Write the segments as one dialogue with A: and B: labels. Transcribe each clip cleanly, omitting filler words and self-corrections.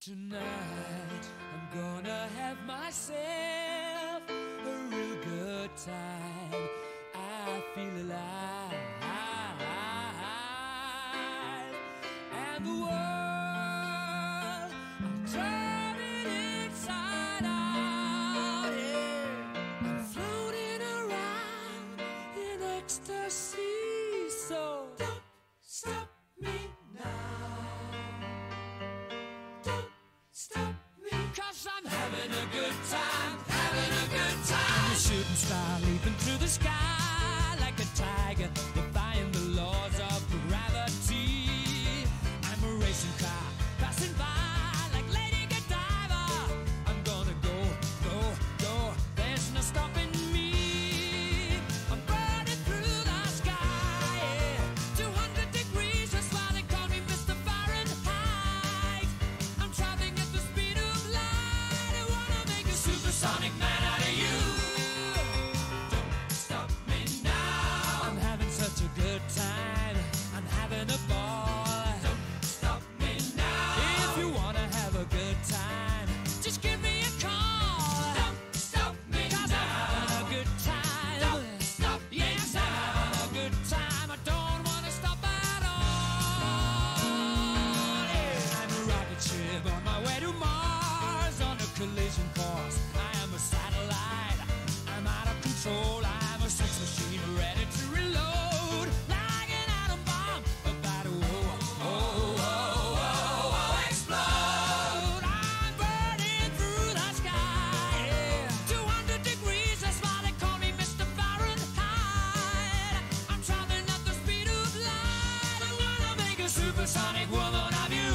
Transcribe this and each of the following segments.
A: Tonight I'm gonna have myself a real good time. I feel alive, and the world I'm turning inside out. Yeah. I'm floating around in ecstasy. So don't stop me now. I'm having a good time, having a good time. I'm a shooting star leaping through the sky like a tiger, defying the laws of gravity. I'm a racing car passing by like Lady Godiva. I'm gonna go, go, go. There's no stopping me. I'm burning through the sky, yeah. 200 degrees, that's why they call me Mr. Fahrenheit. I'm traveling at the speed of light. Supersonic man out of you. Don't stop me now. I'm having such a good time. I'm having a ball. Don't stop me now. If you wanna have a good time, just give me a call. Don't stop me now. 'Cause I'm having a good time. Don't stop me now. Yes, I'm having a good time. I don't wanna stop at all. Yeah. I'm a rocket ship on my way to Mars on a collision course. A satellite, I'm out of control. I'm a sex machine ready to reload, like an atom bomb about to explode. I'm burning through the sky, yeah. 200 degrees, that's why they call me Mr. Fahrenheit. I'm traveling at the speed of light. I wanna make a supersonic woman of you.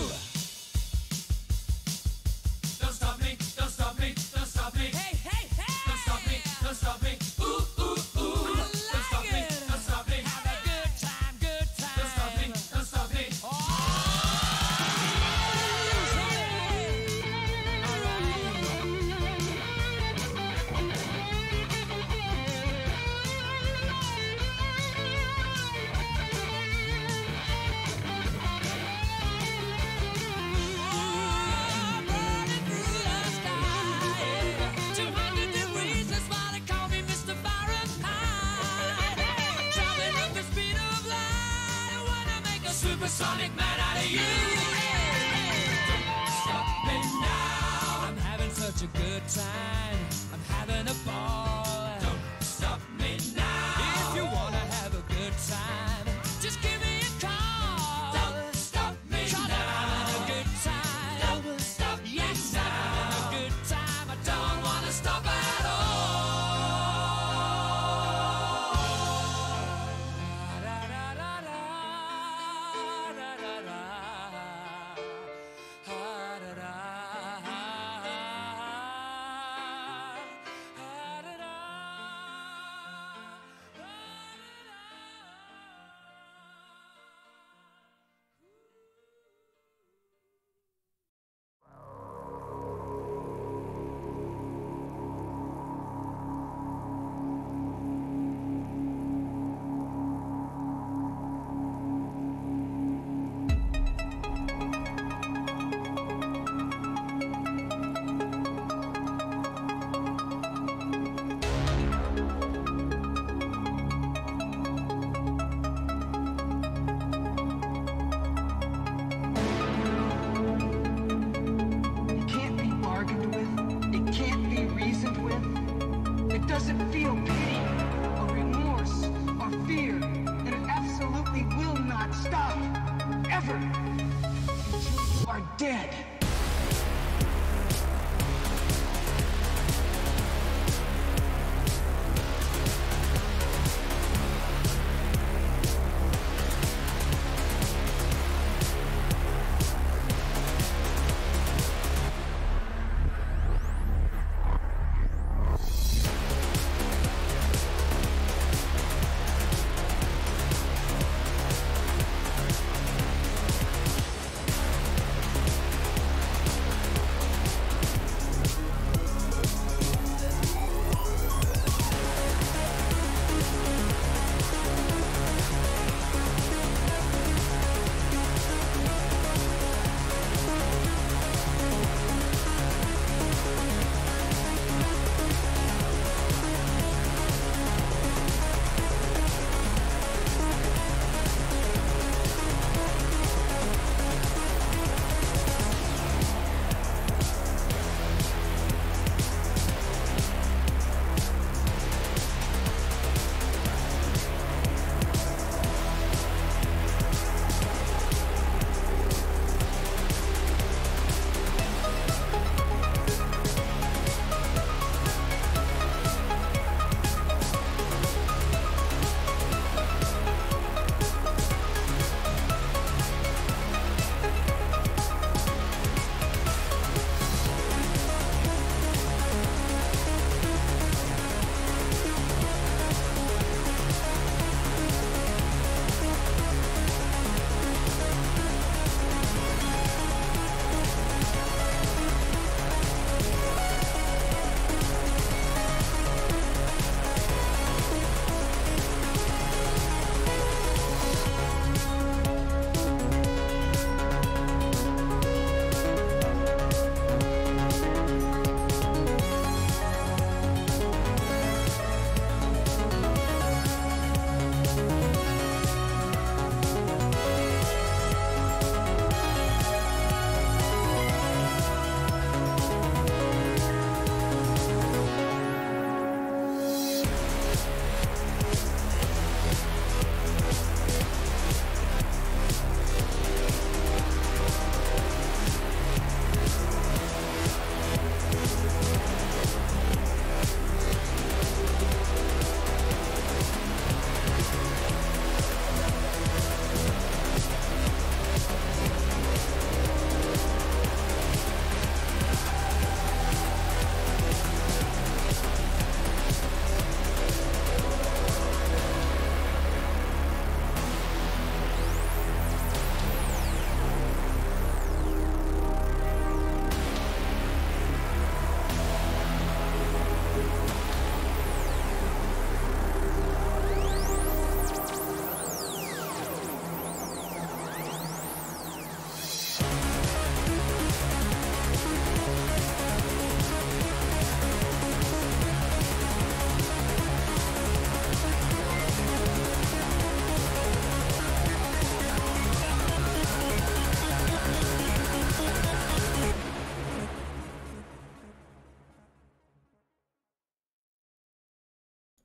A: Don't stop me, don't stop me, don't stop me. Hey, hey, hey! Don't stop me, don't stop me. Ooh, ooh, ooh. Don't stop me, don't stop me. Have a good time, good time. Don't stop me, don't stop me. Oh! Supersonic man out of you. Don't stop me now. I'm having such a good time. I'm having a ball. Don't stop me now. If you wanna have a good time, just give me a call. Don't stop me now. I'm having a good time. Don't stop me now. Yes, I'm having a good time. I don't wanna stop at all.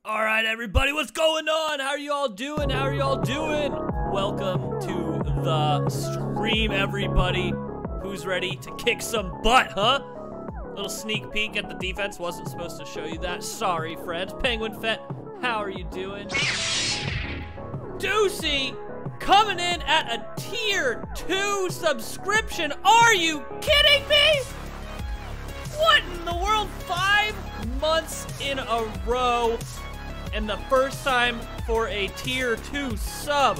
B: All right, everybody, what's going on? How are you all doing? How are you all doing? Welcome to the stream, everybody. Who's ready to kick some butt, huh? Little sneak peek at the defense. Wasn't supposed to show you that. Sorry, friends. Penguin Fett, how are you doing? Deucey coming in at a tier 2 subscription. Are you kidding me? What in the world? 5 months in a row. And the first time for a tier 2 sub.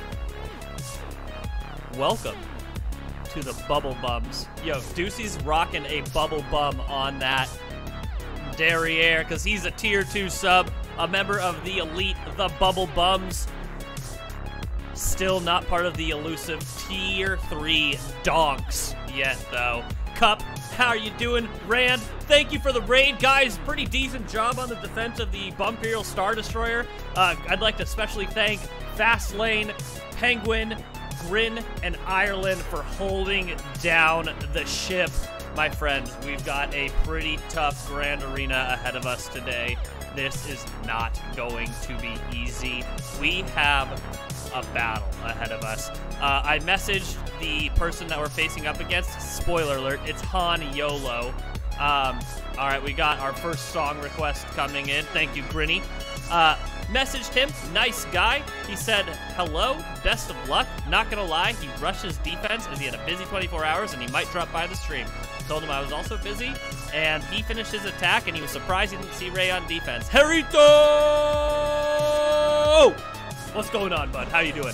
B: Welcome to the Bubble Bums. Yo, Deucey's rocking a bubble bum on that derriere because he's a tier 2 sub, a member of the elite, the Bubble Bums. Still not part of the elusive tier 3 donks yet, though. Cup, how are you doing? Rand, thank you for the raid. Guys, pretty decent job on the defense of the Bumperial Star Destroyer. I'd like to especially thank Fastlane, Penguin, Grin, and Ireland for holding down the ship. My friends, we've got a pretty tough Grand Arena ahead of us today. This is not going to be easy. We have a battle ahead of us. I messaged the person that we're facing up against. Spoiler alert, it's Han YOLO. All right, we got our first song request coming in. Thank you, Grinny. Messaged him, nice guy. He said, hello, best of luck. Not gonna lie, he rushed his defense as he had a busy 24 hours and he might drop by the stream. Told him I was also busy, and he finished his attack and he was surprised he didn't see Ray on defense. Harito! What's going on, bud? How you doing?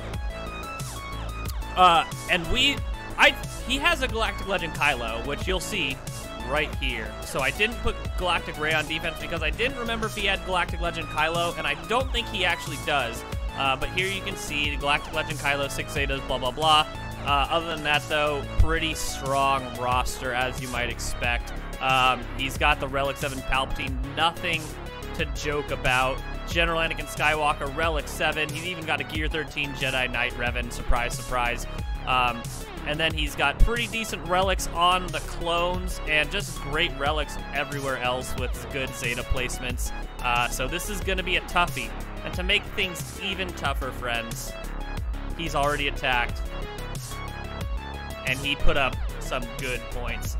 B: And he has a Galactic Legend Kylo, which you'll see right here. So I didn't put Galactic Ray on defense because I didn't remember if he had Galactic Legend Kylo, and I don't think he actually does. But here you can see the Galactic Legend Kylo, 6 Zetas, blah, blah, blah. Other than that, though, pretty strong roster, as you might expect. He's got the Relic 7 Palpatine, nothing to joke about. General Anakin Skywalker, Relic 7. He's even got a Gear 13 Jedi Knight Revan, surprise, surprise. And then he's got pretty decent relics on the clones and just great relics everywhere else with good Zeta placements. So this is going to be a toughie. And to make things even tougher, friends, he's already attacked. And he put up some good points.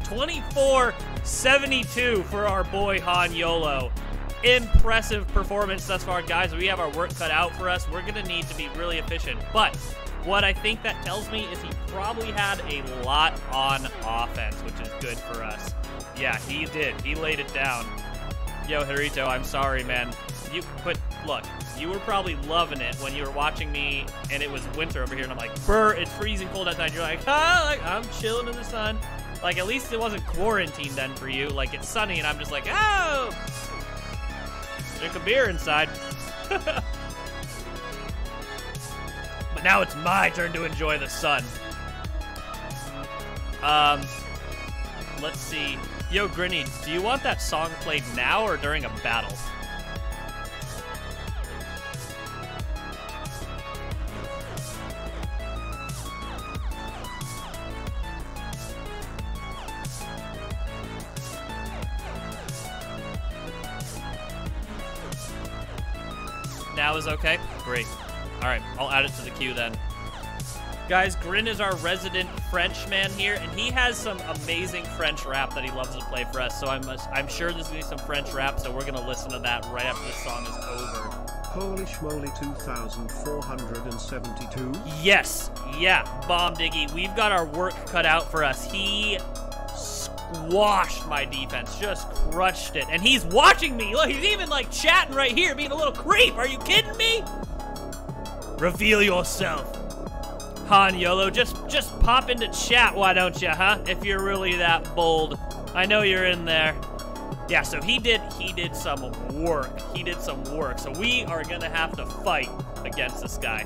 B: 24-72 for our boy Han YOLO. Impressive performance thus far, guys. We have our work cut out for us. We're going to need to be really efficient. But what I think that tells me is he probably had a lot on offense, which is good for us. Yeah, he did. He laid it down. Yo, Harito, I'm sorry, man. But look, you were probably loving it when you were watching me and it was winter over here, and I'm like, brr, it's freezing cold outside. You're like, ah, like, I'm chilling in the sun. Like, at least it wasn't quarantine then for you. Like, it's sunny, and I'm just like, oh, drink a beer inside. But now it's my turn to enjoy the sun. Let's see. Yo, Grinny, do you want that song played now or during a battle? Now is okay? Great. All right, I'll add it to the queue then. Guys, Grin is our resident Frenchman here, and he has some amazing French rap that he loves to play for us, so I'm sure there's going to be some French rap, so we're going to listen to that right after this song is over.
C: Holy schmoly, 2,472?
B: Yes, yeah, Bomb Diggy, we've got our work cut out for us. He squashed my defense, just crushed it, and he's watching me. Look, he's even like chatting right here, being a little creep. Are you kidding me? Reveal yourself. Han YOLO, just pop into chat, why don't you, huh? If you're really that bold. I know you're in there. Yeah, so he did some work. He did some work. So we are gonna have to fight against this guy.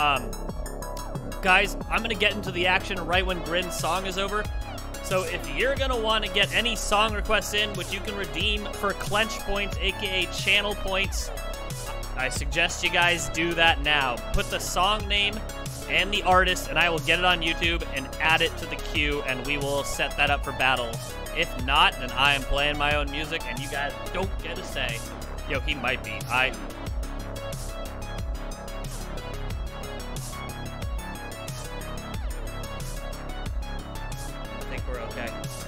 B: Guys, I'm gonna get into the action right when Grin's song is over. So if you're gonna want to get any song requests in, which you can redeem for clench points, aka channel points, I suggest you guys do that now. Put the song name and the artist, and I will get it on YouTube and add it to the queue, and we will set that up for battle If not, then I am playing my own music, and you guys don't get a say. Yo, he might be. I think we're okay.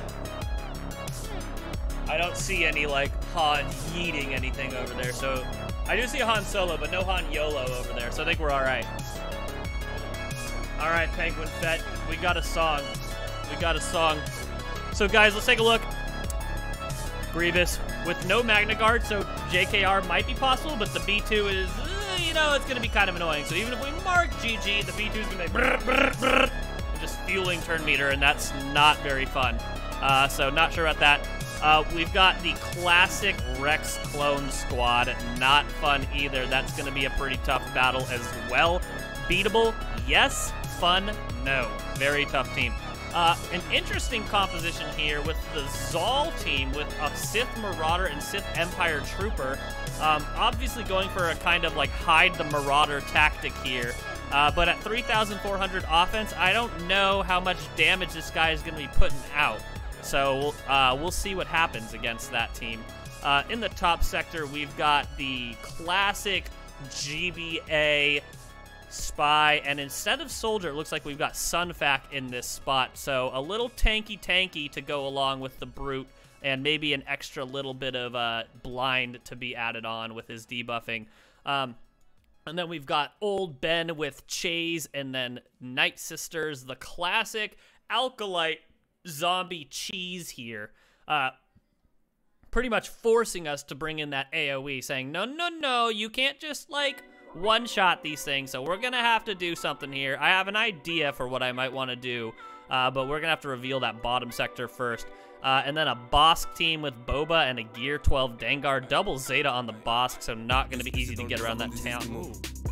B: I don't see any, like, Han yeeting anything over there, so... I do see a Han Solo, but no Han YOLO over there, so I think we're alright. Alright, Penguin Fett, we got a song. We got a song. So, guys, let's take a look. Grievous with no Magna Guard, so JKR might be possible, but the B2 is, you know, it's going to be kind of annoying. So even if we mark GG, the B2 is going to be brr, brr, brr, just fueling turn meter, and that's not very fun. So not sure about that. We've got the classic Rex clone squad. Not fun either. That's going to be a pretty tough battle as well. Beatable? Yes. Fun? No. Very tough team. An interesting composition here with the Zal team with a Sith Marauder and Sith Empire Trooper. Obviously going for a kind of like hide the Marauder tactic here. But at 3,400 offense, I don't know how much damage this guy is going to be putting out. So we'll see what happens against that team. In the top sector, we've got the classic GBA Spy, and instead of Soldier, it looks like we've got Sunfac in this spot. So a little tanky to go along with the Brute, and maybe an extra little bit of blind to be added on with his debuffing. And then we've got Old Ben with Chase, and then Night Sisters, the classic Alkalite zombie cheese here. Pretty much forcing us to bring in that AoE, saying, no, you can't just, like, one-shot these things, so we're gonna have to do something here. I have an idea for what I might want to do, but we're gonna have to reveal that bottom sector first. And then a Bosk team with Boba and a Gear 12 Dengar, double Zeta on the Bosk, so not gonna be easy to get around that town. Ooh.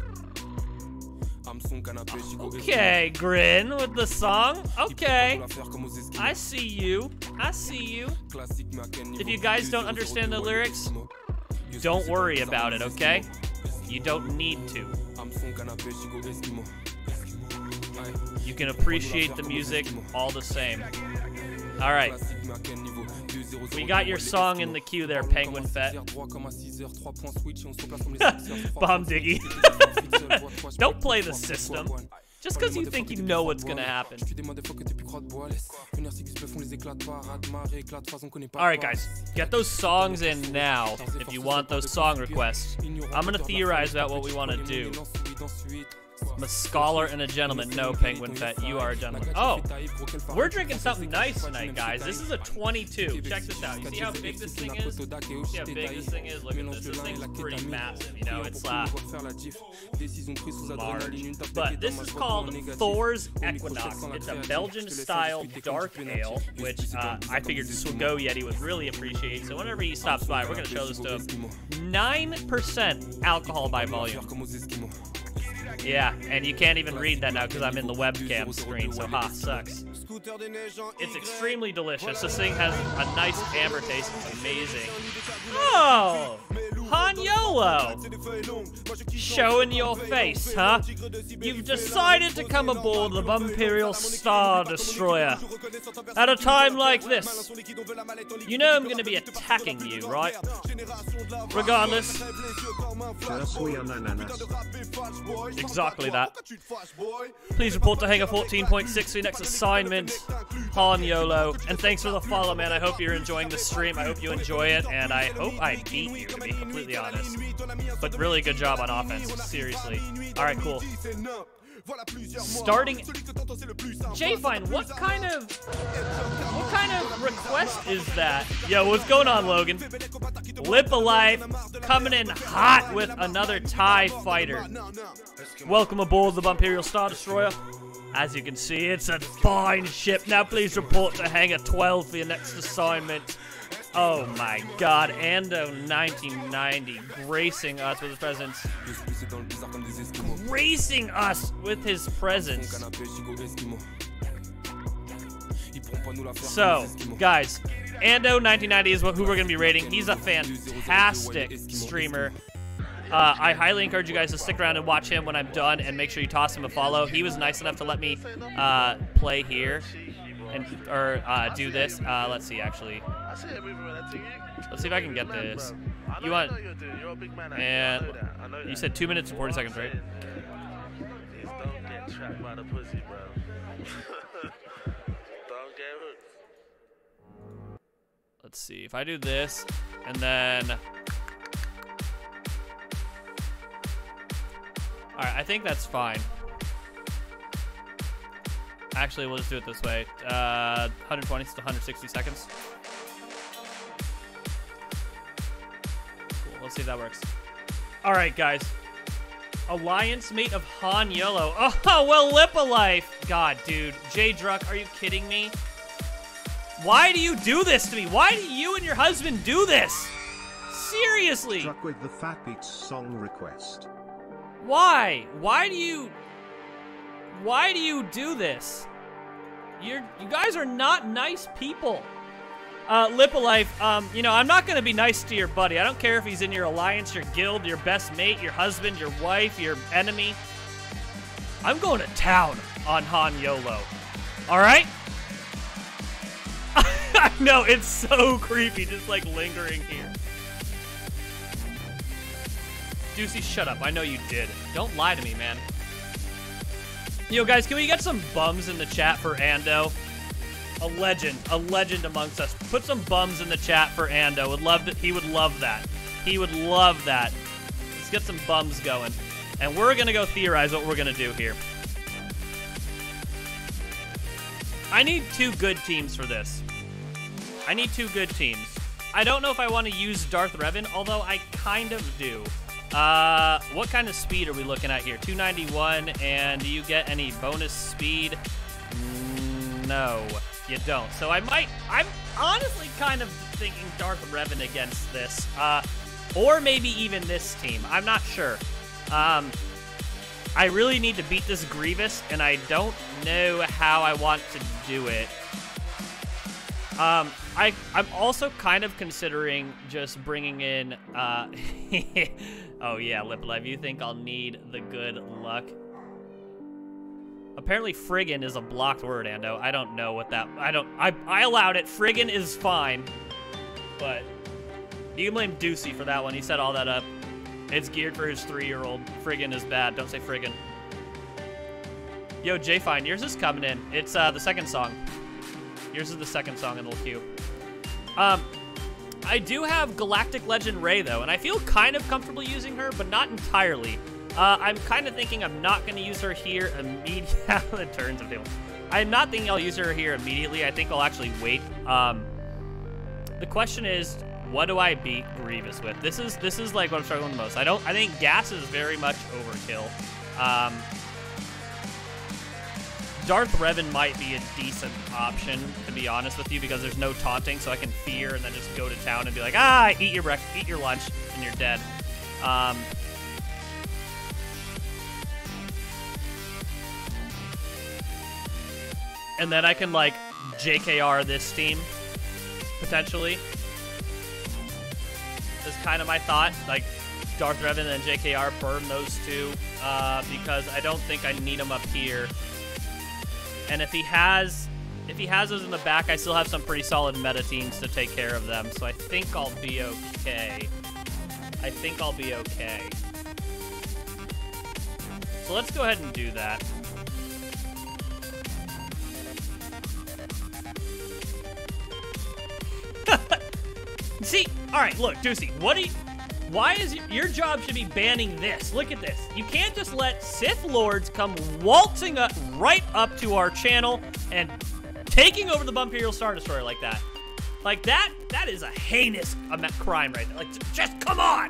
B: Okay, Grin with the song. Okay. I see you. I see you. If you guys don't understand the lyrics, don't worry about it, okay? You don't need to. You can appreciate the music all the same. All right. We got your song in the queue there, Penguin Fett. Bomb Diggy. Don't play the system. Just because you think you know what's going to happen. Alright guys, get those songs in now if you want those song requests. I'm going to theorize about what we want to do. I'm a scholar and a gentleman. No, Penguin Fett, you are a gentleman. Oh, we're drinking something nice tonight, guys. This is a 22. Check this out. You see how big this thing is? See how big this thing is? Look at this. This thing's pretty massive, you know? It's large. But this is called Thor's Equinox. It's a Belgian-style dark ale, which I figured Swago Yeti would really appreciate. So whenever he stops by, we're going to show this to him. 9% alcohol by volume. Yeah, and you can't even read that now because I'm in the webcam screen, so sucks. It's extremely delicious. This thing has a nice amber taste. It's amazing. Oh! Han YOLO! Showing your face, huh? You've decided to come aboard the Imperial Star Destroyer. At a time like this, you know I'm going to be attacking you, right? Regardless. Exactly that. Please report to Hangar 14.6 for your next assignment, Han YOLO. And thanks for the follow, man. I hope you're enjoying the stream. I hope you enjoy it, and I hope I beat you, to be completely honest. But really good job on offense, seriously. All right, cool. Starting J-Fine, what kind of request is that? Yo, what's going on, Logan? Lip Alive coming in hot with another TIE fighter. Welcome aboard the Imperial Star Destroyer. As you can see, it's a fine ship. Now please report to Hangar 12 for your next assignment. Oh my god, Ando 1990 gracing us with his presence. Gracing us with his presence. So, guys, Ando 1990 is who we're going to be rating. He's a fantastic streamer. I highly encourage you guys to stick around and watch him when I'm done, and make sure you toss him a follow. He was nice enough to let me play here. and do this. Let's see, actually. Let's see if I can get this. You want? And you said 2 minutes and 40 seconds, right?
C: Don't get trapped by the pussy, bro. Don't get hooked.
B: Let's see if I do this, and then. All right, I think that's fine. Actually, we'll just do it this way. 120 to 160 seconds. Cool, let's see if that works. All right, guys. Alliance mate of Han Yolo. Oh, well, Lipalife. God, dude. J-Druck, are you kidding me? Why do you do this to me? Why do you and your husband do this? Seriously.
D: Druck with the Fat Beats song request.
B: Why? Why do you do this? You guys are not nice people. Lipalife, you know, I'm not gonna be nice to your buddy. I don't care if he's in your alliance, your guild, your best mate, your husband, your wife, your enemy. I'm going to town on Han Yolo. All right? I know, it's so creepy, just like lingering here. Deucey, shut up. I know you did. Don't lie to me, man. Yo, guys, can we get some bums in the chat for Ando? A legend amongst us. Put some bums in the chat for Ando. He would love that. He would love that. Let's get some bums going. And we're gonna go theorize what we're gonna do here. I need 2 good teams for this. I need 2 good teams. I don't know if I want to use Darth Revan, although I kind of do. What kind of speed are we looking at here? 291, and do you get any bonus speed? No, you don't. So I'm honestly kind of thinking Darth Revan against this. Or maybe even this team. I'm not sure. I really need to beat this Grievous, and I don't know how I want to do it. I'm also kind of considering just bringing in, oh yeah, Lipalife, you think I'll need the good luck? Apparently friggin' is a blocked word, Ando. I don't know what that, I allowed it. Friggin' is fine, but you can blame Deucey for that one. He set all that up. It's geared for his 3-year-old. Friggin' is bad. Don't say friggin'. Yo, J-Fine, yours is coming in. It's the second song. Yours is the second song in the queue. I do have Galactic Legend Rey, though, and I feel kind of comfortable using her, but not entirely. I'm kind of thinking I'm not going to use her here immediately. The turns of tables. I'm not thinking I'll use her here immediately. I think I'll actually wait. The question is, what do I beat Grievous with? This is like what I'm struggling the most. I think gas is very much overkill. Darth Revan might be a decent option, to be honest with you, because there's no taunting, so I can fear and then just go to town and be like, eat your breakfast, eat your lunch, and you're dead. And then I can, like, JKR this team, potentially. Is kind of my thought. Like, Darth Revan and JKR, burn those 2, because I don't think I need them up here. And if he has those in the back, I still have some pretty solid meta teams to take care of them. So I think I'll be okay. So let's go ahead and do that. See, all right, look, Deucey, why is your job should be banning this? Look at this. You can't just let Sith Lords come waltzing up right up to our channel and taking over the Bumperial Star Destroyer like that. Like that is a heinous crime right there. Like, just come on.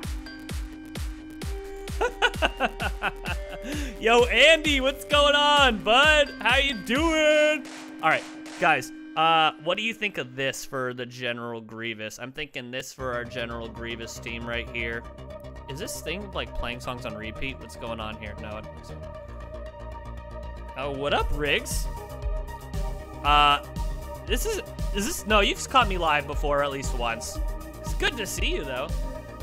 B: Yo, Andy, what's going on, bud? How you doing? All right, guys. What do you think of this for the General Grievous? I'm thinking this for our General Grievous team right here. Is this thing, like, playing songs on repeat? What's going on here? No, I don't think so. Oh, what up, Riggs? Is this, no, you've caught me live before at least once. It's good to see you, though.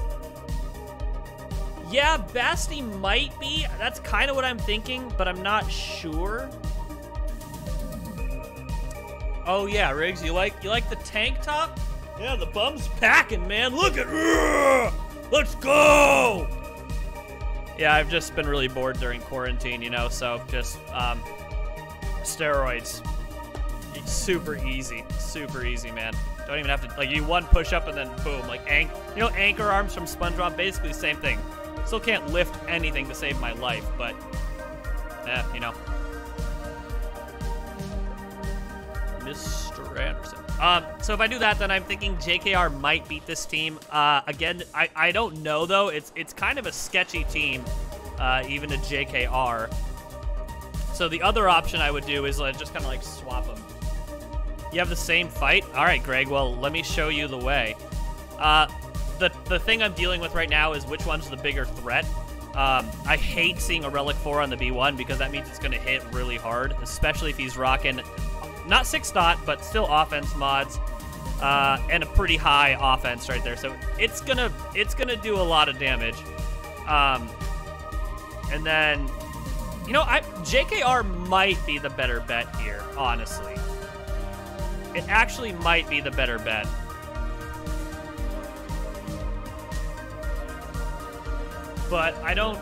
B: Yeah, Basti might be. That's kind of what I'm thinking, but I'm not sure. Oh yeah, Riggs, you like the tank top? Yeah, the bum's packing, man. Look at, let's go. Yeah, I've just been really bored during quarantine, you know, so just steroids. Super easy, man. Don't even have to, like, you one push up and then boom, like anchor arms from SpongeBob, basically same thing. Still can't lift anything to save my life, but you know. Mr. Anderson. So if I do that, then I'm thinking JKR might beat this team. Again, I don't know though. It's kind of a sketchy team, even a JKR. So the other option I would do is just kind of like swap them. You have the same fight? All right, Greg. Well, let me show you the way. The thing I'm dealing with right now is which one's the bigger threat. I hate seeing a Relic 4 on the B1 because that means it's going to hit really hard, especially if he's rocking not 6-dot, but still offense mods, and a pretty high offense right there. So it's gonna do a lot of damage. And then, you know, JKR might be the better bet here, honestly. It actually might be the better bet. But I don't...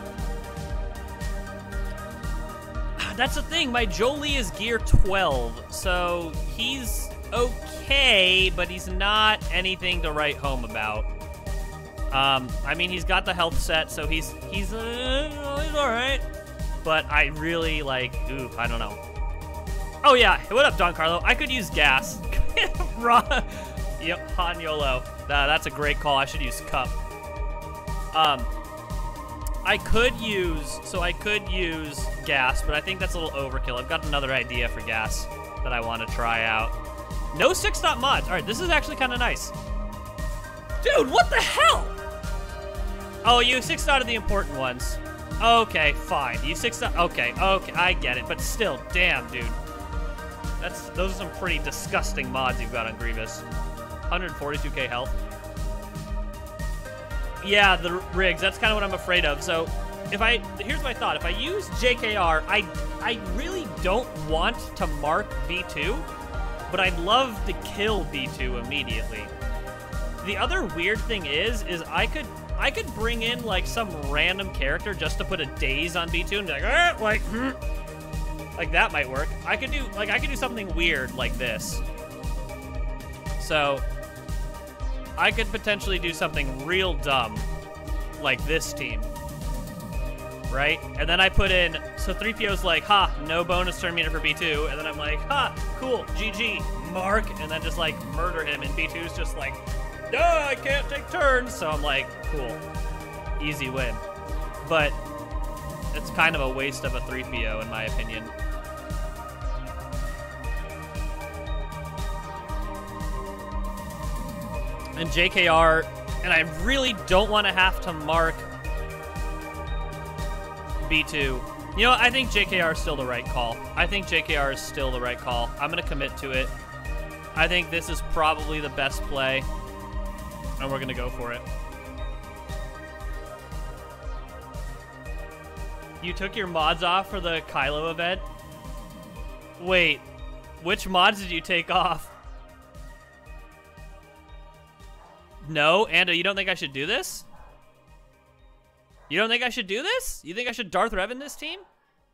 B: That's the thing, my Jolie is gear 12, so he's okay, but he's not anything to write home about. I mean, he's got the health set, so he's alright. But I really, like, ooh, I don't know. Oh yeah, what up, Don Carlo? I could use gas. Yep, Han YOLO. That's a great call. I should use cup. I could use gas, but I think that's a little overkill. I've got another idea for gas that I want to try out. No 6-dot mods. All right, this is actually kind of nice. Dude, what the hell? Oh, you 6-dotted the important ones. Okay, fine. You 6-dot. Okay, I get it. But still, damn, dude. Those are some pretty disgusting mods you've got on Grievous. 142k health. Yeah, the rigs, that's kind of what I'm afraid of. So, here's my thought. If I use JKR, I really don't want to mark B2, but I'd love to kill B2 immediately. The other weird thing is I could bring in, like, some random character just to put a daze on B2 and be like that might work. I could do something weird like this. So, I could potentially do something real dumb, like this team, right? And then I put in, so 3PO's like, ha, no bonus turn meter for B2, and then I'm like, ha, cool, GG, Mark, and then just like murder him, and B2's just like, no, I can't take turns, so I'm like, cool, easy win. But it's kind of a waste of a 3PO in my opinion. And JKR, and I really don't want to have to mark B2. You know, I think JKR is still the right call. I think JKR is still the right call. I'm going to commit to it. I think this is probably the best play, and we're going to go for it. You took your mods off for the Kylo event? Wait, which mods did you take off? No, Ando, you don't think I should do this? You don't think I should do this? You think I should Darth Revan this team?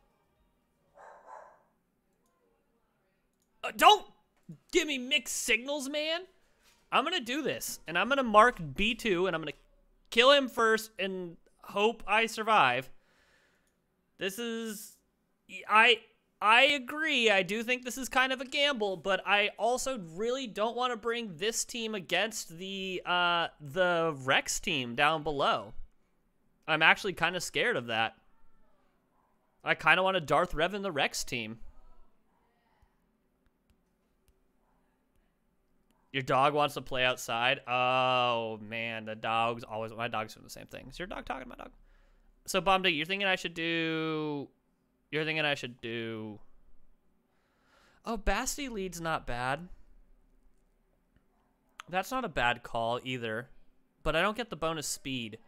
B: Don't give me mixed signals, man. I'm going to do this, and I'm going to mark B2, and I'm going to kill him first and hope I survive. This is... I agree. I do think this is kind of a gamble, but I also really don't want to bring this team against the Rex team down below. I'm actually kind of scared of that. I kind of want to Darth Revan the Rex team. Your dog wants to play outside? Oh, man, my dog's doing the same thing. Is your dog talking to my dog? So, Bombay, you're thinking I should do... Oh, Basti lead's not bad. That's not a bad call either. But I don't get the bonus speed.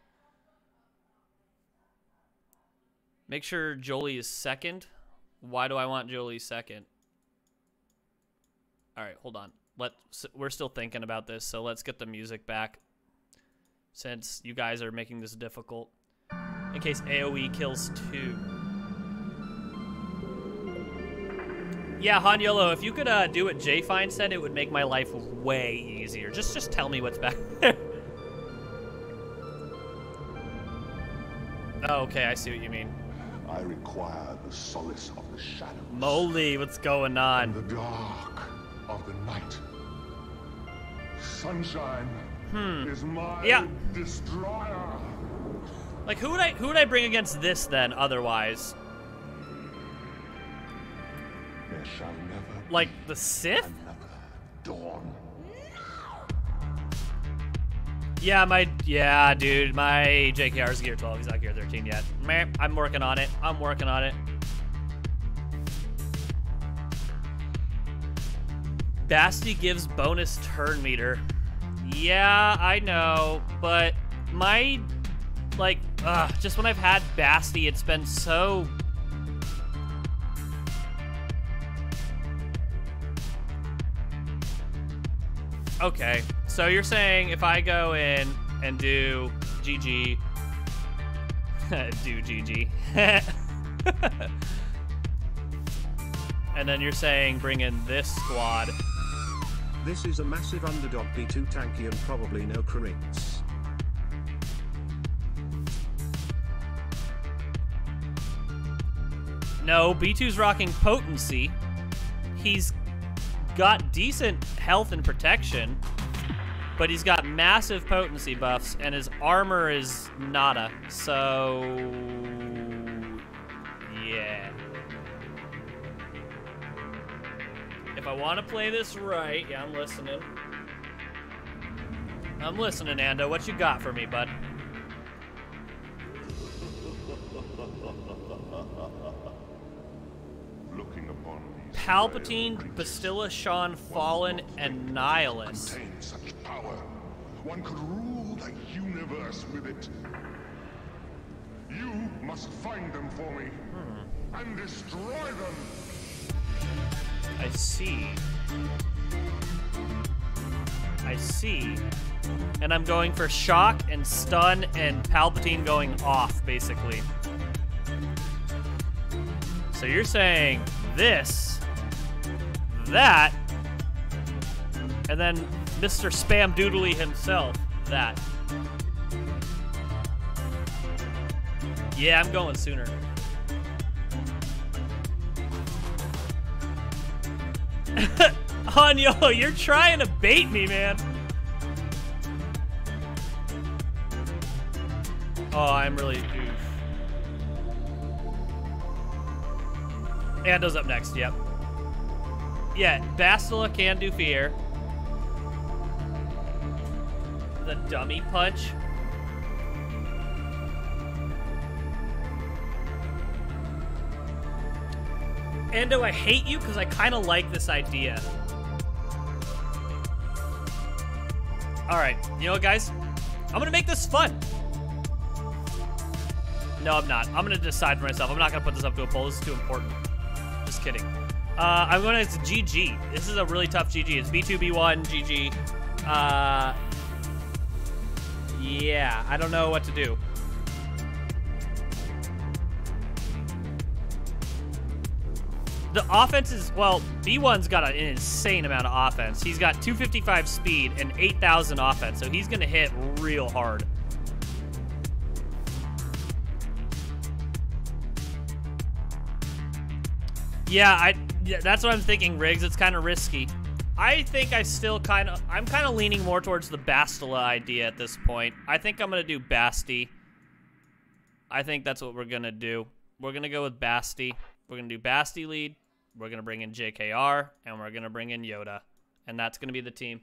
B: Make sure Jolie is second. Why do I want Jolie second? All right, hold on. We're still thinking about this, so let's get the music back. Since you guys are making this difficult. In case AoE kills 2. Yeah, Han Yolo, if you could do what J Fine said, it would make my life way easier. Just tell me what's back there. Oh, okay, I see what you mean.
E: I require the solace of the shadows.
B: Moly, what's going on?
E: The dark of the night. Sunshine is my destroyer.
B: Like who would I bring against this then otherwise?
E: There shall never
B: like the Sith?
E: another dawn.
B: Yeah, dude, my JKR is gear 12. He's not gear 13 yet. Meh, I'm working on it. Basti gives bonus turn meter. Yeah, I know, but my, like, just when I've had Basti, it's been so... Okay, so you're saying if I go in and do GG, do GG, and then you're saying bring in this squad.
D: This is a massive underdog B2 tanky and probably no crits.
B: No, B2's rocking potency. He's got decent health and protection, but he's got massive potency buffs, and his armor is nada. So, yeah. If I want to play this right, yeah, I'm listening. I'm listening, Ando. What you got for me, bud?
E: Looking upon these
B: Palpatine,
E: frail
B: Bastilla, Sean, Fallen, and Nihilus.
E: contain such power. One could rule the universe with it. You must find them for me and destroy them.
B: I see. And I'm going for shock and stun and Palpatine going off, basically. So you're saying this, that, and then Mr. Spam Doodly himself, that. Yeah, I'm going sooner. Hanyo, you're trying to bait me, man. Oh, I'm really oof. Ando's up next, yep. Yeah, Bastila can do fear. The dummy punch. Ando, I hate you because I kind of like this idea. Alright, you know what, guys? I'm going to make this fun. No, I'm not. I'm going to decide for myself. I'm not going to put this up to a poll. This is too important. Just kidding. I'm going to... It's GG. This is a really tough GG. It's B2, B1, GG. Yeah, I don't know what to do. The offense is, well, B1's got an insane amount of offense. He's got 255 speed and 8,000 offense, so he's going to hit real hard. Yeah, that's what I'm thinking, Riggs. It's kind of risky. I think I'm kind of leaning more towards the Bastila idea at this point. I think I'm going to do Basti. I think that's what we're going to do. We're going to go with Basti. We're going to do Basti lead. We're going to bring in JKR, and we're going to bring in Yoda. And that's going to be the team.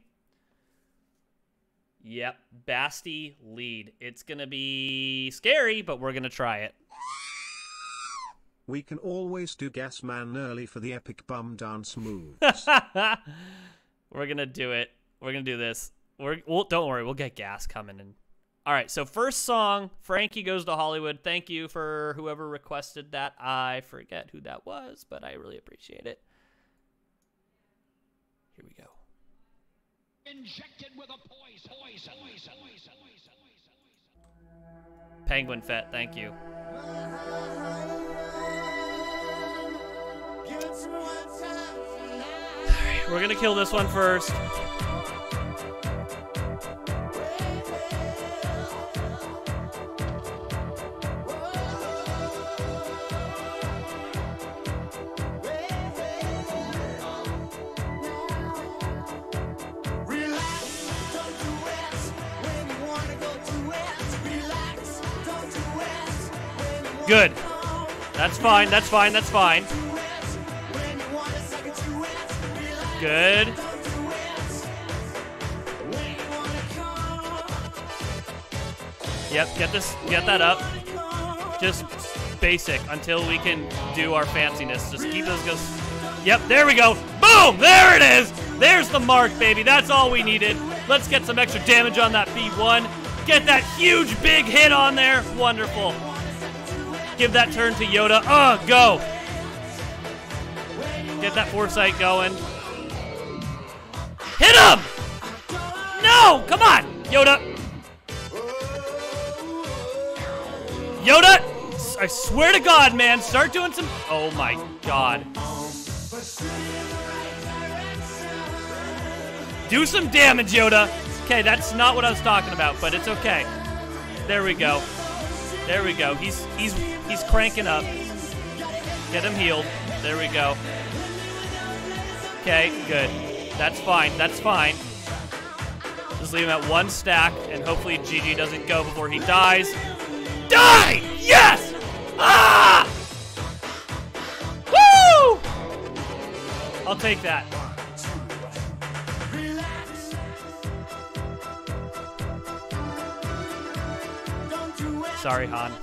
B: Yep, Basti lead. It's going to be scary, but we're going to try it.
D: We can always do Gas Man early for the epic bum dance moves.
B: We're going to do it. We're going to do this. Don't worry, we'll get Gas coming in. All right, so first song, Frankie Goes to Hollywood. Thank you for whoever requested that. I forget who that was, but I really appreciate it. Here we go.
F: Injected with a poison.
B: Penguin Fett, thank you. Alright, we're gonna kill this one first. Good. That's fine, that's fine, that's fine. Good. Yep, get that up. Just basic until we can do our fanciness. Just keep those goes. Yep, there we go. Boom! There it is! There's the mark, baby. That's all we needed. Let's get some extra damage on that B1. Get that huge big hit on there. Wonderful. Give that turn to Yoda. Go! Get that foresight going. Hit him! No! Come on! Yoda! Yoda! I swear to God, man, start doing some... Oh my God. Do some damage, Yoda! Okay, that's not what I was talking about, but it's okay. There we go. There we go. He's cranking up. Get him healed. There we go. Okay, good. That's fine. That's fine. Just leave him at one stack, and hopefully GG doesn't go before he dies. Die! Yes! Ah! Woo! I'll take that. Sorry, Han.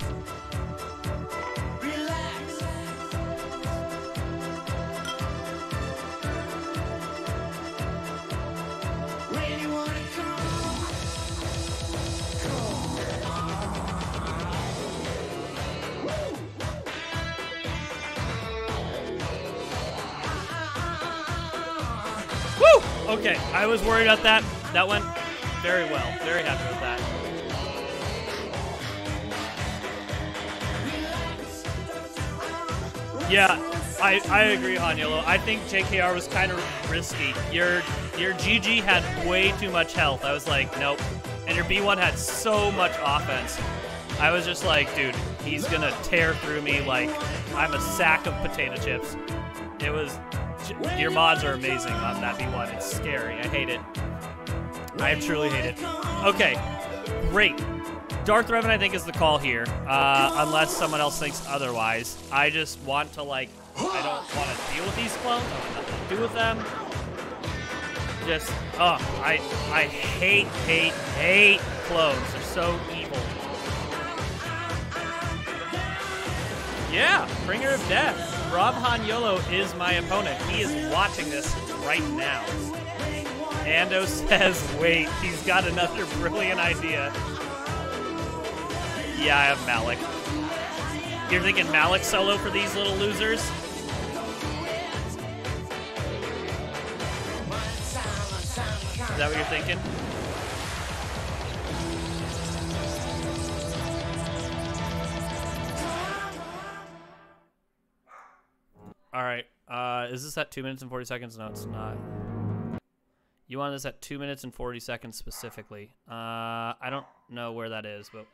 B: Woo! Okay, I was worried about that. That went very well. Very happy with that. Yeah, I agree, Hanyolo. I think JKR was kind of risky. Your GG had way too much health. I was like, nope. And your B1 had so much offense. I was just like, dude, he's gonna tear through me like I'm a sack of potato chips. It was... Your mods are amazing on that B1. It's scary. I hate it. I truly hate it. Okay, great. Darth Revan, I think, is the call here, unless someone else thinks otherwise. I just want to, like, I don't want to deal with these clones. I want nothing to do with them. Just, I hate clones. They're so evil. Yeah, Bringer of Death. Rob Hanyolo is my opponent. He is watching this right now. Ando says, wait, he's got another brilliant idea. Yeah, I have Malik. You're thinking Malik solo for these little losers? Is that what you're thinking? Alright, is this at 2 minutes and 40 seconds? No, it's not. You want this at 2 minutes and 40 seconds specifically. I don't know where that is, but...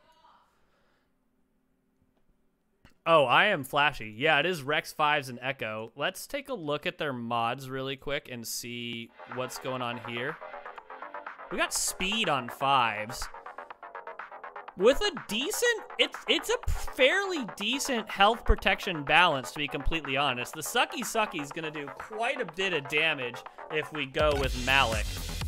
B: Oh, I am flashy. Yeah, it is Rex 5s and Echo. Let's take a look at their mods really quick and see what's going on here. We got speed on 5s. With a decent, it's a fairly decent health protection balance, to be completely honest. The Sucky is going to do quite a bit of damage if we go with Malik.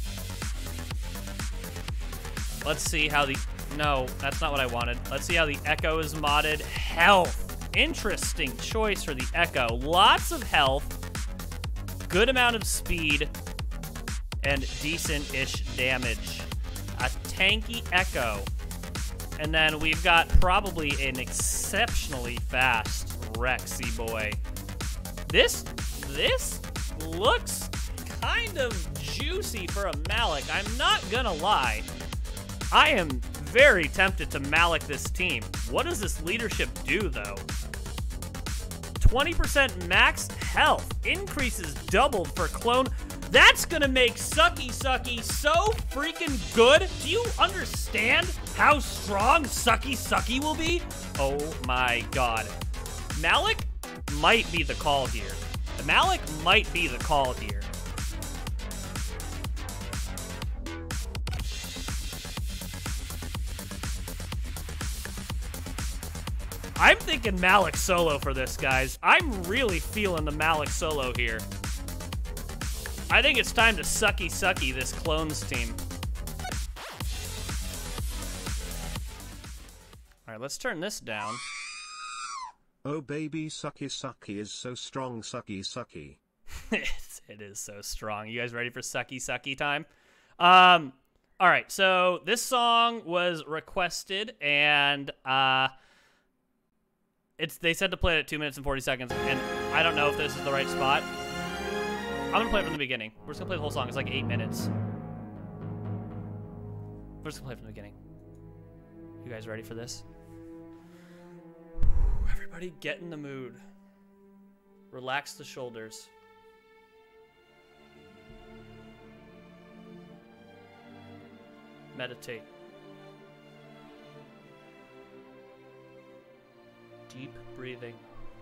B: Let's see how the... No, that's not what I wanted. Let's see how the Echo is modded. Health. Interesting choice for the Echo. Lots of health, good amount of speed, and decent-ish damage. A tanky Echo. And then we've got probably an exceptionally fast Rexy boy. This looks kind of juicy for a Malik. I'm not gonna lie. I am very tempted to Malik this team. What does this leadership do, though? 20% max health. Increases doubled for clone. That's gonna make Sucky Sucky so freaking good. Do you understand how strong Sucky Sucky will be? Oh my god. Malik might be the call here. Malik might be the call here. I'm thinking Malik solo for this, guys. I'm really feeling the Malik solo here. I think it's time to Sucky Sucky this clones team. All right, let's turn this down.
D: Oh baby, Sucky Sucky is so strong, Sucky Sucky.
B: It is so strong. You guys ready for Sucky Sucky time? All right, so this song was requested, and they said to play it at 2 minutes and 40 seconds, and I don't know if this is the right spot. I'm gonna play it from the beginning. We're just gonna play the whole song. It's like 8 minutes. We're just gonna play it from the beginning. You guys ready for this? Everybody get in the mood. Relax the shoulders. Meditate. Deep breathing.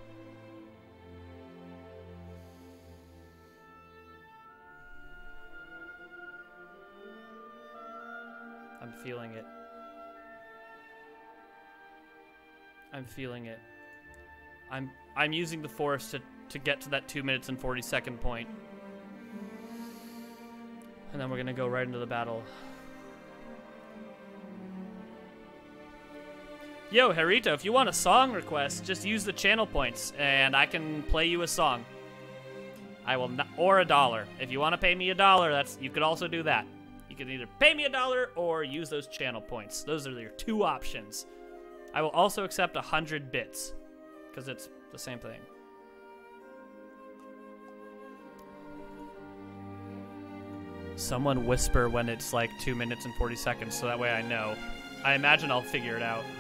B: I'm feeling it. I'm feeling it. I'm using the force to get to that 2 minutes and 40 second point. And then we're gonna go right into the battle. Yo, Harito, if you want a song request, just use the channel points and I can play you a song. I will not, or $1. If you want to pay me $1, you could also do that. You can either pay me $1 or use those channel points. Those are your two options. I will also accept 100 bits, because it's the same thing. Someone whisper when it's like 2 minutes and 40 seconds, so that way I know. I imagine I'll figure it out.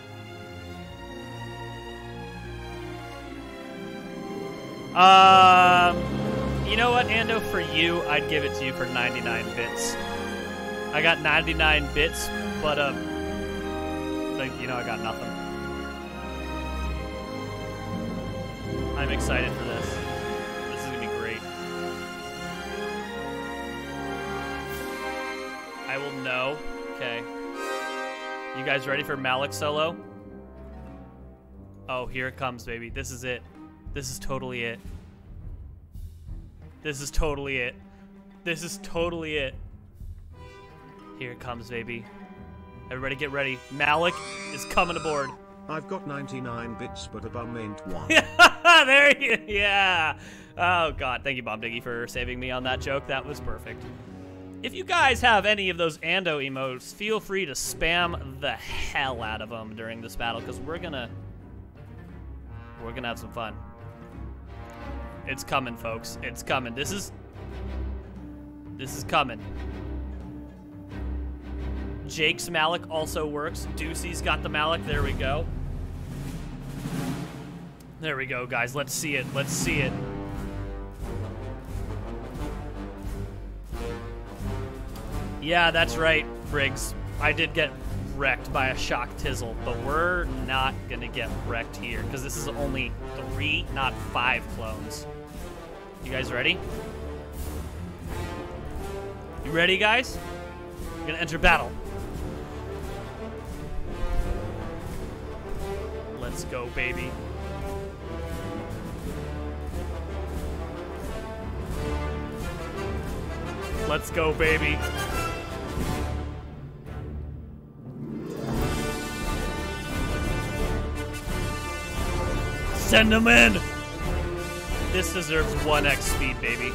B: You know what, Ando? For you, I'd give it to you for 99 bits. I got 99 bits, but like, you know, I got nothing. I'm excited for this. This is gonna be great. I will know. Okay. You guys ready for Malik solo? Oh, here it comes, baby. This is it. This is totally it. This is totally it. This is totally it. Here it comes, baby. Everybody get ready. Malik is coming aboard.
D: I've got 99 bits, but a bum ain't one.
B: There you, yeah. Oh, God. Thank you, Bomb Diggy, for saving me on that joke. That was perfect. If you guys have any of those Ando emotes, feel free to spam the hell out of them during this battle, because we're gonna have some fun. It's coming, folks. It's coming. This is coming. Jake's Malik also works. Deucey's got the Malik. There we go. There we go, guys. Let's see it. Let's see it. Yeah, that's right, Briggs. I did get wrecked by a shock tizzle, but we're not gonna get wrecked here because this is only 3, not 5 clones. You guys ready? You ready, guys? We're gonna enter battle. Let's go, baby. Let's go, baby. Send them in! This deserves 1x speed, baby.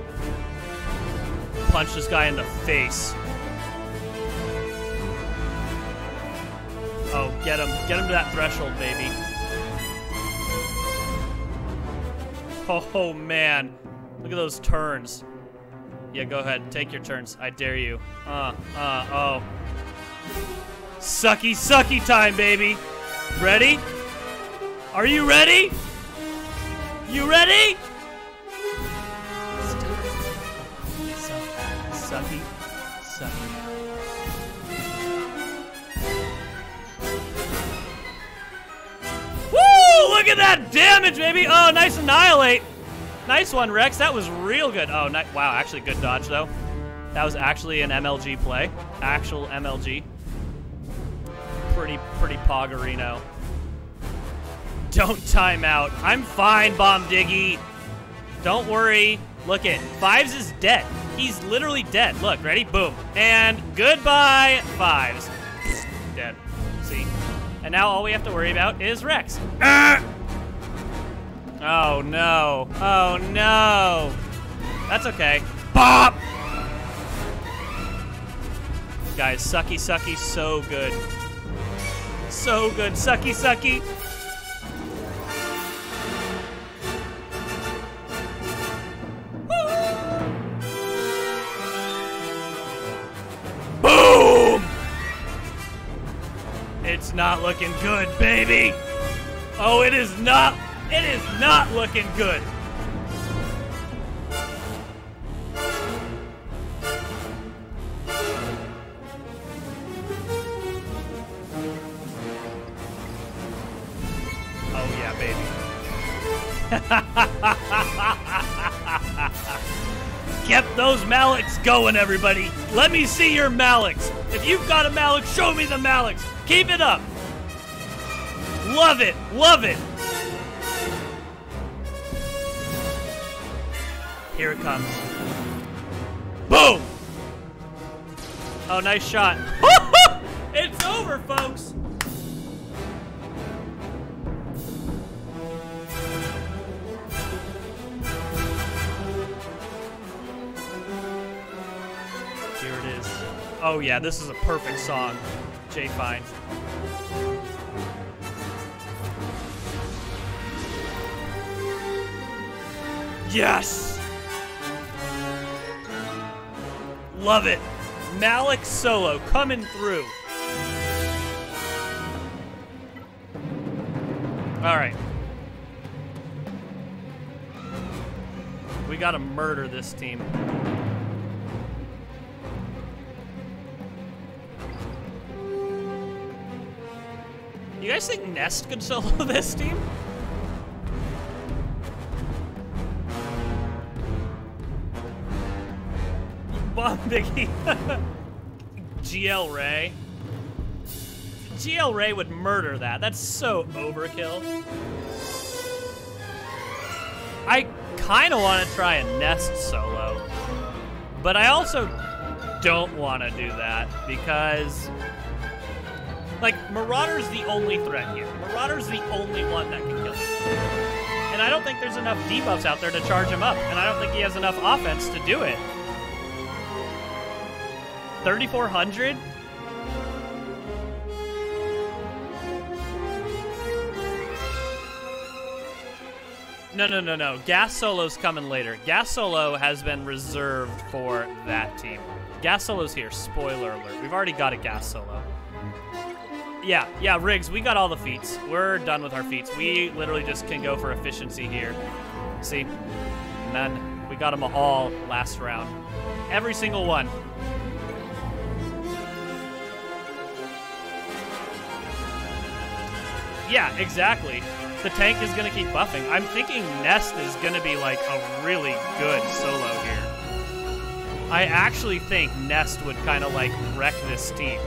B: Punch this guy in the face. Oh, get him. Get him to that threshold, baby. Oh, man. Look at those turns. Yeah, go ahead. Take your turns. I dare you. Oh. Sucky, sucky time, baby. Ready? Are you ready? You ready? Sucky, sucky. Woo! Look at that damage, baby. Oh, nice annihilate. Nice one, Rex. That was real good. Oh, wow. Actually, good dodge, though. That was actually an MLG play. Actual MLG. Pretty Poggerino. Don't time out. I'm fine, Bomb Diggy. Don't worry. Look it. Fives is dead. He's literally dead. Look, ready? Boom. And goodbye, Fives. Dead. See? And now all we have to worry about is Rex. Oh, no. Oh, no. That's okay. Bop! Guys, sucky, sucky, so good. So good. Sucky, sucky. Boom! It's not looking good, baby. Oh, it is not. It is not looking good. Oh, yeah, baby. Get those Maliks going, everybody. Let me see your Maliks. If you've got a Malik, show me the Maliks. Keep it up. Love it. Love it. Here it comes. Boom! Oh, nice shot. It's over, folks. Here it is. Oh, yeah, this is a perfect song. Jay Fine. Yes! Love it. Malik solo coming through. All right. We gotta murder this team. You guys think Nest could solo this team? Bomb Diggy. GL Ray. GL Ray would murder that. That's so overkill. I kind of want to try a Nest solo, but I also don't want to do that because, like, Marauder's the only threat here. Marauder's the only one that can kill him. And I don't think there's enough debuffs out there to charge him up, and I don't think he has enough offense to do it. 3,400? No. Gas Solo's coming later. Gas Solo has been reserved for that team. Gas Solo's here. Spoiler alert. We've already got a Gas Solo. Yeah, Riggs, we got all the feats. We're done with our feats. We literally just can go for efficiency here. See? And then we got them all last round. Every single one. Yeah, exactly. The tank is going to keep buffing. I'm thinking Nest is going to be like a really good solo here. I actually think Nest would kind of like wreck this team.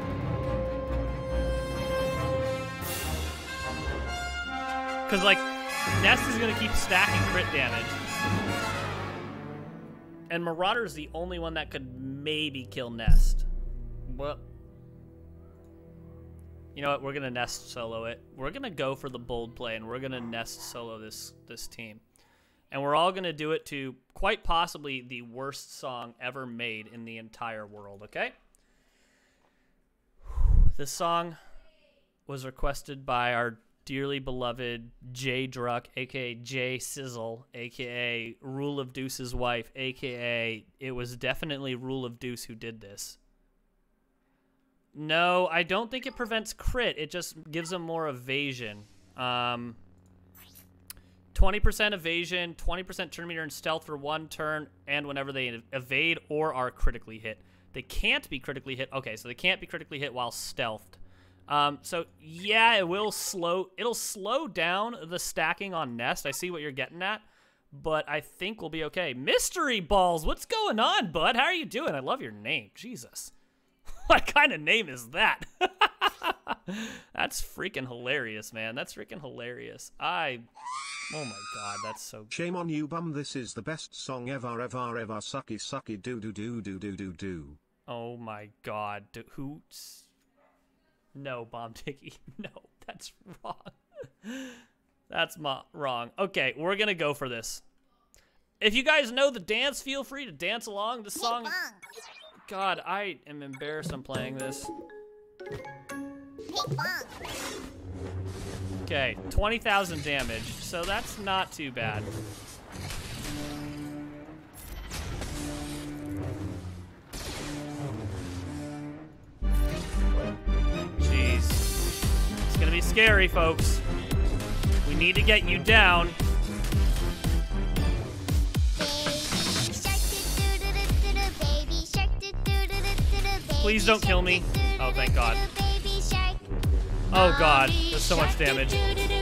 B: Because like Nest is going to keep stacking crit damage. And Marauder's the only one that could maybe kill Nest. Well, you know what? We're gonna Nest solo it. We're gonna go for the bold play, and we're gonna Nest solo this team. And we're all gonna do it to quite possibly the worst song ever made in the entire world. Okay? This song was requested by our dearly beloved J Druck, aka J Sizzle, aka Rule of Deuce's wife, aka it was definitely Rule of Deuce who did this. No, I don't think it prevents crit. It just gives them more evasion. 20% evasion, 20% turn meter and stealth for 1 turn, and whenever they evade or are critically hit. They can't be critically hit. Okay, so they can't be critically hit while stealthed. So yeah, it'll slow down the stacking on Nest. I see what you're getting at, but I think we'll be okay. Mystery Balls, what's going on, bud? How are you doing? I love your name. Jesus. What kind of name is that? That's freaking hilarious, man. That's freaking hilarious. Oh my god, that's so...
D: Shame on you, bum. This is the best song ever, ever, ever. Sucky, sucky, do, do, do, do, do, do, do.
B: Oh my god. No, Bomb Diggy. No, that's wrong. That's wrong. Okay, we're gonna go for this. If you guys know the dance, feel free to dance along. This song... God, I am embarrassed I'm playing this. Okay, 20,000 damage, so that's not too bad. Jeez. It's gonna be scary, folks. We need to get you down. Please don't kill me. Oh, thank God. Oh, God. There's so much damage.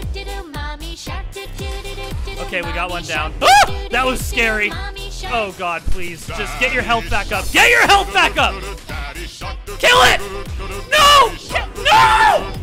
B: Okay, we got one down. Ah! That was scary. Oh, God, please. Just get your health back up. Get your health back up! Kill it! No! No!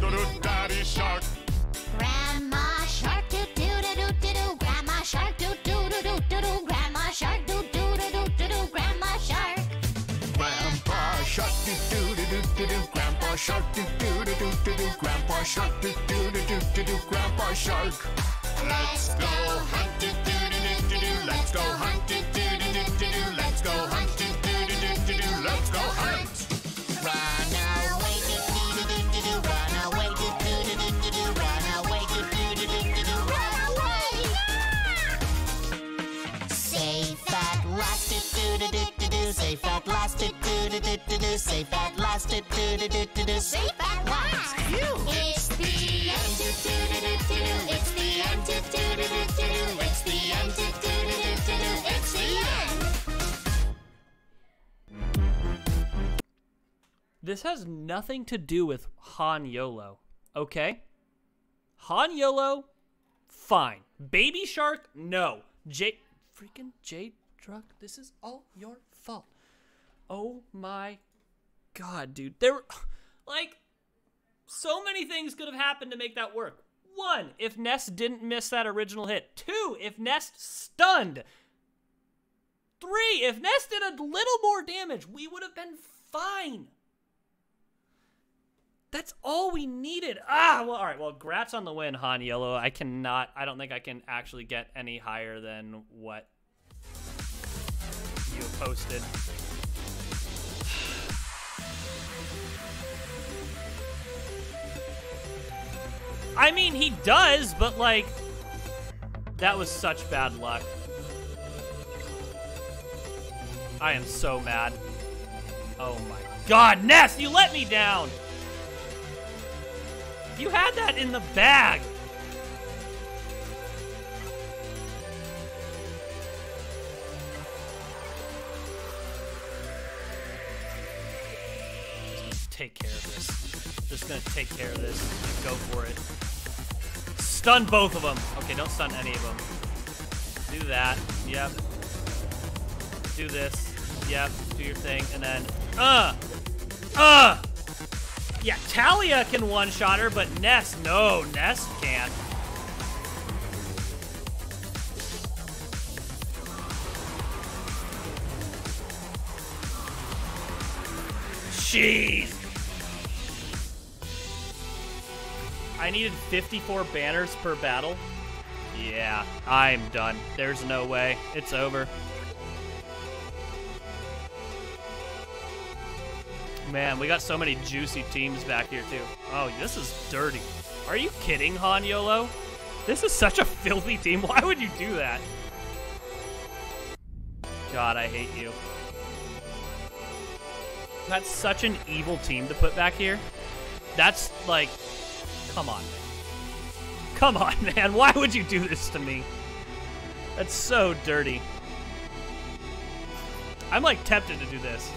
G: Grandma Shark, do-do-do-do-do-do. Grandma Shark, do-do-do-do-do-do. Grandma Shark, do-do-do-do-do-do. Grandma Shark.
H: Grandpa Shark, do-do-do-do-do-do. Grandpa Shark, do-do-do-do-do-do. Grandpa Shark, do-do-do-do-do-do. Grandpa Shark. Let's go hunt, do-do-do-do-do-do. Let's go hunt, do-do-do-do-do-do. Let's go hunt, do-do-do-do-do-do. Let's go hunt. Run away, do-do-do-do-do. Run away, do-do-do-do-do. Run away, do-do-do-do-do. Run away. Safe at last, do-do-do-do-do. Safe at last, do-do-do-do-do. Safe at last, do-do-do-do-do. Safe at last. It's the end, do-do-do-do-do. It's the end, do-do-do-do-do. It's the end, do-do-do-do-do. It's the end.
B: This has nothing to do with Han YOLO, okay? Han YOLO, fine. Baby Shark, no. Freaking J Druck, this is all your fault. Oh my god, dude. There were, like, so many things could have happened to make that work. 1, if Nest didn't miss that original hit. 2, if Nest stunned. 3, if Nest did a little more damage, we would have been fine. That's all we needed. Well, all right. Well, grats on the win, Han YOLO. I don't think I can actually get any higher than what you posted. I mean, he does, but, like, that was such bad luck. I am so mad. Oh, my God. Nest, you let me down. You had that in the bag. Just take care of this. Just gonna take care of this and go for it. Stun both of them. Okay, don't stun any of them. Do that. Yep. Do this. Yep. Do your thing. And then, yeah, Talia can one-shot her, but Nest, no, Nest can't. Jeez. I needed 54 banners per battle. Yeah, I'm done. There's no way. It's over. Man, we got so many juicy teams back here, too. Oh, this is dirty. Are you kidding, Han Yolo? This is such a filthy team. Why would you do that? God, I hate you. That's such an evil team to put back here. That's like, come on, man. Come on, man. Why would you do this to me? That's so dirty. I'm like tempted to do this.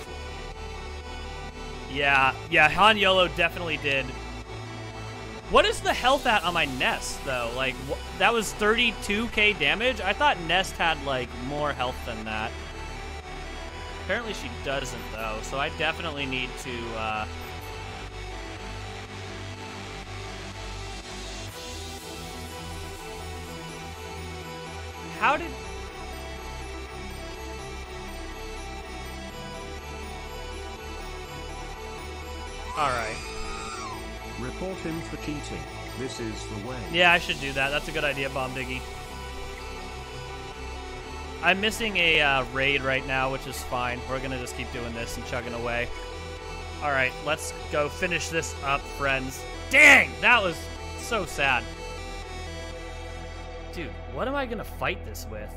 B: Yeah, Han Yolo definitely did. What is the health at on my Nest, though? Like, that was 32k damage? I thought Nest had, like, more health than that. Apparently she doesn't, though, so I definitely need to, How did... Alright.
D: Report him for cheating. This is the way.
B: Yeah, I should do that. That's a good idea, Bomb Diggy. I'm missing a raid right now, which is fine. We're going to just keep doing this and chugging away. All right, let's go finish this up, friends. Dang, that was so sad. Dude, what am I going to fight this with?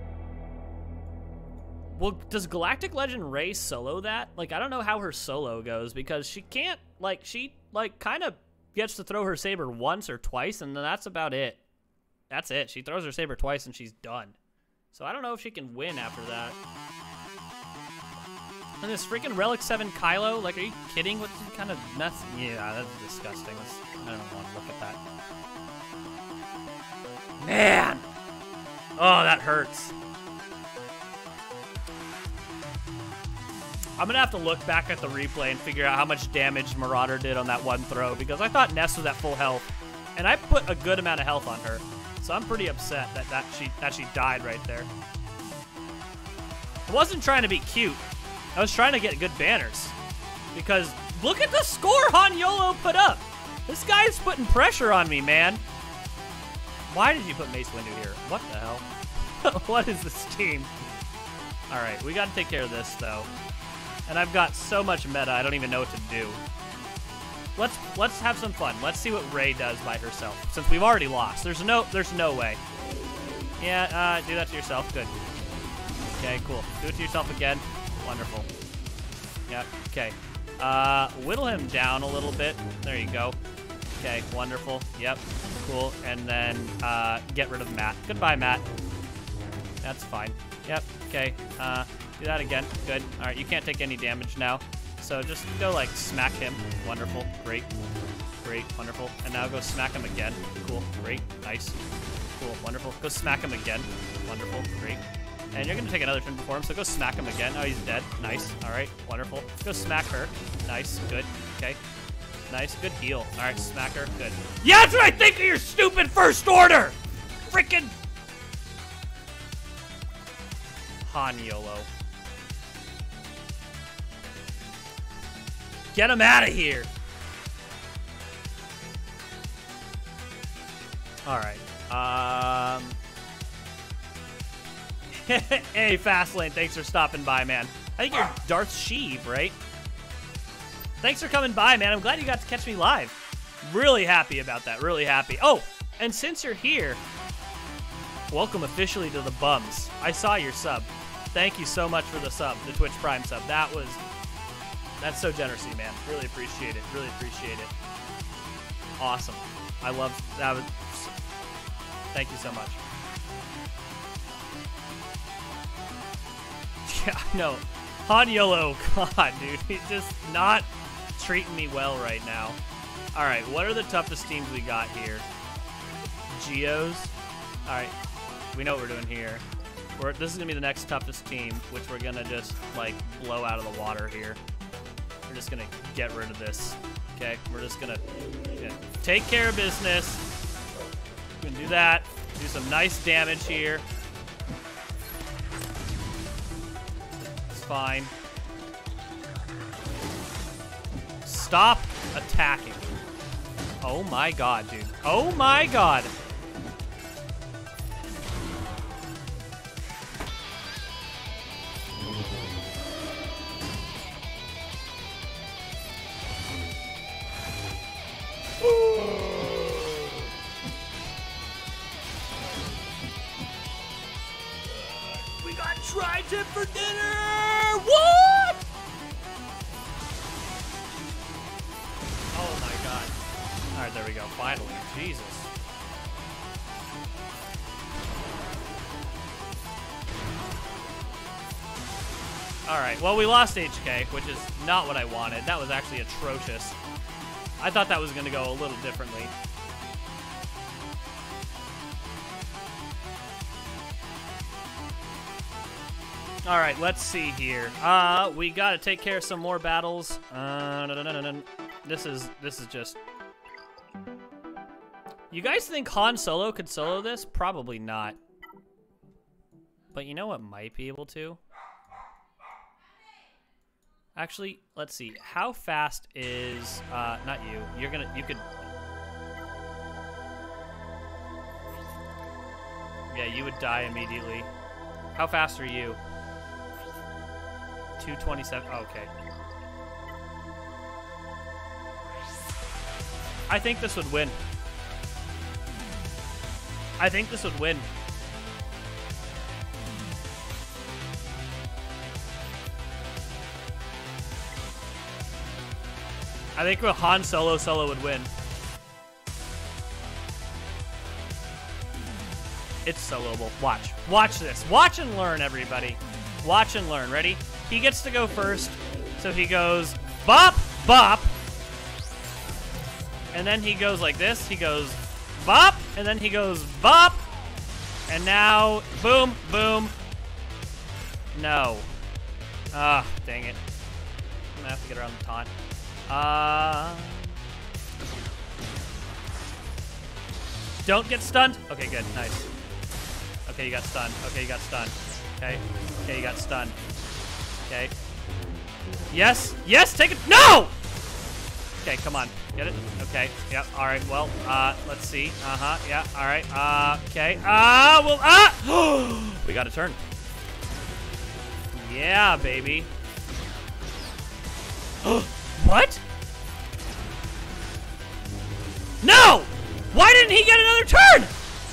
B: Well, does Galactic Legend Ray solo that? Like, I don't know how her solo goes because she can't, like, she, like, kind of gets to throw her saber once or twice, and then that's about it. That's it. She throws her saber twice, and she's done. So I don't know if she can win after that. And this freaking Relic 7 Kylo, like, are you kidding? What kind of nuts? Yeah, that's disgusting. I don't want to look at that. Man! Oh, that hurts. I'm going to have to look back at the replay and figure out how much damage Marauder did on that one throw, because I thought Ness was at full health, and I put a good amount of health on her. So I'm pretty upset that she died right there. I wasn't trying to be cute. I was trying to get good banners. Because look at the score Han Yolo put up. This guy's putting pressure on me, man. Why did you put Mace Windu here? What the hell? What is this team? Alright, we got to take care of this, though. And I've got so much meta, I don't even know what to do. Let's have some fun. Let's see what Rey does by herself. Since we've already lost. There's no way. Yeah, do that to yourself. Good. Okay, cool. Do it to yourself again. Wonderful. Yeah, okay. Whittle him down a little bit. There you go. Okay, wonderful. Yep, cool. And then get rid of Matt. Goodbye, Matt. That's fine. Yep, okay. Do that again. Good. All right, you can't take any damage now. So just go, like, smack him. Wonderful. Great. Great. Wonderful. And now go smack him again. Cool. Great. Nice. Cool. Wonderful. Go smack him again. Wonderful. Great. And you're going to take another turn before him, so go smack him again. Oh, he's dead. Nice. All right. Wonderful. Go smack her. Nice. Good. Okay. Nice. Good heal. All right. Smack her. Good. Yeah, that's what I think of your stupid first order! Freaking Han Yolo. Get him out of here. All right. Hey, Fastlane, thanks for stopping by, man. I think you're Darth Sheev, right? Thanks for coming by, man. I'm glad you got to catch me live. Really happy about that. Really happy. Oh, and since you're here, welcome officially to the Bums. I saw your sub. Thank you so much for the sub, the Twitch Prime sub. That's so generous of you, man. Really appreciate it. Really appreciate it. Awesome. I love that. Thank you so much. Yeah, no. Han Yolo, God, dude. He's just not treating me well right now. All right, what are the toughest teams we got here? Geos. All right, we know what we're doing here. This is going to be the next toughest team, which we're going to just, like, blow out of the water here. We're just going to get rid of this. Okay, we're just going to take care of business. We're going to do that. Do some nice damage here. It's fine. Stop attacking. Oh my god, dude. Oh my god. tri-tip for dinner! What? Oh my god. Alright, there we go. Finally. Jesus. Alright, well, we lost HK, which is not what I wanted. That was actually atrocious. I thought that was going to go a little differently. Alright, let's see here. We gotta take care of some more battles. This is just... You guys think Han Solo could solo this? Probably not. But you know what might be able to? Actually, let's see. How fast is... not you. You could... Yeah, you would die immediately. How fast are you? 227. Oh, okay. I think this would win. I think this would win. I think with Han Solo would win. It's soloable. Watch. Watch this. Watch and learn, everybody. Watch and learn. Ready? He gets to go first. So he goes bop, bop. And then he goes like this. He goes bop. And then he goes bop. And now, boom, boom. No. Ah, dang it. I'm gonna have to get around the taunt. Don't get stunned. Okay, good. Nice. Okay, you got stunned. Okay, you got stunned. Okay. Okay, you got stunned. Okay. Yes. Yes, take it. No! Okay, come on. Get it? Okay. Yep. All right. Well, let's see. Uh-huh. Yeah. All right. Okay. Well, we got a turn. Yeah, baby. What? No! Why didn't he get another turn?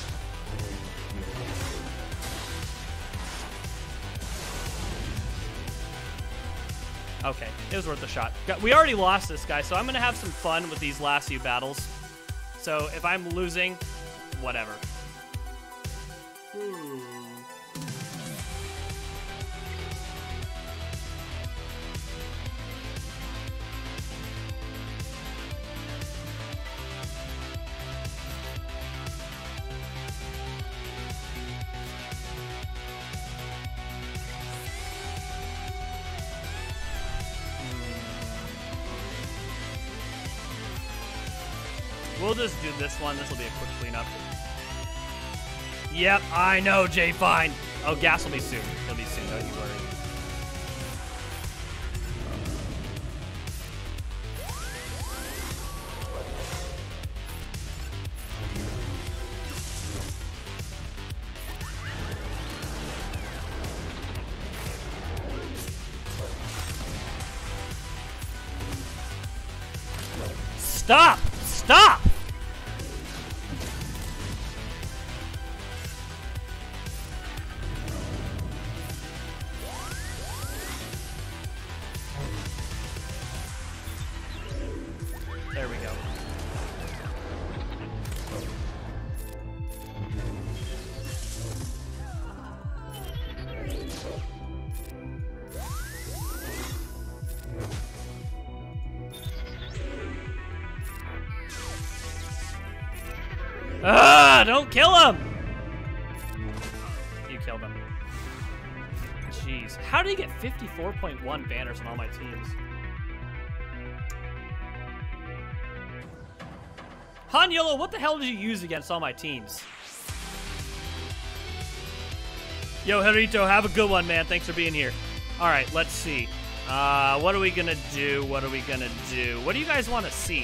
B: Okay, it was worth a shot. We already lost this guy, so I'm going to have some fun with these last few battles. So if I'm losing, whatever. We'll just do this one. This will be a quick cleanup. Yep, I know, Jay. Fine. Oh, gas will be soon. It'll be soon. Don't you worry. Stop! Stop! There we go. Ah, don't kill him! You killed him. Jeez. How did he get 54.1 banners on all my teams? Han Yolo, what the hell did you use against all my teams? Yo, Herito, have a good one, man. Thanks for being here. All right, let's see. What are we gonna do? What are we gonna do? What do you guys want to see?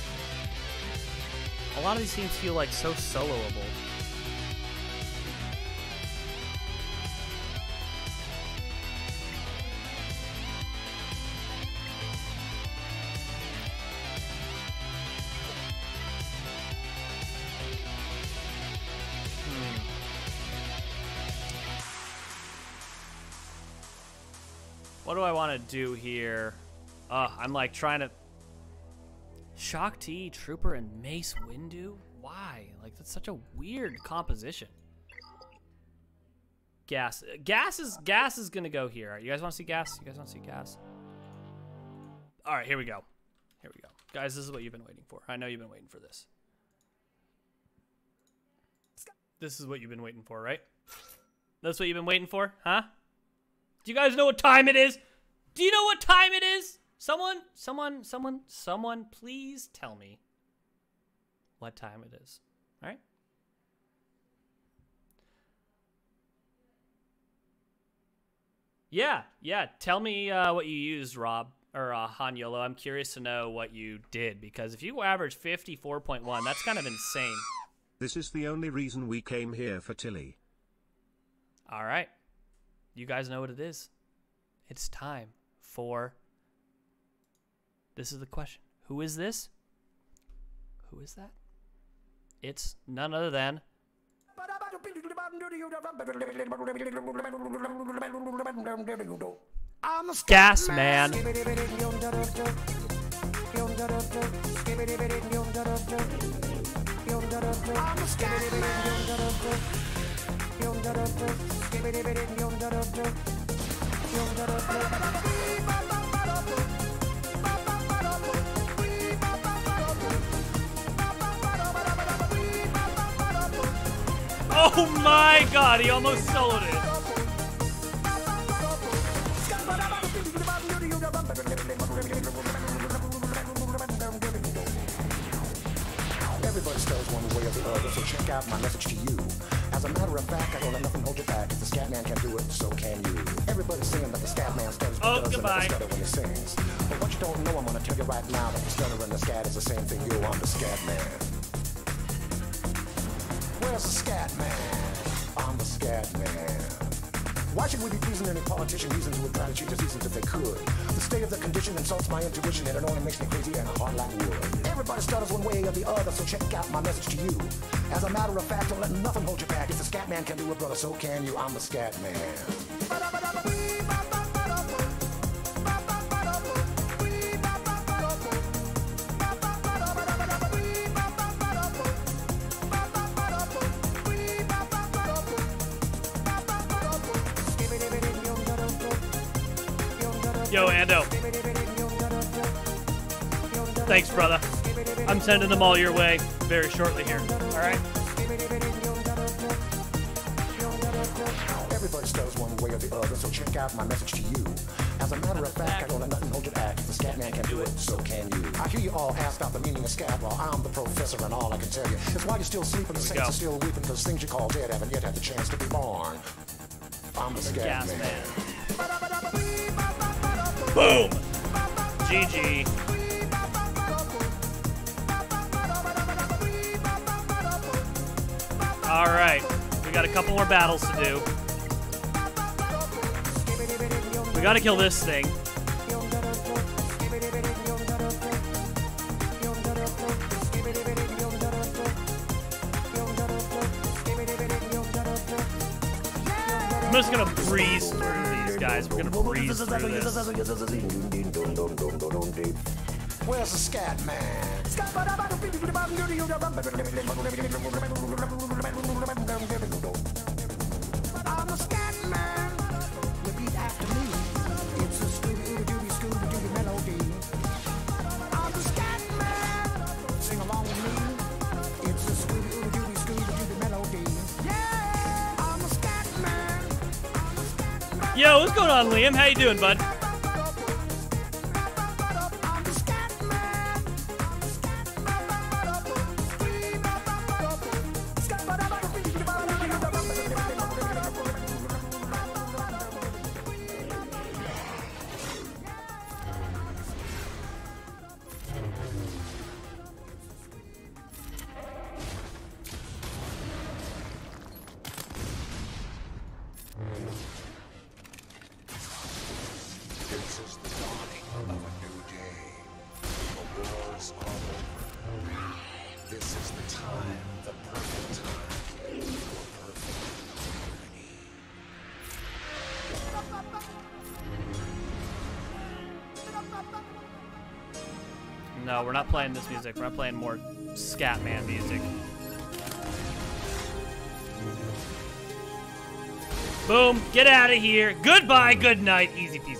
B: A lot of these teams feel like so soloable. What do I want to do here? I'm like trying to... Shock T, Trooper, and Mace Windu? Why? Like, that's such a weird composition. Gas. Gas is gonna go here. Right, you guys want to see Gas? You guys want to see Gas? All right, here we go. Here we go. Guys, this is what you've been waiting for. I know you've been waiting for this. This is what you've been waiting for, right? That's what you've been waiting for, huh? Do you guys know what time it is? Do you know what time it is? Someone, please tell me what time it is. All right? Yeah. Tell me what you used, Rob, or Han Yolo. I'm curious to know what you did, because if you average 54.1, that's kind of insane.
D: This is the only reason we came here for Tilly.
B: All right. You guys know what it is. It's time for... This is the question. Who is this? Who is that? It's none other than... Gas Man. Oh my god, he almost soloed it.
I: Everybody stutters one way or the other, so check out my message to you. As a matter of fact, I don't let nothing hold you back. If the scat man can do it, so can you. Everybody's saying that the scat man stutters but doesn't never stutter when he sings. But what you don't know, I'm gonna tell you right now that the stutter and the scat is the same thing. Yo, I'm the scat man. Where's the scat man? I'm the scat man. Why should we be pleasing any politician reason to try to change the seasons if they could? The state of the condition insults my intuition and it only makes me crazy and hard like wood. Everybody stutters one way or the other, so check out my message to you. As a matter of fact, don't let nothing hold you back. If the scat man can do it, brother, so can you. I'm the scat man.
B: Yo, Ando. Thanks, brother. I'm sending them all your way very shortly here. All right?
I: Everybody stutters one way or the other, so check out my message to you. As a matter of fact, I don't let nothing hold you back. If the scat man can do it, so can you. I hear you all ask about the meaning of scat. Well, I'm the professor, and all I can tell you is why you're still sleeping, the saints are still weeping, because things you call dead haven't yet had the chance to be born. I'm the scat man.
B: Boom! GG. All right, we got a couple more battles to do. We gotta kill this thing. I'm just gonna breeze through these guys. We're gonna breeze through this.
I: Where's the scat man? I'm the scat man. Repeat after me. It's a Scooby-Dooby melody. I'm the scat man. Sing along with me. It's a Scooby-Dooby melody. Yeah, I'm the scat man.
B: Yo, what's going on, Liam? How you doing, bud? No, we're not playing this music. We're not playing more Scatman music. Boom, get out of here. Goodbye, good night, easy peasy.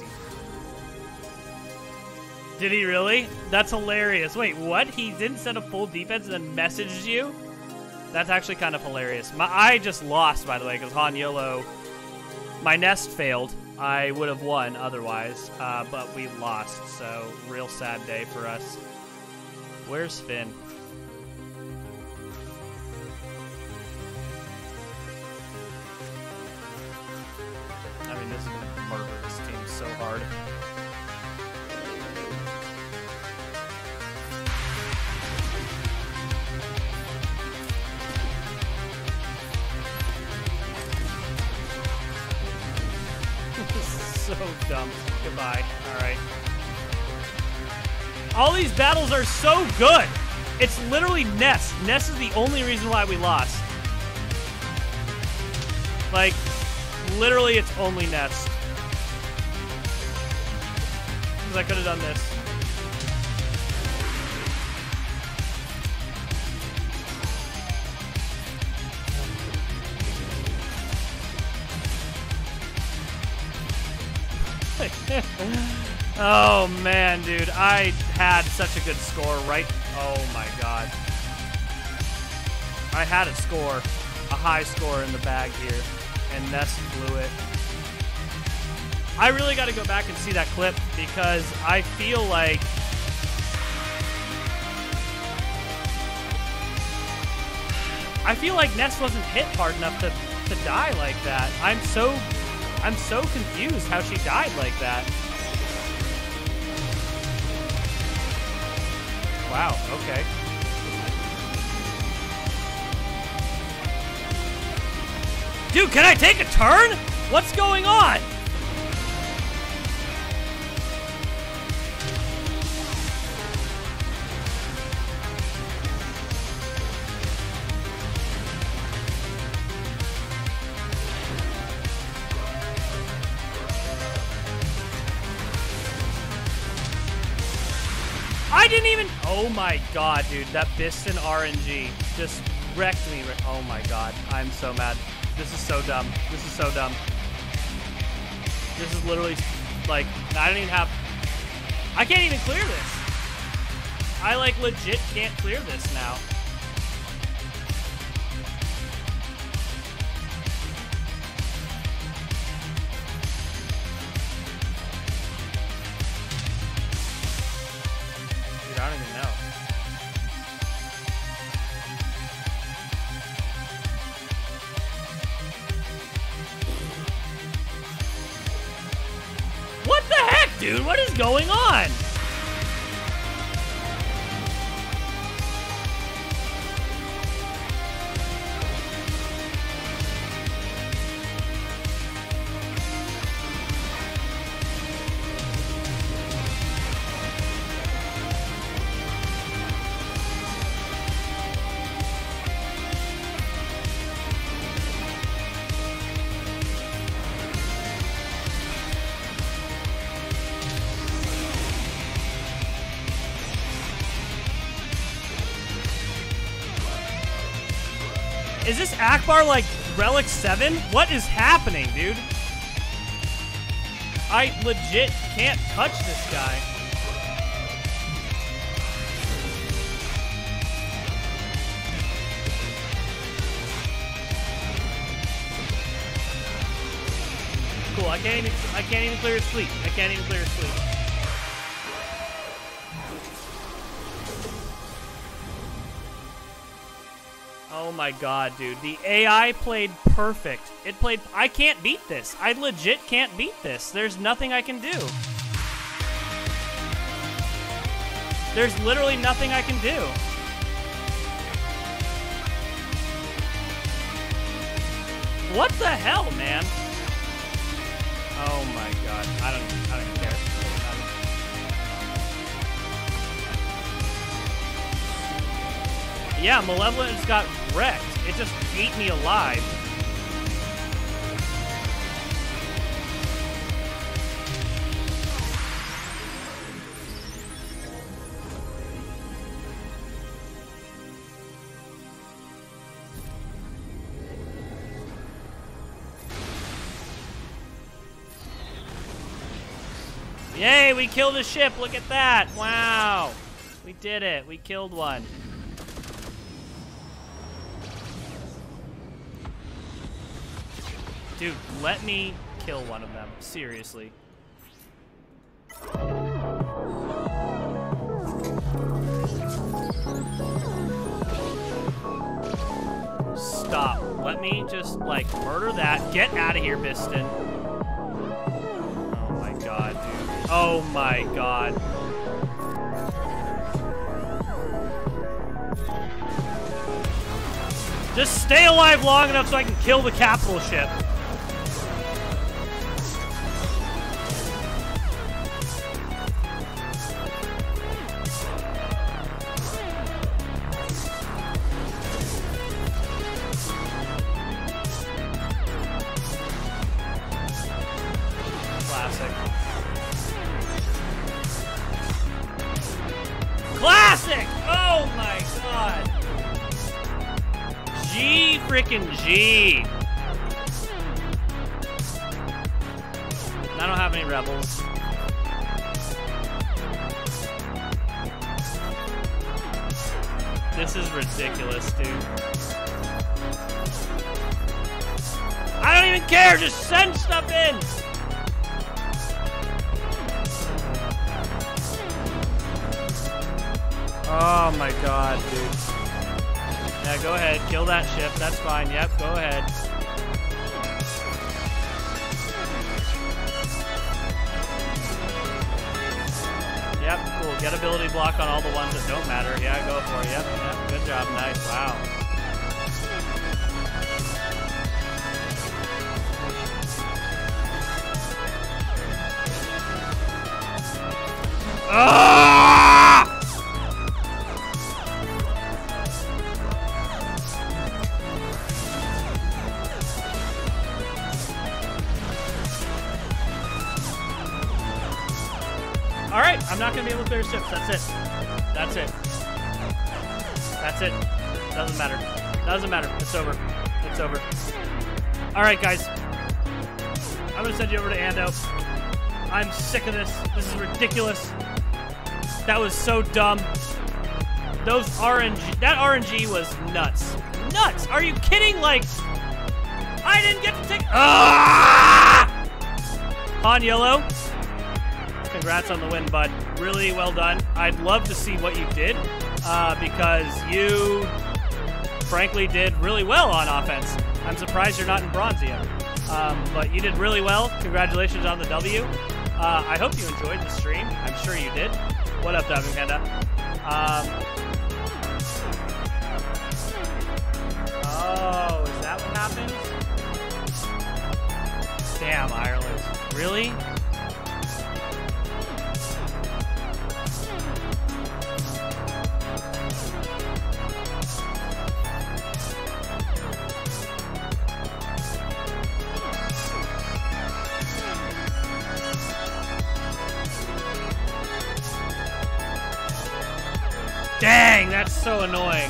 B: Did he really? That's hilarious. Wait, what? He didn't set a full defense and then messaged you? That's actually kind of hilarious. I just lost, by the way, because Han Yolo, my nest failed. I would have won otherwise, but we lost, so real sad day for us. Where's Finn? I mean, this is gonna murder this team so hard. So dumb. Goodbye. Alright. All these battles are so good! It's literally Ness. Ness is the only reason why we lost. Like, literally it's only Ness. Because I could have done this. Oh man, dude, I had such a good score, right? Oh my god. I had a score, a high score in the bag here, and Ness blew it. I really got to go back and see that clip because I feel like Ness wasn't hit hard enough to die like that. I'm so confused how she died like that. Wow, okay. Dude, can I take a turn? What's going on? I didn't even... Oh my god, dude. That Biston RNG just wrecked me. Oh my god. I'm so mad. This is so dumb. This is so dumb. This is literally... Like, I don't even have... I can't even clear this. I, like, legit can't clear this now. I don't even know. What the heck, dude? What is going on? Is this Akbar like Relic 7? What is happening, dude? I legit can't touch this guy. Cool, I can't even clear his fleet. I can't even clear his fleet. Oh my god, dude. The AI played perfect. It played... I can't beat this. I legit can't beat this. There's nothing I can do. There's literally nothing I can do. What the hell, man? Oh my god. I don't even care. Yeah, Malevolent just got wrecked. It just ate me alive. Yay, we killed a ship. Look at that. Wow. We did it. We killed one. Dude, let me kill one of them. Seriously. Stop. Let me just, like, murder that. Get out of here, Biston. Oh my god, dude. Oh my god. Just stay alive long enough so I can kill the capital ship. Classic! Oh my god! G frickin' G! I don't have any rebels. This is ridiculous, dude. I don't even care! Just send stuff in! Oh my god, dude. Yeah, go ahead. Kill that ship. That's fine. Yep, go ahead. Yep, cool. Get ability block on all the ones that don't matter. Yeah, go for it. Yep, good job. Nice. Wow. Ah! All right, I'm not gonna be able to clear ships. That's it. That's it. That's it. Doesn't matter. Doesn't matter. It's over. It's over. All right, guys. I'm gonna send you over to Ando. I'm sick of this. This is ridiculous. That was so dumb. Those RNG, that RNG was nuts. Nuts! Are you kidding? Like, I didn't get to take. Ah! Han Yellow. Congrats on the win, bud. Really well done. I'd love to see what you did because you, frankly, did really well on offense. I'm surprised you're not in bronze yet. But you did really well. Congratulations on the W. I hope you enjoyed the stream. I'm sure you did. What up, Diving Panda? Oh, is that what happened? Damn, Ireland. Really? Dang, that's so annoying.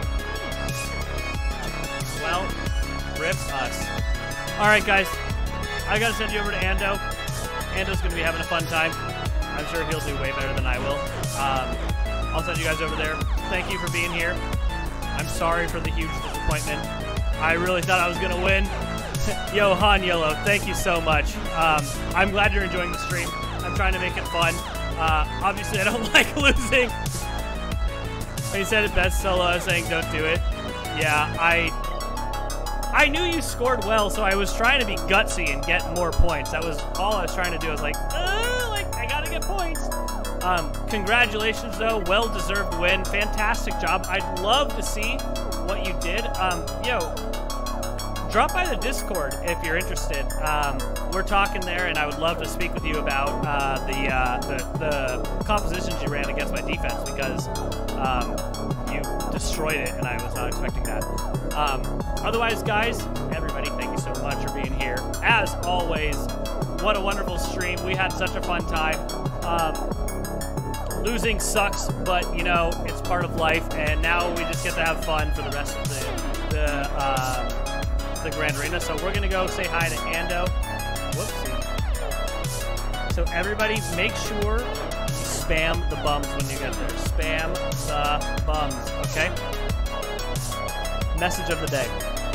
B: Well, rip us. Alright, guys. I gotta send you over to Ando. Ando's gonna be having a fun time. I'm sure he'll do way better than I will. I'll send you guys over there. Thank you for being here. I'm sorry for the huge disappointment. I really thought I was gonna win. Yo, Han Yellow, thank you so much. I'm glad you're enjoying the stream. I'm trying to make it fun. Obviously, I don't like losing. When you said it best solo, I was saying don't do it. Yeah, I knew you scored well, so I was trying to be gutsy and get more points. That was all I was trying to do. I was like, I gotta get points. Congratulations, though. Well-deserved win. Fantastic job. I'd love to see what you did. Yo, drop by the Discord if you're interested. We're talking there, and I would love to speak with you about the compositions you ran against my defense because you destroyed it, and I was not expecting that. Otherwise, guys, everybody, thank you so much for being here. As always, what a wonderful stream. We had such a fun time. Losing sucks, but, you know, it's part of life, and now we just get to have fun for the rest of the Grand Arena. So we're going to go say hi to Ando. Whoopsie. So everybody, make sure you spam the bums when you get there. Spam the bums, okay? Message of the day.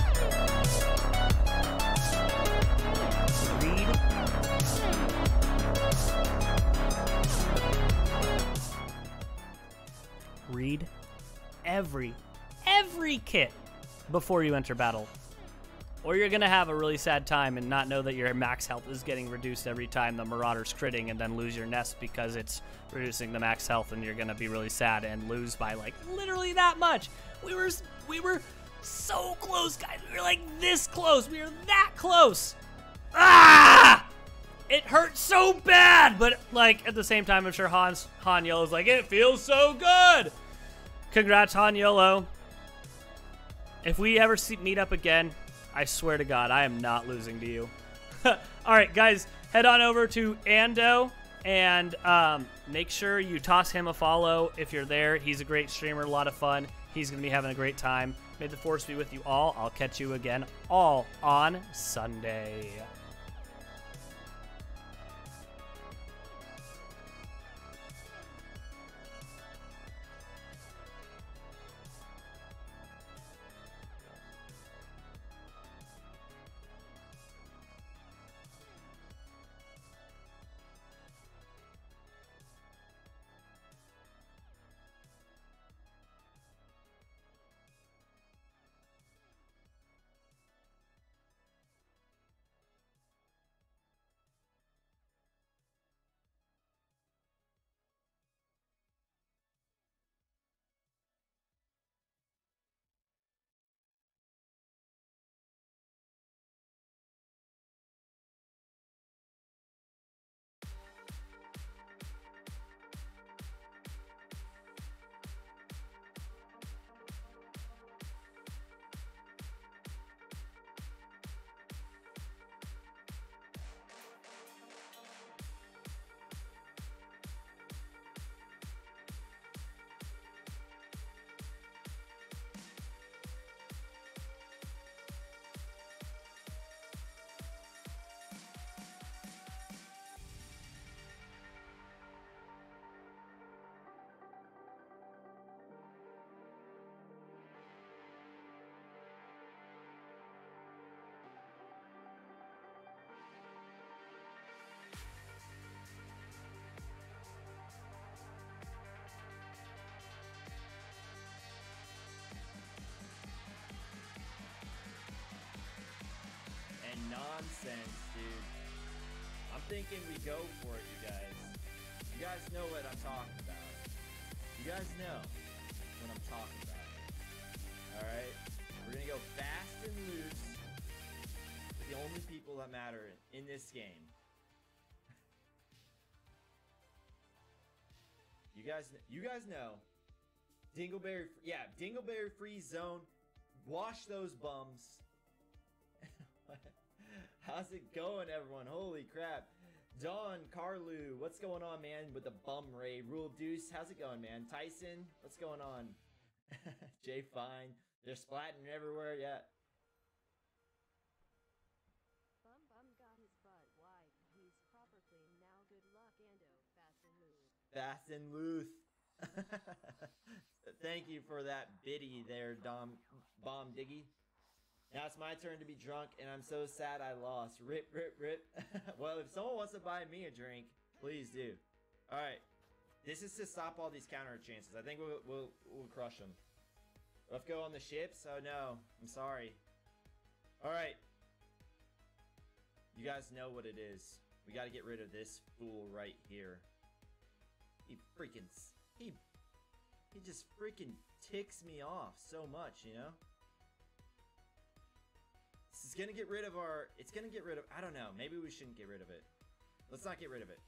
B: Read every kit before you enter battle. Or you're gonna have a really sad time and not know that your max health is getting reduced every time the Marauder's critting and then lose your nest because it's reducing the max health, and you're gonna be really sad and lose by like literally that much. We were so close, guys. We were like this close. We were that close. Ah! It hurt so bad, but like at the same time, I'm sure Han Yolo's like, it feels so good. Congrats, Han Yolo. If we ever meet up again, I swear to God, I am not losing to you. All right, guys, head on over to Ando and make sure you toss him a follow if you're there. He's a great streamer, a lot of fun. He's going to be having a great time. May the force be with you all. I'll catch you again all on Sunday.
J: Nonsense, dude. I'm thinking we go for it, you guys. You guys know what I'm talking about. You guys know what I'm talking about. Alright? We're gonna go fast and loose with the only people that matter in this game. You guys know. Dingleberry, yeah, Dingleberry free zone. Wash those bums. How's it going, everyone? Holy crap. Don, Carlu, what's going on, man, with the bum raid? Rule Deuce, how's it going, man? Tyson, what's going on? Jay Fine, they're splatting everywhere, yeah.
K: Bum got his butt wide. He's proper clean now. Good luck, Ando. Fast and loose.
J: Thank you for that biddy there, Bomb Diggy. Now it's my turn to be drunk, and I'm so sad I lost. Rip, rip, rip. Well, if someone wants to buy me a drink, please do. All right, this is to stop all these counter chances. I think we'll crush them. Let's go on the ships. Oh no, I'm sorry. All right, you guys know what it is. We got to get rid of this fool right here. He just freaking ticks me off so much, you know. This is gonna get rid of our, it's gonna get rid of, I don't know, maybe we shouldn't get rid of it. Let's not get rid of it.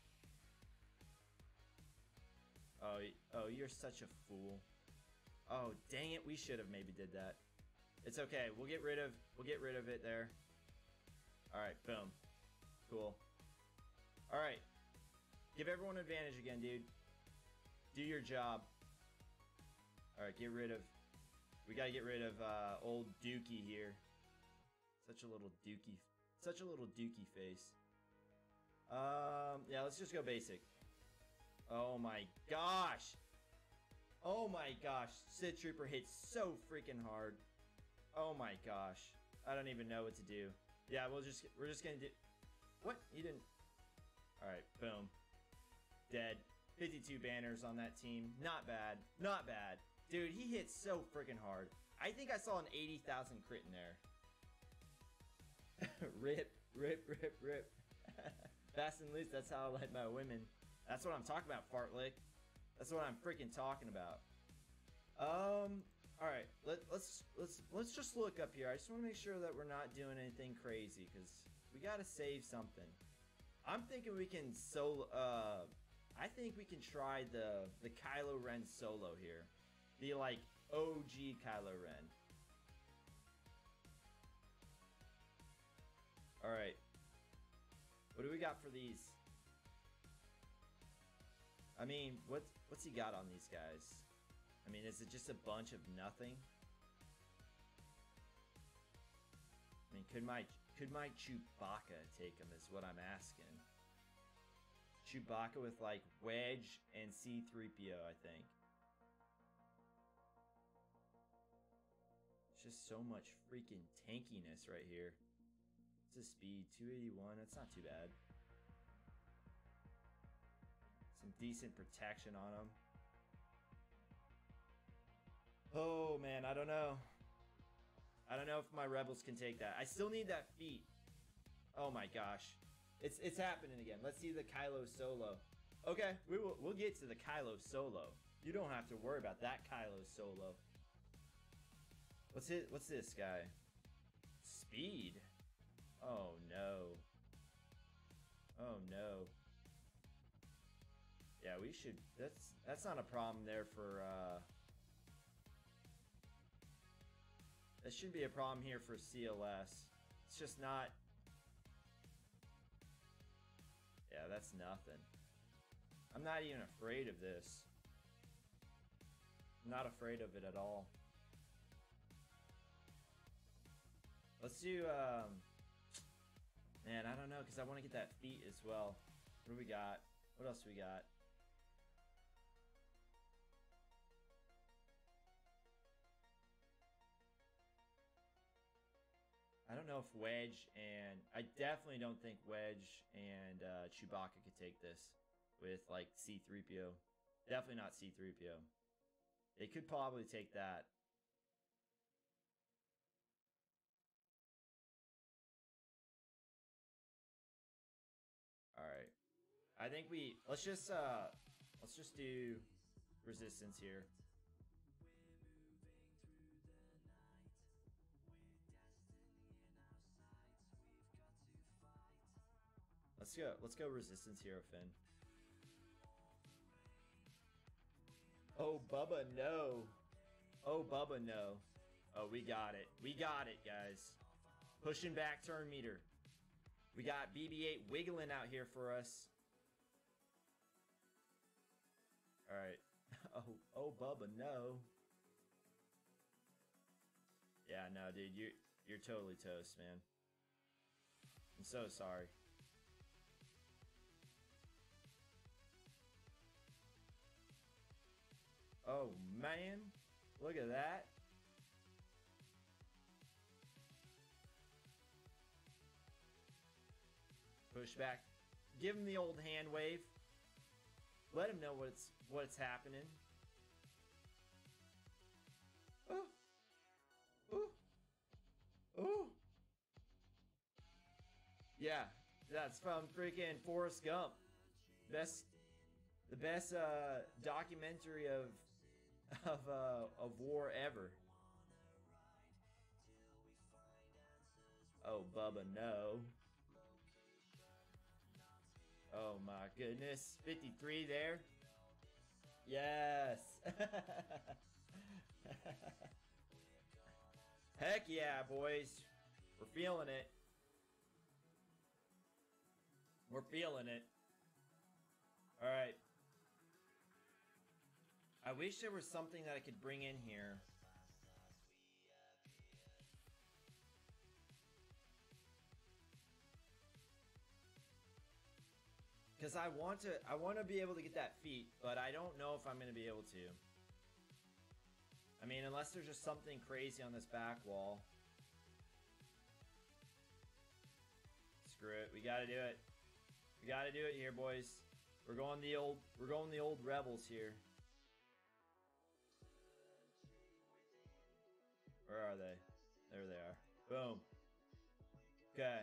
J: Oh, you're such a fool. Oh, dang it, we should have maybe did that. It's okay, we'll get rid of it there. Alright, boom. Cool. Alright. Give everyone advantage again, dude. Do your job. Alright, get rid of, we gotta get rid of old Dookie here. Such a little dookie face. Yeah, let's just go basic. Oh my gosh. Oh my gosh. Sid Trooper hits so freaking hard. Oh my gosh. I don't even know what to do. Yeah, we're just gonna do... What? You didn't... Alright, boom. Dead. 52 banners on that team. Not bad. Not bad. Dude, he hits so freaking hard. I think I saw an 80,000 crit in there. Rip, rip, rip, rip. Fast and loose, that's how I like my women. That's what I'm talking about, Fartlick. That's what I'm freaking talking about. Alright, let's just look up here. I just want to make sure that we're not doing anything crazy, because we gotta save something. I'm thinking we can I think we can try the Kylo Ren solo here. The, like, OG Kylo Ren. Alright. What do we got for these? I mean, what's he got on these guys? I mean, is it just a bunch of nothing? I mean, could my Chewbacca take him is what I'm asking. Chewbacca with, like, Wedge and C-3PO, I think. It's just so much freaking tankiness right here. What's his speed? 281. That's not too bad. Some decent protection on him. Oh, man. I don't know. I don't know if my rebels can take that. I still need that feat. Oh, my gosh. It's happening again. Let's see the Kylo solo. Okay, we'll get to the Kylo solo. You don't have to worry about that Kylo solo. What's this guy? Speed. Oh no. Oh no. Yeah, we should. That's not a problem there for. That shouldn't be a problem here for CLS. It's just not. Yeah, that's nothing. I'm not even afraid of this. I'm not afraid of it at all. Let's do, man, I don't know, because I want to get that feat as well. What do we got? What else do we got? I don't know if Wedge and... I definitely don't think Wedge and Chewbacca could take this with, like, C-3PO. Definitely not C-3PO. They could probably take that. Alright. I think we... Let's just do resistance here. Let's go resistance hero, Finn. Oh, Bubba, no. Oh, Bubba, no. Oh, we got it. We got it, guys. Pushing back turn meter. We got BB-8 wiggling out here for us. Alright. Oh, Bubba, no. Yeah, no, dude, you're totally toast, man. I'm so sorry. Oh, man. Look at that. Push back. Give him the old hand wave. Let him know what's happening. Ooh. Ooh. Ooh. Yeah, that's from freaking Forrest Gump. The best documentary of war ever. Oh, Bubba, no. Oh my goodness. 53 there. Yes. Heck yeah, boys. We're feeling it. We're feeling it. Alright. I wish there was something that I could bring in here. Because I want to be able to get that feat, but I don't know if I'm going to be able to. I mean, unless there's just something crazy on this back wall. Screw it. We got to do it. We got to do it here, boys. We're going the old rebels here. Where are they? There they are. Boom. Okay.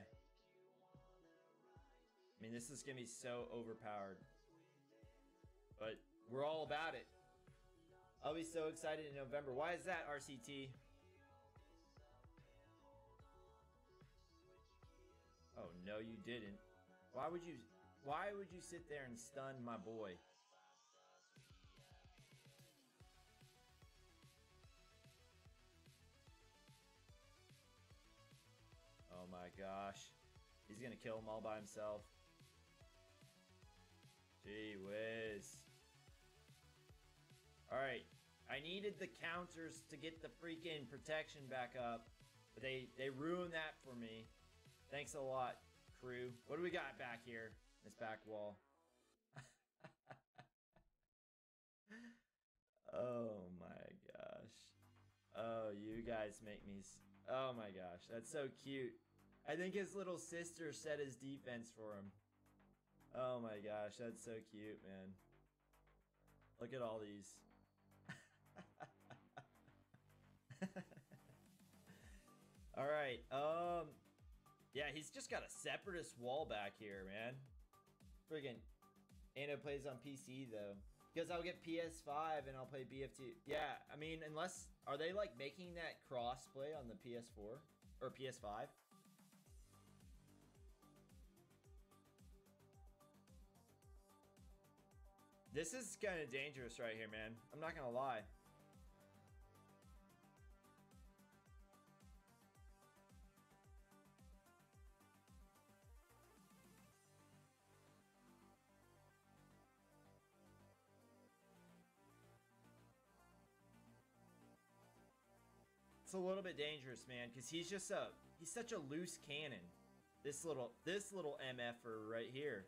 J: I mean, this is going to be so overpowered. But we're all about it. I'll be so excited in November. Why is that, RCT? Oh, no, you didn't. Why would you sit there and stun my boy? Oh my gosh. He's gonna kill them all by himself. Gee whiz. Alright. I needed the counters to get the freaking protection back up. But they ruined that for me. Thanks a lot, crew. What do we got back here? This back wall. Oh my gosh. Oh, you guys make me... Oh my gosh, that's so cute. I think his little sister set his defense for him. Oh my gosh, that's so cute, man. Look at all these. Alright, yeah, he's just got a separatist wall back here, man. Friggin' Anno plays on PC, though. Because I'll get PS5 and I'll play BF2. Yeah, I mean, unless... Are they, like, making that cross-play on the PS4? Or PS5? This is kind of dangerous right here, man. I'm not gonna lie. It's a little bit dangerous, man, because he's such a loose cannon. This little MFer right here.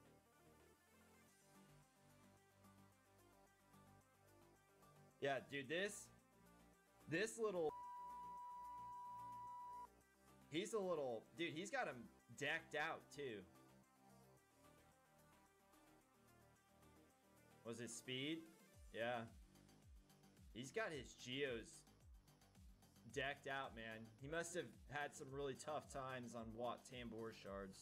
J: Yeah, dude, this little... He's a little... Dude, he's got him decked out, too. Was it speed? Yeah. He's got his geos decked out, man. He must have had some really tough times on Watt Tambor shards.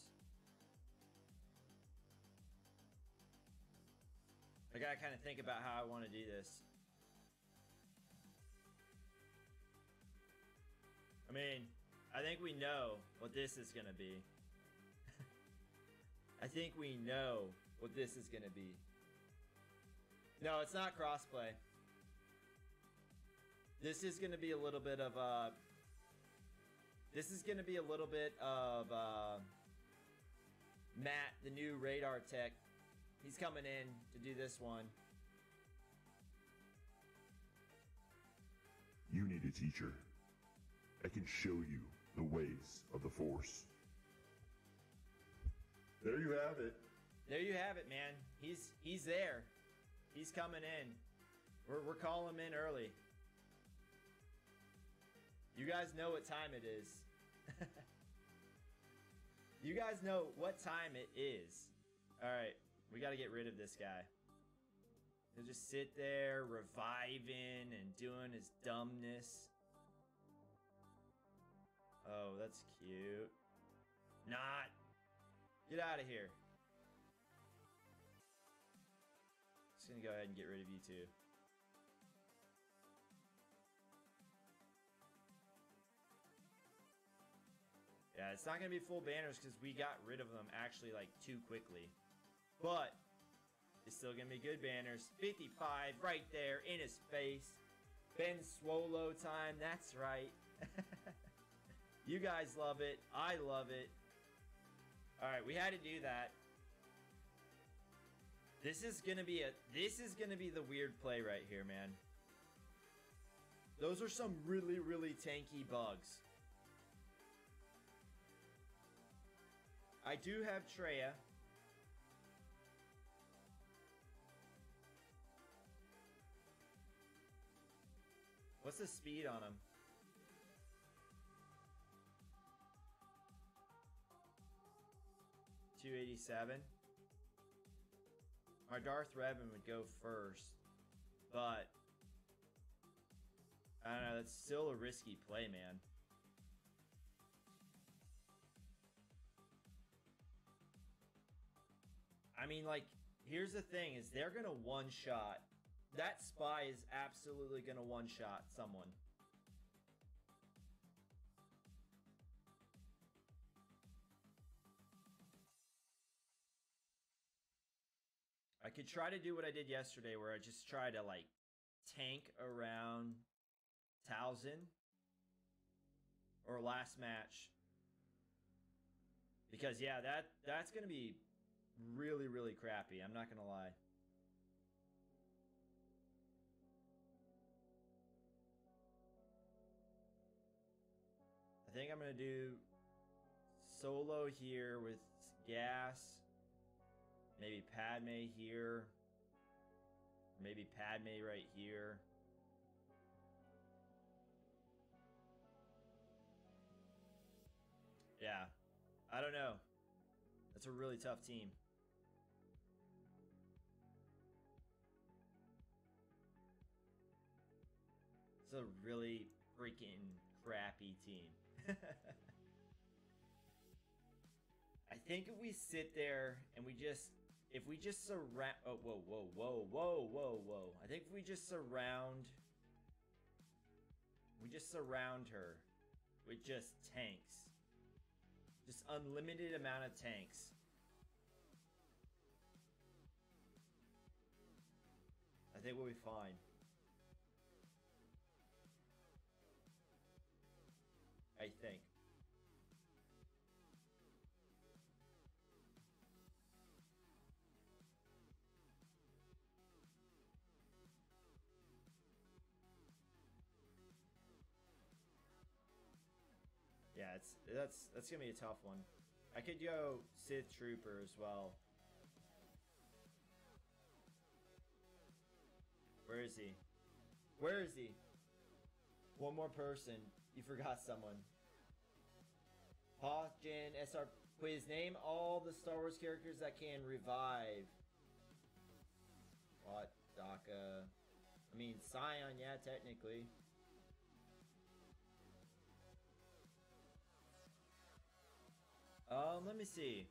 J: I gotta kind of think about how I want to do this. I mean, I think we know what this is gonna be. I think we know what this is gonna be. No, it's not crossplay. This is gonna be a little bit of Matt, the new radar tech. He's coming in to do this one.
E: You need a teacher. I can show you the ways of the Force. There you have it.
J: There you have it, man. He's there. He's coming in. We're calling him in early. You guys know what time it is. You guys know what time it is. Alright, we gotta get rid of this guy. He'll just sit there reviving and doing his dumbness. Oh, that's cute. Not. Get out of here. Just gonna go ahead and get rid of you too. Yeah, it's not gonna be full banners because we got rid of them actually like too quickly. But it's still gonna be good banners. 55 right there in his face. Ben Swolo time, that's right. You guys love it. I love it. Alright, we had to do that. This is gonna be the weird play right here, man. Those are some really, really tanky bugs. I do have Treya. What's the speed on him? $287. Our Darth Revan would go first, but I don't know. That's still a risky play, man. I mean, like, here's the thing: is they're gonna one-shot. That spy is absolutely gonna one-shot someone. I could try to do what I did yesterday, where I just try to, like, tank around Towson or last match. Because, yeah, that's gonna be really, really crappy. I'm not gonna lie. I think I'm gonna do solo here with Gas. Maybe Padme here. Maybe Padme right here. Yeah. I don't know. That's a really tough team. It's a really freaking crappy team. I think if we sit there and we just surround, oh, whoa. I think if we just surround her with just tanks. Just unlimited amount of tanks. I think we'll be fine. I think. Yeah, that's gonna be a tough one. I could go Sith Trooper as well. Where is he? Where is he? One more person. You forgot someone. Hoth, Jin, SR. Please name all the Star Wars characters that can revive. What? Daka. I mean, Scion, yeah, technically. Let me see.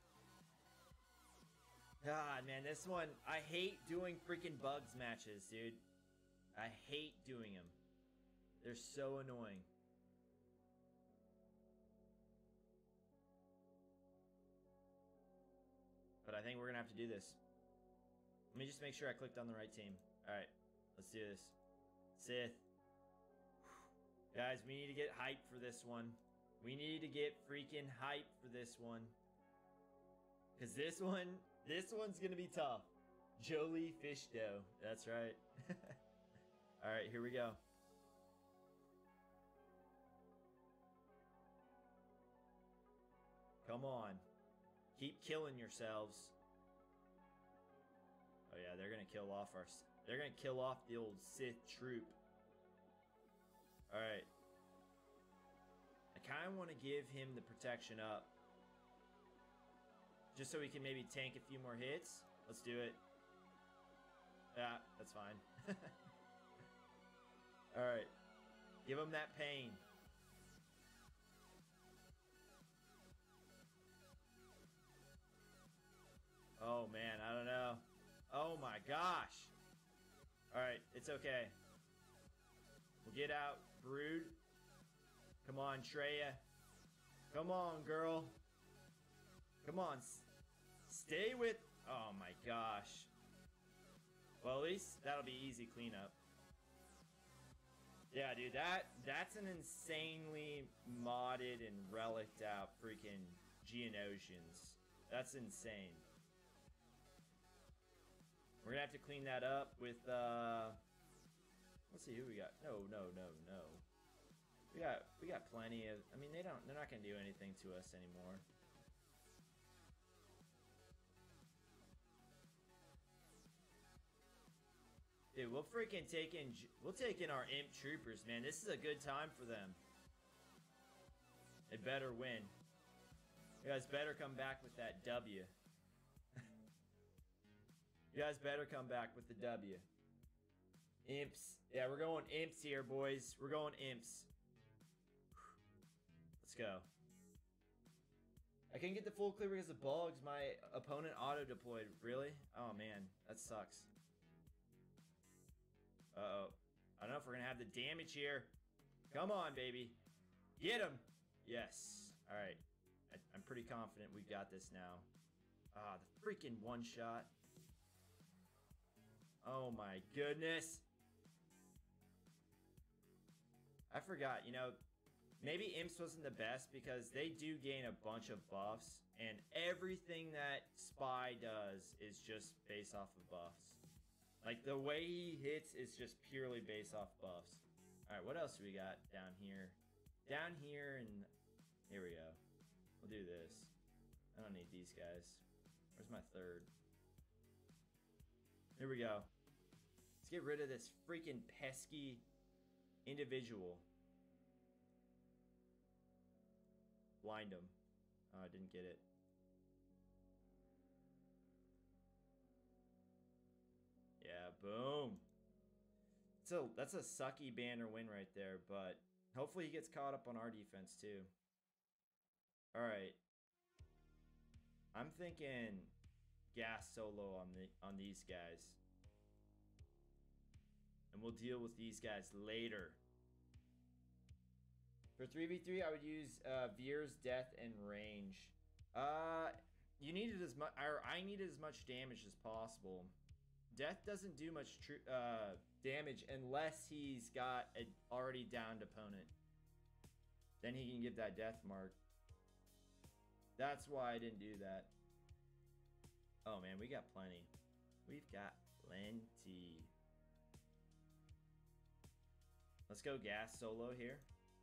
J: God, man, this one, I hate doing freaking Bugs matches, dude. I hate doing them. They're so annoying. But I think we're gonna have to do this. Let me just make sure I clicked on the right team. Alright, let's do this. Sith. Guys, we need to get hyped for this one. We need to get freaking hyped for this one. Because this one's gonna be tough. Jolie Fish Dough. That's right. Alright, here we go. Come on. Keep killing yourselves. Oh yeah, they're gonna kill off the old Sith troop. Alright. I kinda wanna give him the protection up. Just so we can maybe tank a few more hits. Let's do it. Yeah, that's fine. Alright. Give him that pain. Oh man, I don't know. Oh my gosh. Alright, it's okay. We'll get out, Brood. Come on, Treya. Come on, girl. Come on. Stay with... Oh my gosh. Well, at least that'll be easy cleanup. Yeah, dude, that's an insanely modded and reliced out freaking Geonosians. That's insane. We're gonna have to clean that up with, let's see who we got. No. We got plenty of, I mean, they're not gonna do anything to us anymore. Dude, We'll freaking take in. We'll take in our imp troopers, man. This is a good time for them. They better win. You guys better come back with that W. You guys better come back with the W. Imps. Yeah, we're going imps here, boys. We're going imps. Let's go. I couldn't get the full clear because of bugs. My opponent auto-deployed. Really? Oh, man. That sucks. Uh-oh. I don't know if we're going to have the damage here. Come on, baby. Get him. Yes. All right. I'm pretty confident we got this now. Ah, the freaking one shot. Oh, my goodness. I forgot, you know, maybe Imps wasn't the best because they do gain a bunch of buffs, and everything that Spy does is just based off of buffs. Like, the way he hits is just purely based off buffs. Alright, what else do we got down here? Down here, and here we go. We'll do this. I don't need these guys. Where's my third? Here we go. Let's get rid of this freaking pesky individual. Blind him. Oh, I didn't get it. Yeah, boom. So that's a sucky banner win right there, but hopefully he gets caught up on our defense too. Alright. I'm thinking gas solo on these guys. And we'll deal with these guys later. For 3v3, I would use Veer's death and range. You needed as much, or I needed as much damage as possible. Death doesn't do much damage unless he's got an already downed opponent. Then he can give that death mark. That's why I didn't do that. Oh man, we got plenty. We've got plenty. Let's go gas solo here.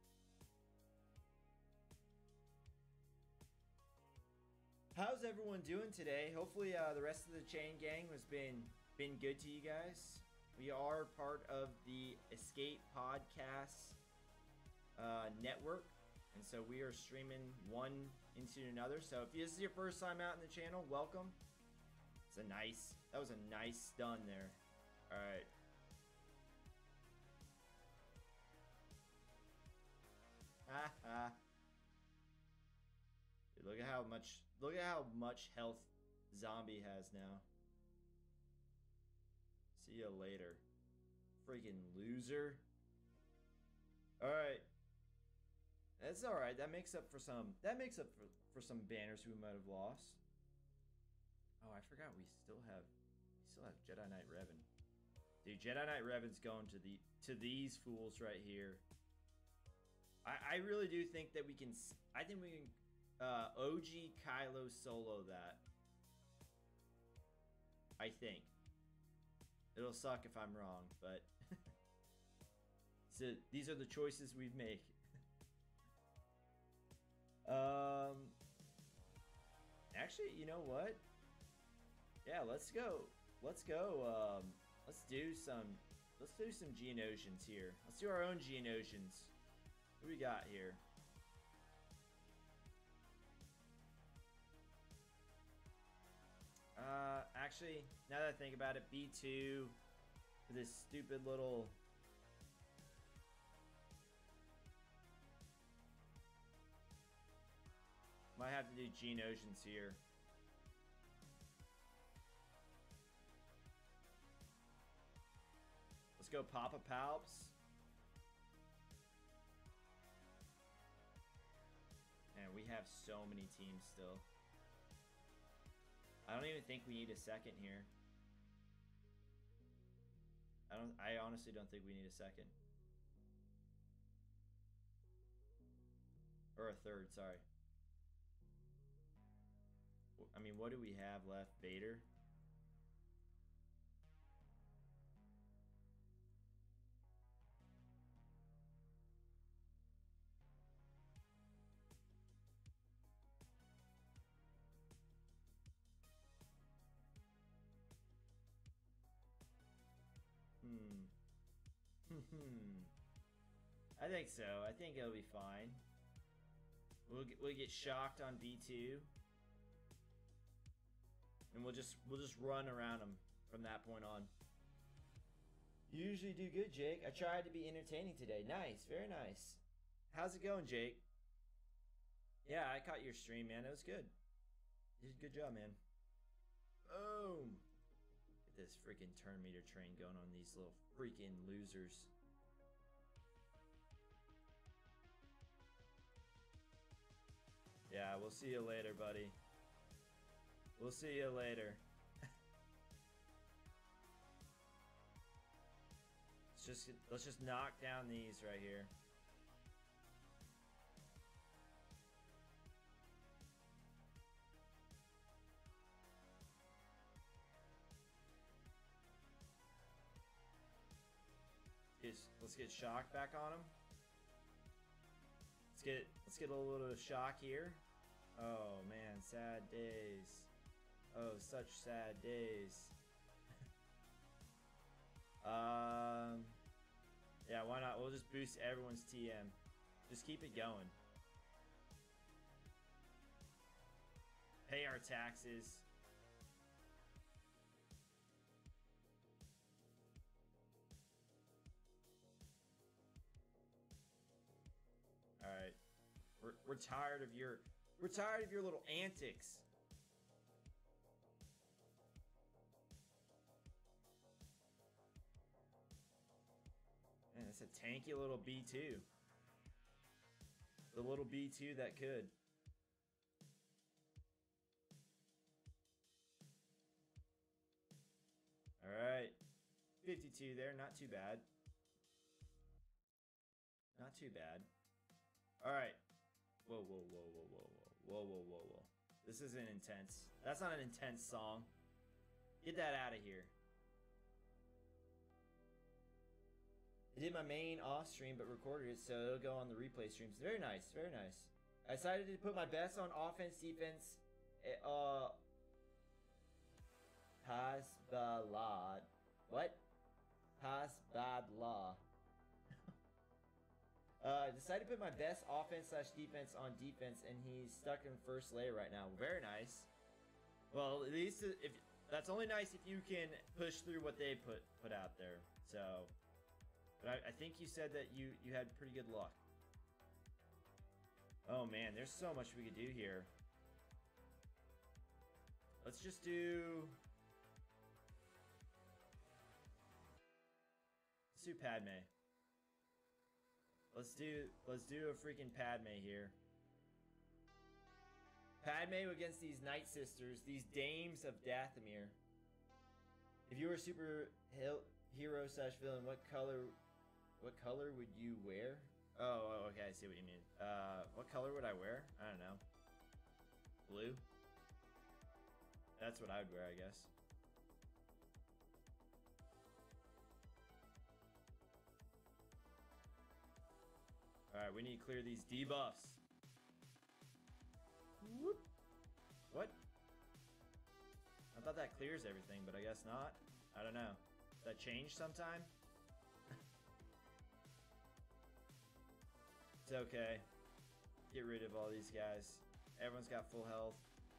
J: How's everyone doing today? Hopefully the rest of the chain gang has been good to you guys. We are part of the Escape Podcast network, and so we are streaming one into another. So if this is your first time out in the channel, welcome. That was a nice stun there. All right. Ha. Dude, look at how much health Zombie has now. See you later. Freaking loser. Alright. That's alright. That makes up for some some banners we might have lost. Oh, I forgot we still have Jedi Knight Revan. Dude, Jedi Knight Revan's going to these fools right here. I really do think that we can OG Kylo solo that. I think. It'll suck if I'm wrong, but so these are the choices we make. Actually, you know what? Yeah, let's go. Let's do some Geonosians here. Let's do our own Geonosians. What do we got here? Actually, now that I think about it, B2 for this stupid little... Might have to do Geonosians here. Let's go Papa Palps. Man, we have so many teams still. I don't even think we need a second here. I honestly don't think we need a second. Or a third, sorry. I mean, what do we have left? Vader? I think so. I think it'll be fine. We'll get shocked on B2. And we'll just run around them from that point on. You usually do good, Jake. I tried to be entertaining today. Nice, very nice. How's it going, Jake? Yeah, I caught your stream, man. It was good. You did a good job, man. Boom. Get this freaking turn meter train going on these little freaking losers. Yeah, we'll see you later, buddy. We'll see you later. Let's just knock down these right here. Let's get shock back on him. Let's get a little shock here. Oh man, sad days. Oh, such sad days. Yeah, why not? We'll just boost everyone's TM. Just keep it going. Pay our taxes. Alright. We're tired of your little antics. Man, that's a tanky little B2. The little B2 that could. Alright. 52 there, not too bad. Not too bad. Alright. Whoa, whoa, whoa, whoa, whoa, whoa, whoa, whoa, whoa, whoa. This isn't intense. That's not an intense song. Get that out of here. I did my main off stream, but recorded it, so it'll go on the replay streams. Very nice, very nice. I decided to put my best on offense, defense. Hasbalad. What? Hasbadlaw. Decided to put my best offense / defense on defense, and he's stuck in first layer right now. Very nice. Well, at least if that's only nice if you can push through what they put out there. So, but I think you said that you had pretty good luck. Oh man, there's so much we could do here. Let's just do. Let's do Padme. Let's do a freaking Padme here. Padme against these Night Sisters, these Dames of Dathomir. If you were a super hero / villain, what color would you wear? Oh, okay, I see what you mean. What color would I wear? I don't know. Blue? That's what I would wear, I guess. Alright, we need to clear these debuffs. Whoop. What? I thought that clears everything, but I guess not. I don't know. Does that change sometime? It's okay. Get rid of all these guys. Everyone's got full health.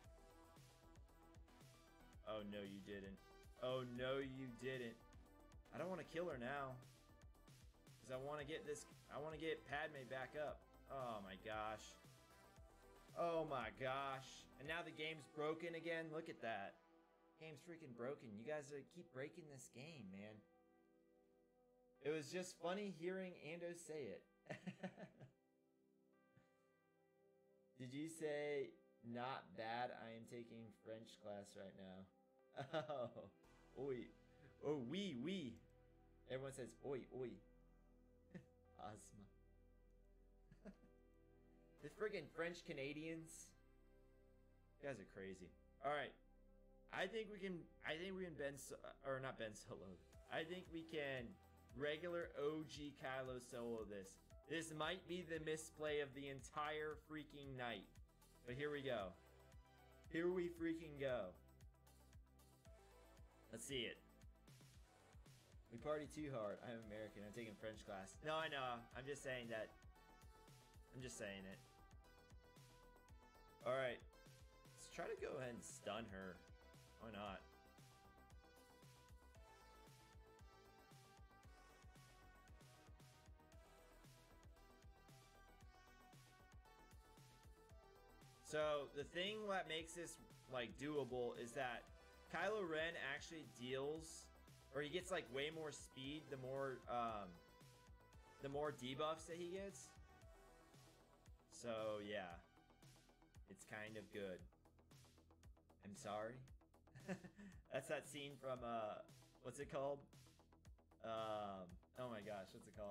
J: Oh no, you didn't. Oh no, you didn't. I don't want to kill her now. Because I want to get Padme back up. Oh my gosh. Oh my gosh. And now the game's broken again. Look at that. Game's freaking broken. You guys keep breaking this game, man. It was just funny hearing Ando say it. Did you say not bad? I am taking French class right now. Oh. Oi. Oh, oui. Everyone says oi. Asma. The friggin' French Canadians. You guys are crazy. Alright. I think we can not Ben Solo. I think we can regular OG Kylo solo this. This might be the misplay of the entire freaking night. But here we go. Here we freaking go. Let's see it. We party too hard. I'm American. I'm taking French class. No, I know. I'm just saying that. I'm just saying it. Alright. Let's try to go ahead and stun her. Why not? So, the thing that makes this, like, doable is that Kylo Ren actually deals, or he gets, like, way more speed the more debuffs that he gets. So, yeah. It's kind of good. I'm sorry. That's that scene from, what's it called? Oh my gosh, what's it called?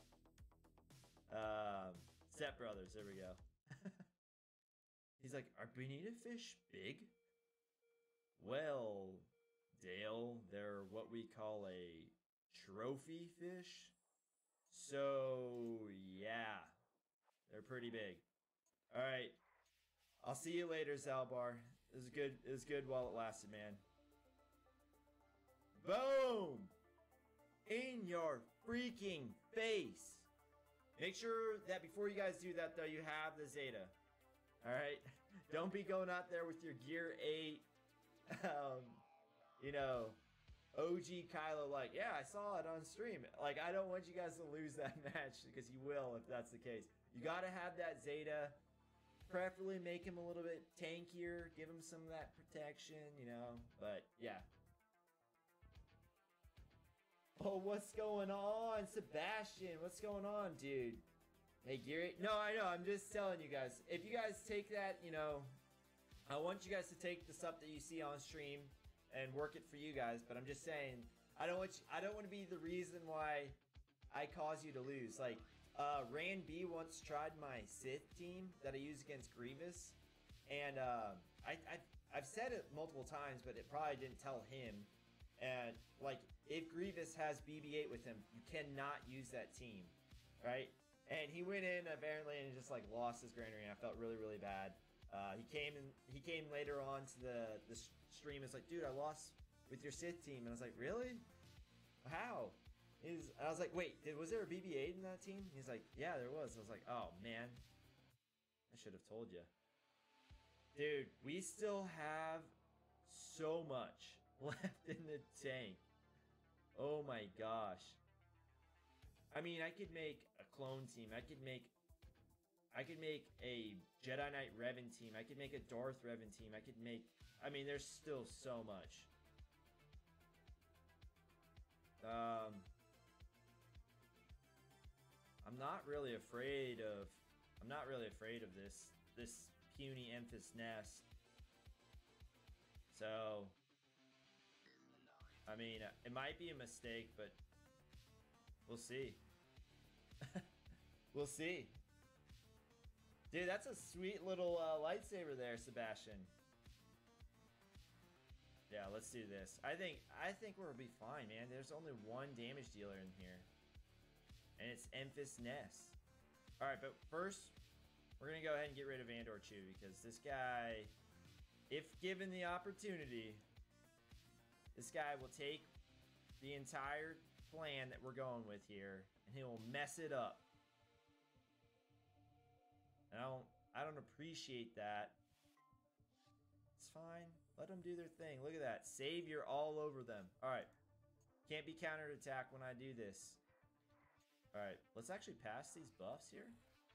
J: Step Brothers, there we go. He's like, are bonita fish big? Well, Dale, they're what we call a trophy fish. So, yeah. They're pretty big. Alright. I'll see you later, Zalbar. It was good. It was good while it lasted, man. Boom! In your freaking face! Make sure that before you guys do that, though, you have the Zeta. Alright? Don't be going out there with your Gear 8, you know, OG Kylo like, yeah, I saw it on stream. Like, I don't want you guys to lose that match, because you will if that's the case. You gotta have that Zeta. Preferably make him a little bit tankier, give him some of that protection, you know, but yeah. Oh, what's going on, Sebastian? What's going on, dude? Hey, Gary. No, I know. I'm just telling you guys. If you guys take that, you know, I want you guys to take the stuff that you see on stream and work it for you guys. But I'm just saying, I don't want to be the reason why I cause you to lose. Like, Ran B once tried my Sith team that I use against Grievous, and I've said it multiple times, but it probably didn't tell him. And like, if Grievous has BB-8 with him, you cannot use that team, right? And he went in apparently and just like lost his granary, and I felt really, really bad. He came later on to the stream. It's like, dude, I lost with your Sith team, and I was like, really? How? I was like, wait, was there a BB-8 in that team? He's like, yeah, there was. I was like, oh man, I should have told you, dude. We still have so much left in the tank. Oh my gosh. I mean, I could make a clone team. I could make a Jedi Knight Revan team. I could make a Darth Revan team. I mean, there's still so much. I'm not really afraid of this puny Emphas nest. So, I mean, it might be a mistake, but we'll see. We'll see. Dude, that's a sweet little lightsaber there, Sebastian. Yeah, let's do this. I think we'll be fine, man. There's only one damage dealer in here, and it's Emphas Ness. All right, but first, we're gonna go ahead and get rid of Andor Chew, because this guy, if given the opportunity, this guy will take the entire plan that we're going with here, and he will mess it up. And I don't appreciate that. It's fine. Let them do their thing. Look at that. Savior all over them. Alright. Can't be countered attack when I do this. Alright. Let's actually pass these buffs here.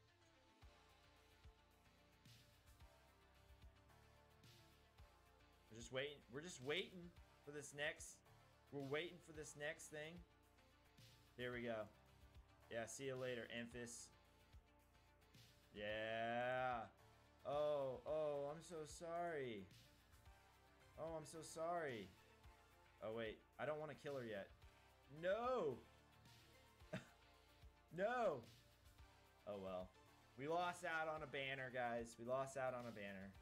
J: We're just waiting. We're just waiting for this next. We're waiting for this next thing. There we go. Yeah, see you later, Emphas. Yeah. Oh, I'm so sorry. Oh, I'm so sorry. Oh, wait. I don't want to kill her yet. No! No! Oh, well. We lost out on a banner, guys. We lost out on a banner.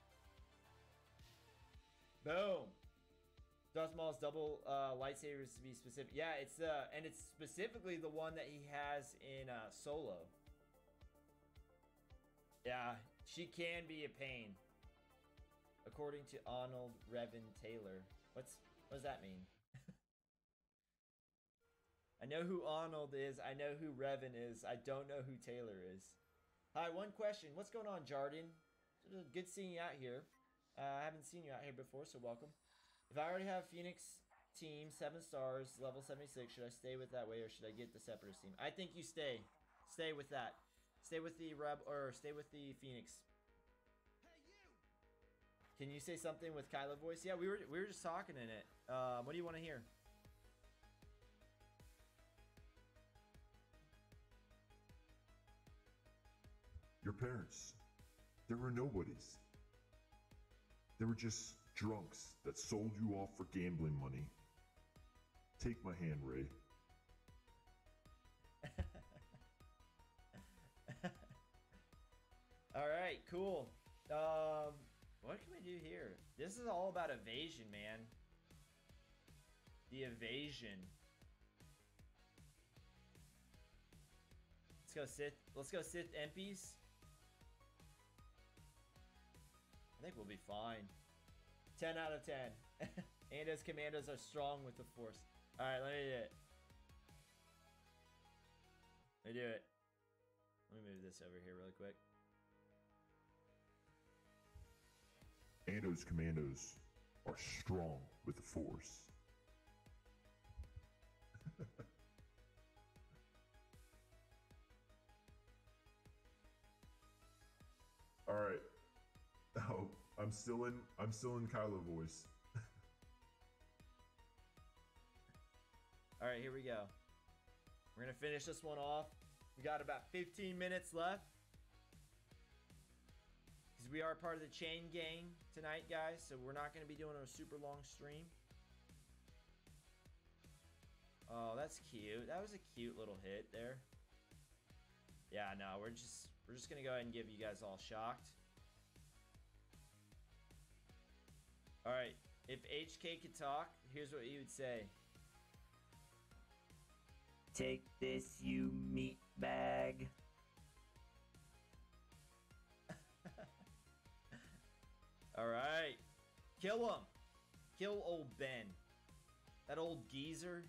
J: Boom! Darth Maul's double lightsabers, to be specific. Yeah, it's and it's specifically the one that he has in Solo. Yeah, she can be a pain. According to Arnold Revan Taylor. What does that mean? I know who Arnold is. I know who Revan is. I don't know who Taylor is. Hi, one question. What's going on, Jardin? Good seeing you out here. I haven't seen you out here before, so welcome. If I already have Phoenix team, 7 stars, level 76, should I stay with that way or should I get the Separatist team? I think you stay. Stay with that. Stay with the stay with the Phoenix. Can you say something with Kylo voice? Yeah, we were just talking in it. What do you want to hear?
E: Your parents, they were nobodies. They were just drunks that sold you off for gambling money. Take my hand, Ray.
J: All right, cool. What can we do here? This is all about evasion, man. The evasion. Let's go Sith. Let's go Sith MPs. I think we'll be fine. 10 out of 10. Ando's commandos are strong with the Force. All right, let me do it. Let me do it. Let me move this over here really quick.
E: Ando's commandos are strong with the Force. All right. Oh, I'm still in Kylo voice.
J: All right, here we go. We're gonna finish this one off. We got about 15 minutes left. Because we are part of the chain gang tonight, guys, so we're not gonna be doing a super long stream. Oh, that's cute. That was a cute little hit there. Yeah, no, we're just gonna go ahead and give you guys all shocked. All right, if HK could talk, here's what he would say. Take this, you meat bag. All right, kill him. Kill old Ben. That old geezer.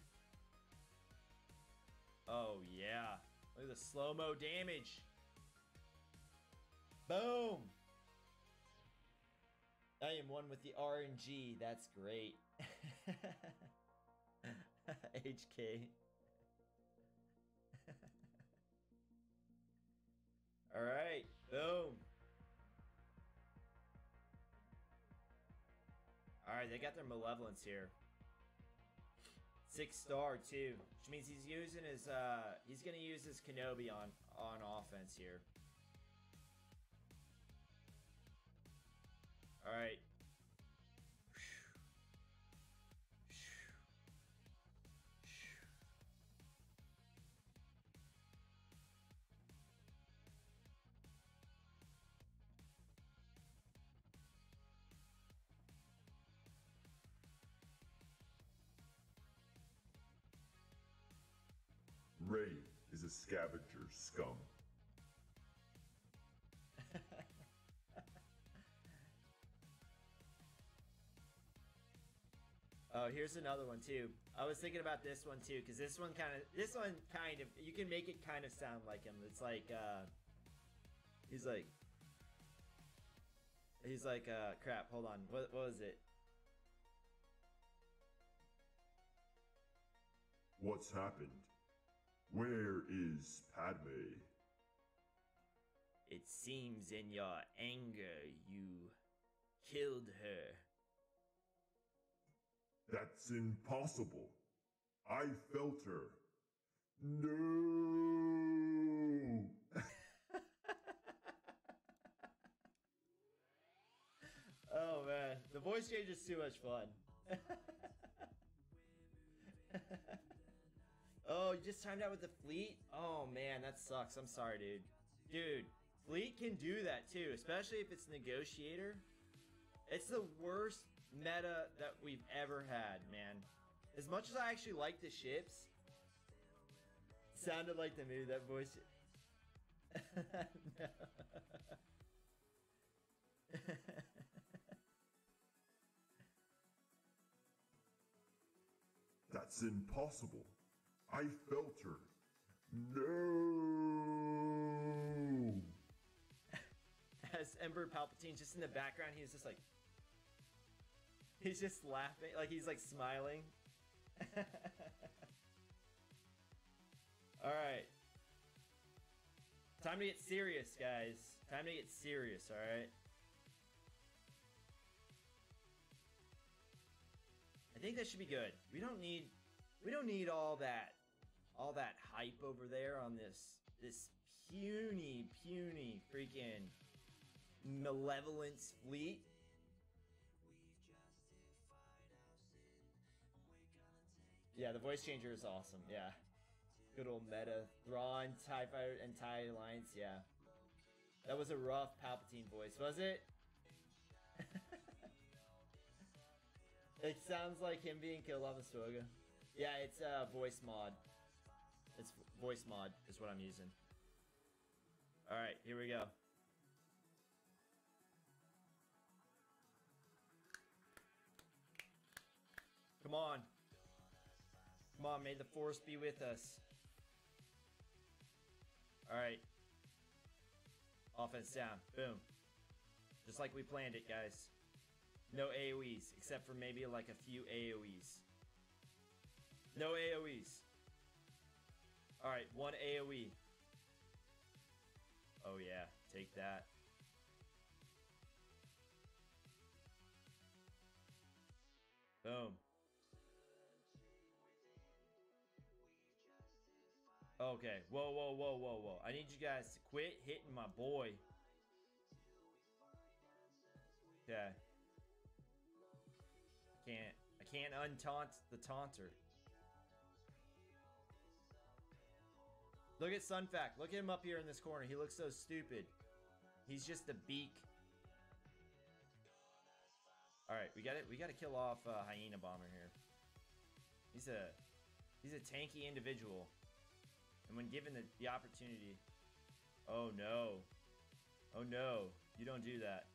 J: Oh yeah, look at the slow-mo damage. Boom. I am one with the RNG. That's great. HK. All right. Boom. All right. They got their malevolence here. 6-star too, which means he's using his. He's gonna use his Kenobi on offense here. All right.
E: Ray is a scavenger scum.
J: Oh, here's another one too. I was thinking about this one too, because this one kind of, you can make it kind of sound like him. It's like, he's like, crap, hold on. What was it?
E: What's happened? Where is Padme?
J: It seems in your anger you killed her.
E: That's impossible. I felt her. No.
J: Oh man, the voice change is too much fun. Oh, you just timed out with the fleet? Oh man, that sucks. I'm sorry, dude. Dude, fleet can do that too, especially if it's negotiator. It's the worst meta that we've ever had, man. As much as I actually like the ships, sounded like the movie, that voice.
E: That's impossible. I felt her. No.
J: As Emperor Palpatine's just in the background, he's just like, he's just laughing, like he's like smiling. All right. Time to get serious, guys. Time to get serious, all right? I think that should be good. We don't need all that hype over there on this puny freaking malevolence fleet. Yeah, the voice changer is awesome. Yeah. Good old meta. Thrawn, TIE Fighter, and TIE Alliance. Yeah. That was a rough Palpatine voice, was it? It sounds like him being killed off of Swoga. Yeah, it's voice mod. It's voice mod is what I'm using. Alright, here we go. Come on. Come on, may the force be with us. Alright. Offense down. Boom. Just like we planned it, guys. No AoEs, except for maybe like a few AoEs. No AoEs. Alright, one AoE. Oh yeah, take that. Boom. Okay, whoa. I need you guys to quit hitting my boy. Okay. I can't untaunt the taunter. Look at Sunfact. Look at him up here in this corner. He looks so stupid. He's just a beak. Alright, we gotta kill off Hyena Bomber here. He's a tanky individual. And when given the opportunity... Oh no. Oh no. You don't do that.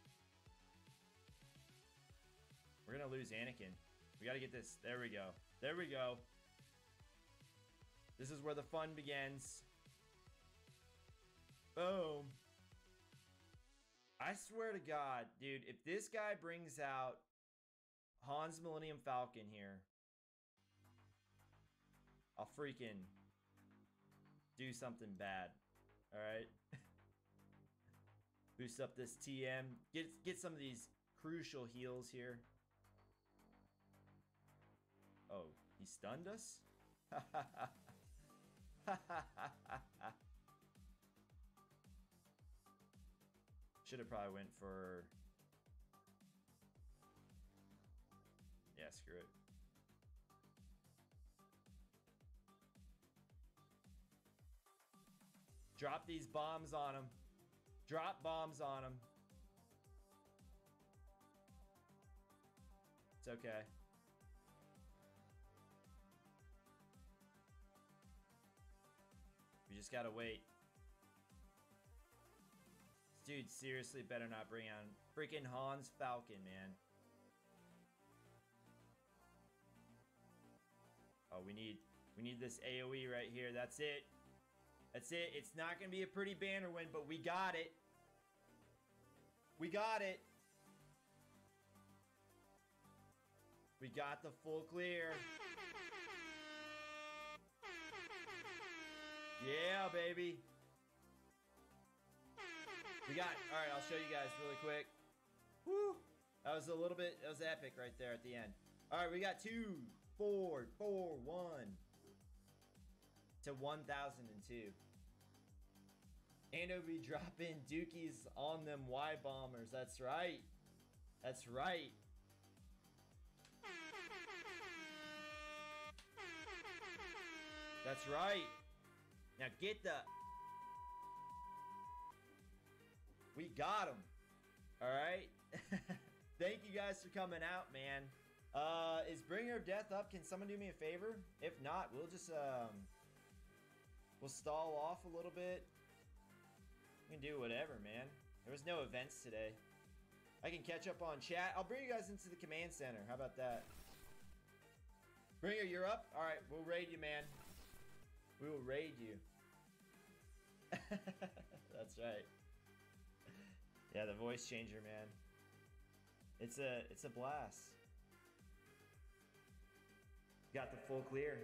J: We're gonna lose Anakin. We gotta get this. There we go. There we go. This is where the fun begins. Boom. I swear to God, dude, if this guy brings out Han's Millennium Falcon here, I'll freaking do something bad. Alright? Boost up this TM. Get some of these crucial heals here. Oh, he stunned us? Should have probably went for... Yeah, screw it. Drop these bombs on him. Drop bombs on him. It's okay. We just gotta wait. Dude, seriously better not bring on freaking Han's Falcon, man. Oh, we need this AoE right here. That's it. That's it. It's not gonna be a pretty banner win, but we got it. We got it. We got the full clear. Yeah, baby. We got, all right, I'll show you guys really quick. Woo. That was epic right there at the end. All right, we got 2, 4, 4, 1 to 1002. And we dropping dookies on them Y bombers. That's right. That's right. That's right. Now get the... We got him. Alright. Thank you guys for coming out, man. Is Bringer of Death up? Can someone do me a favor? If not, we'll just, we'll stall off a little bit. We can do whatever, man. There was no events today. I can catch up on chat. I'll bring you guys into the command center. How about that? Bringer, you're up? Alright, we'll raid you, man. We will raid you. That's right. Yeah, the voice changer, man. It's a blast. Got the full clear.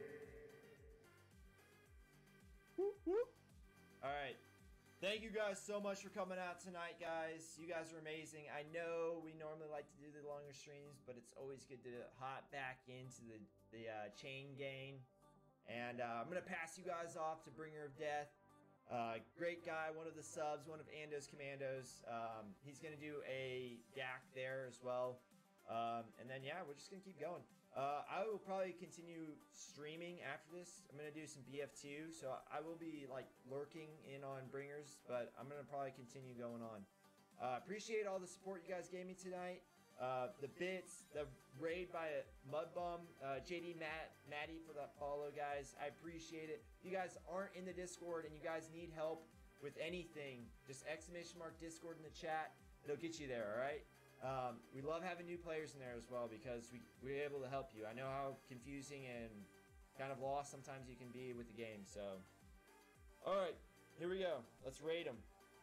J: Whoop, whoop. All right. Thank you guys so much for coming out tonight, guys. You guys are amazing. I know we normally like to do the longer streams, but it's always good to hop back into the chain gang. And I'm going to pass you guys off to Bringer of Death. Great guy, one of the subs, one of Ando's commandos. He's going to do a GAC there as well. And then, yeah, we're just going to keep going. I will probably continue streaming after this. I'm going to do some BF2, so I will be, like, lurking in on Bringers, but I'm going to probably continue going on. Appreciate all the support you guys gave me tonight. The bits, the raid by Mudbum, JD Maddie for that follow, guys. I appreciate it. If you guys aren't in the Discord and you guys need help with anything, just !Discord in the chat. It'll get you there, all right? We love having new players in there as well because we're able to help you. I know how confusing and kind of lost sometimes you can be with the game, so. All right, here we go. Let's raid them.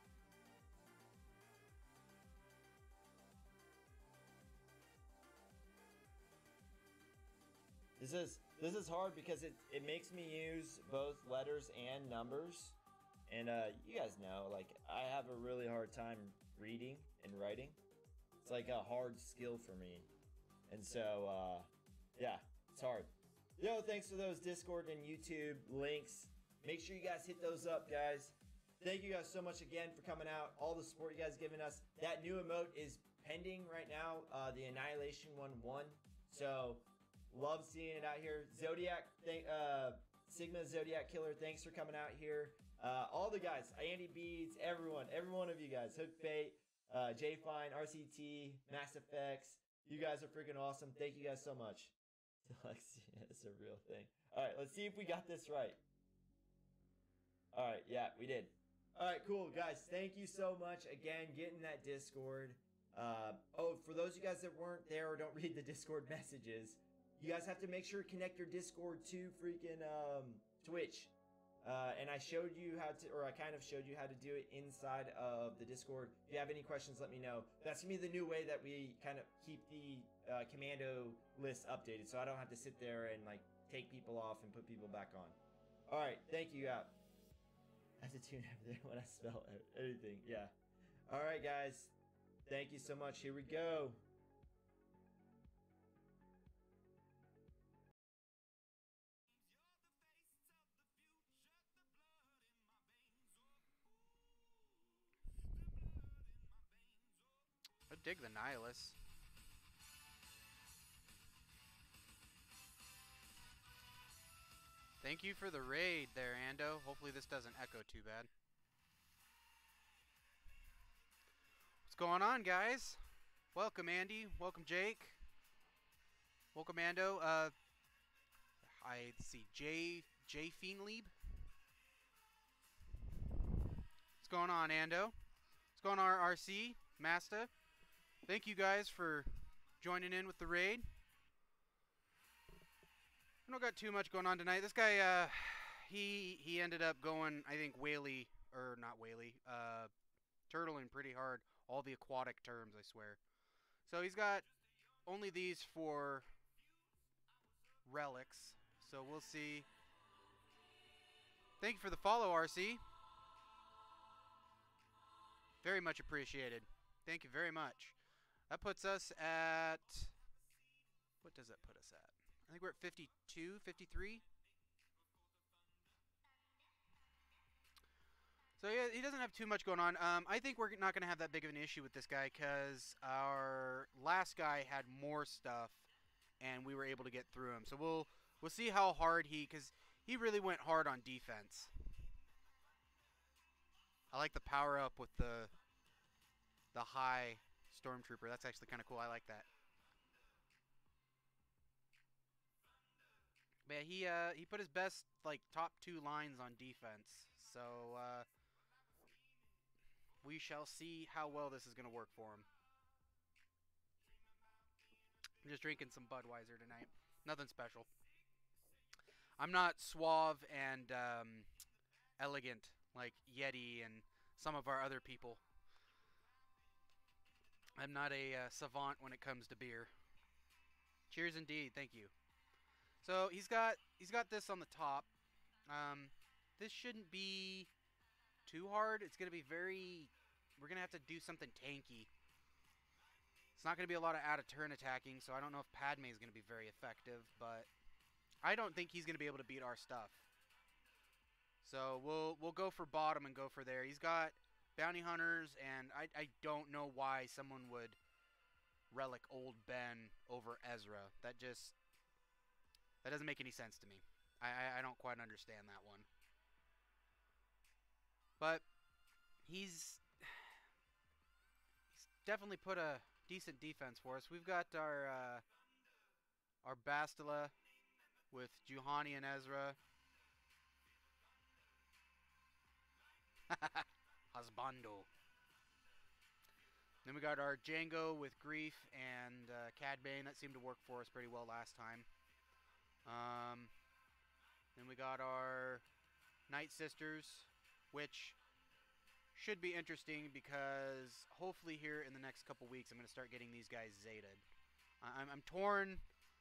J: This is hard because it makes me use both letters and numbers. And you guys know, like, I have a really hard time reading and writing. It's like a hard skill for me. And so, yeah, it's hard. Yo, thanks for those Discord and YouTube links. Make sure you guys hit those up, guys. Thank you guys so much again for coming out. All the support you guys given us. That new emote is pending right now. The Annihilation one won. So, love seeing it out here. Zodiac, Sigma Zodiac Killer, thanks for coming out here. All the guys, Andy Beads, every one of you guys. Hook Bait, J Fine, RCT, Mass Effects. You guys are freaking awesome. Thank you guys so much. It's a real thing. All right, let's see if we got this right. All right, yeah, we did. All right, cool, guys. Thank you so much again. Get in that Discord. Oh, for those of you guys that weren't there or don't read the Discord messages, you guys have to make sure to connect your Discord to freaking Twitch. And I showed you how to, or I kind of showed you how to do it inside of the Discord. If you have any questions, let me know. That's gonna be the new way that we kind of keep the commando list updated, so I don't have to sit there and like take people off and put people back on. All right, thank you. I have to tune everything when I spell everything. Yeah. All right, guys. Thank you so much. Here we go.
L: I dig the Nihilus. Thank you for the raid there, Ando. Hopefully this doesn't echo too bad. What's going on, guys? Welcome, Andy. Welcome, Jake. Welcome, Ando. I see J Fiendlieb. What's going on, Ando? What's going on, RC? Masta? Thank you guys for joining in with the raid. I don't got too much going on tonight. This guy, he ended up going, I think, whaley, or not whaley, turtling pretty hard. All the aquatic terms, I swear. So he's got only these for relics. So we'll see. Thank you for the follow, RC. Very much appreciated. Thank you very much. That puts us at... What does that put us at? I think we're at 52, 53. So yeah, he doesn't have too much going on. I think we're not going to have that big of an issue with this guy because our last guy had more stuff and we were able to get through him. So we'll see how hard because he really went hard on defense. I like the power up with the high Stormtrooper. That's actually kind of cool. I like that. But yeah, he put his best like top 2 lines on defense. So we shall see how well this is going to work for him. I'm just drinking some Budweiser tonight. Nothing special. I'm not suave and elegant like Yeti and some of our other people. I'm not a savant when it comes to beer. Cheers indeed, thank you. So he's got this on the top. This shouldn't be too hard. It's gonna be we're gonna have to do something tanky. It's not gonna be a lot of out of turn attacking, so I don't know if Padme is gonna be very effective, but I don't think he's gonna be able to beat our stuff. So we'll go for bottom and go for there. He's got bounty hunters, and I don't know why someone would relic old Ben over Ezra. That doesn't make any sense to me. I don't quite understand that one. But he's definitely put a decent defense for us. We've got our Bastila with Juhani and Ezra. Husbando. Then we got our Django with Grief and Cad Bane. That seemed to work for us pretty well last time. Then we got our Night Sisters, which should be interesting because hopefully here in the next couple weeks I'm going to start getting these guys Zeta'd. I'm torn.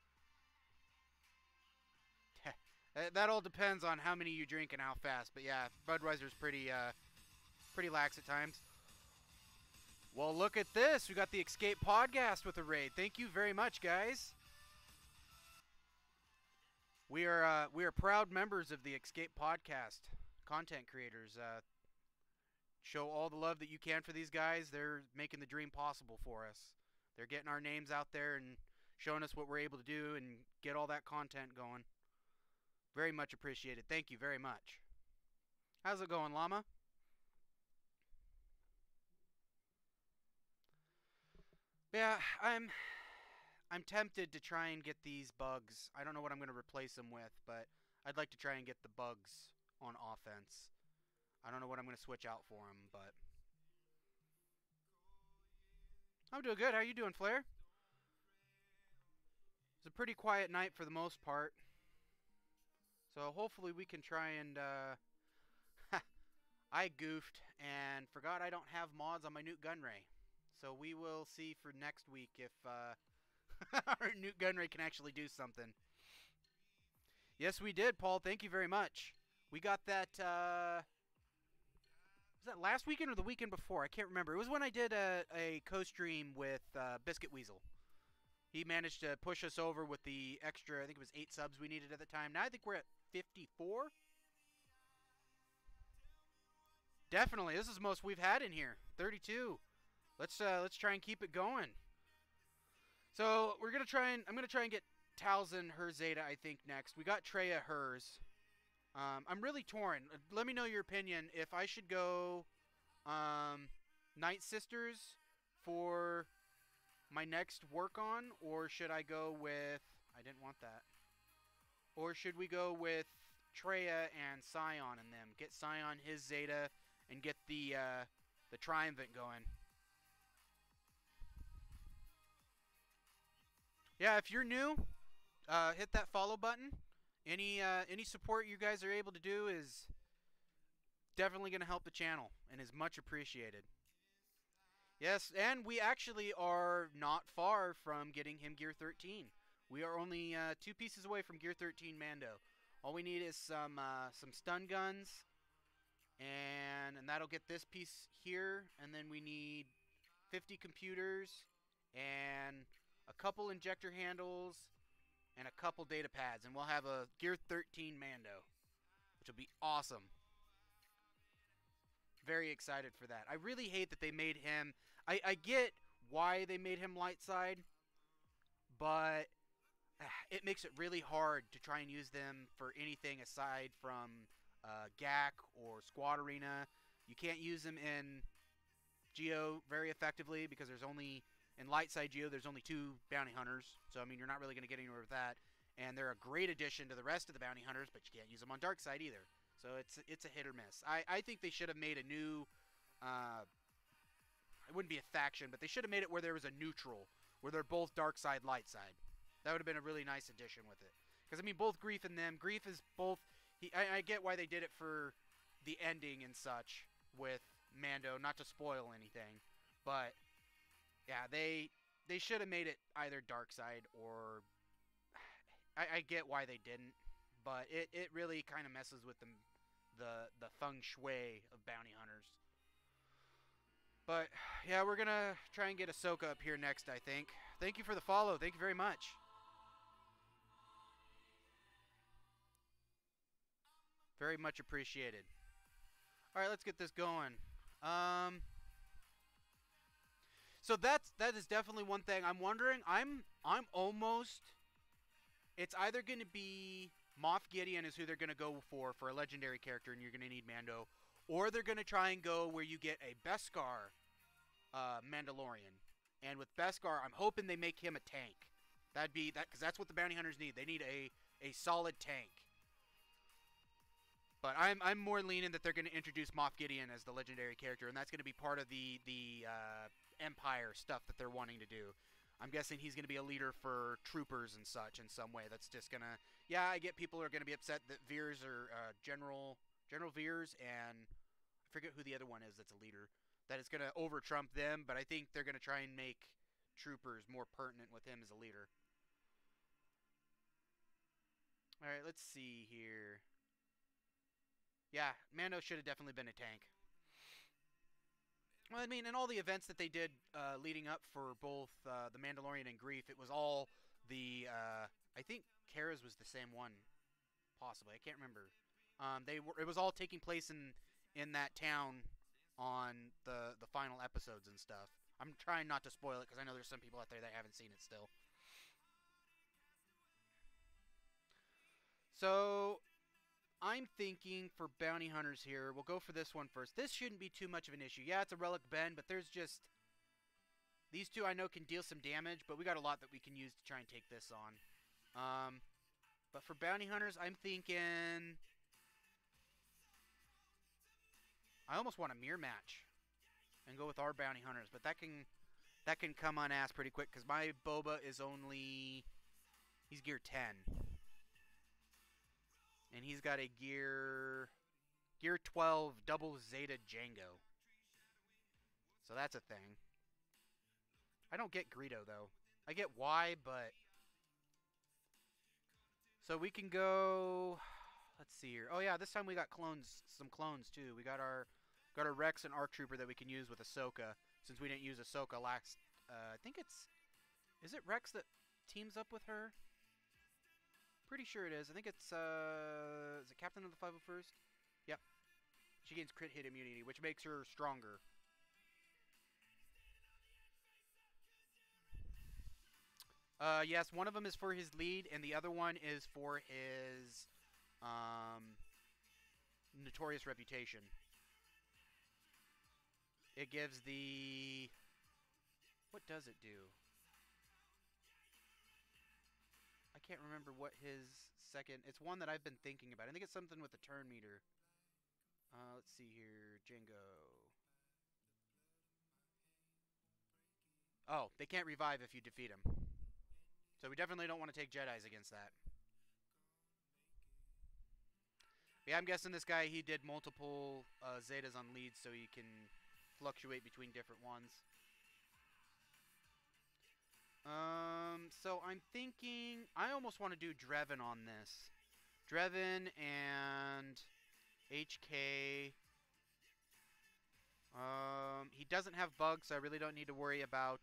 L: That all depends on how many you drink and how fast. But yeah, Budweiser's pretty lax at times. Well, look at this. We got the Escape Podcast with a raid. Thank you very much, guys. We are proud members of the Escape Podcast. Content creators. Show all the love that you can for these guys. They're making the dream possible for us. They're getting our names out there and showing us what we're able to do and get all that content going. Very much appreciated. Thank you very much. How's it going, Llama? Yeah, I'm tempted to try and get these bugs. I don't know what I'm going to replace them with, but I'd like to try and get the bugs on offense. I don't know what I'm going to switch out for them, but I'm doing good. How you doing, Flair? It's a pretty quiet night for the most part. So hopefully we can try and I goofed and forgot I don't have mods on my Newt Gunray. So we will see for next week if our Newt Gunray can actually do something. Yes, we did, Paul. Thank you very much. We got that, was that last weekend or the weekend before? I can't remember. It was when I did a co-stream with Biscuit Weasel. He managed to push us over with the extra, I think it was 8 subs we needed at the time. Now I think we're at 54. Definitely. This is the most we've had in here. 32. Let's try and keep it going. So I'm gonna try and get Talzin her Zeta, I think, next. We got Treya hers. I'm really torn. Let me know your opinion. If I should go Night Sisters for my next work on, or should I go with, I didn't want that. Or should we go with Treya and Scion and them? Get Scion his Zeta and get the Triumphant going. Yeah, if you're new, hit that follow button. Any support you guys are able to do is definitely going to help the channel and is much appreciated. Yes, and we actually are not far from getting him Gear 13. We are only 2 pieces away from Gear 13 Mando. All we need is some stun guns, and that'll get this piece here, and then we need 50 computers and a couple injector handles and a couple data pads, and we'll have a Gear 13 Mando, which will be awesome. Very excited for that. I really hate that they made him... I get why they made him light side, but it makes it really hard to try and use them for anything aside from GAC or Squad Arena. You can't use them in Geo very effectively because there's only... In light side Geo, there's only 2 bounty hunters, so I mean you're not really going to get anywhere with that. And they're a great addition to the rest of the bounty hunters, but you can't use them on dark side either. So it's a hit or miss. I think they should have made a new, it wouldn't be a faction, but they should have made it where there was a neutral, where they're both dark side, light side. That would have been a really nice addition with it. Because, I mean, both Grief and them. Grief is both... I get why they did it for the ending and such with Mando, not to spoil anything. But, yeah, they should have made it either dark side or... I get why they didn't. But it really kind of messes with the feng shui of bounty hunters. But, yeah, we're going to try and get Ahsoka up here next, I think. Thank you for the follow. Thank you very much. Very much appreciated. All right, let's get this going. So that is definitely one thing I'm wondering. I'm almost... It's either going to be Moff Gideon is who they're going to go for a legendary character, and you're going to need Mando, or they're going to try and go where you get a Beskar Mandalorian. And with Beskar, I'm hoping they make him a tank. That'd be that, because that's what the bounty hunters need. They need a solid tank. But I'm more leaning that they're going to introduce Moff Gideon as the legendary character, and that's going to be part of the Empire stuff that they're wanting to do. I'm guessing he's going to be a leader for troopers and such in some way. That's just going to... Yeah, I get people are going to be upset that Veers or General Veers, and I forget who the other one is that's a leader, that it's going to over-trump them, but I think they're going to try and make troopers more pertinent with him as a leader. Alright, let's see here. Yeah, Mando should have definitely been a tank. Well, I mean, in all the events that they did leading up for both The Mandalorian and Grief, it was all the... I think Kara's was the same one, possibly. I can't remember. It was all taking place in that town on the final episodes and stuff. I'm trying not to spoil it, because I know there's some people out there that haven't seen it still. So... I'm thinking for bounty hunters here, we'll go for this one first. This shouldn't be too much of an issue. Yeah, it's a relic bend, but there's just... These two I know can deal some damage, but we got a lot that we can use to try and take this on. But for bounty hunters, I'm thinking... I almost want a mirror match and go with our bounty hunters, but that can come on ass pretty quick, because my Boba is only... He's gear 10. And he's got a gear 12 double Zeta Django. So that's a thing. I don't get Greedo, though. I get why, but... So we can go... Let's see here. Oh, yeah, this time we got some clones, too. We got our Rex and ARC Trooper that we can use with Ahsoka, since we didn't use Ahsoka last... I think it's... Is it Rex that teams up with her? Pretty sure it is. I think it's, is it Captain of the 501st? Yep. She gains crit hit immunity, which makes her stronger. Yes, one of them is for his lead, and the other one is for his, notorious reputation. It gives the... What does it do? I can't remember what his second... It's one that I've been thinking about. I think it's something with the turn meter. Let's see here. Django. Oh, they can't revive if you defeat him. So we definitely don't want to take Jedis against that. Yeah, I'm guessing this guy, he did multiple Zetas on leads, so he can fluctuate between different ones. So I'm thinking, I almost want to do Drevin on this. Drevin and HK. He doesn't have bugs, so I really don't need to worry about,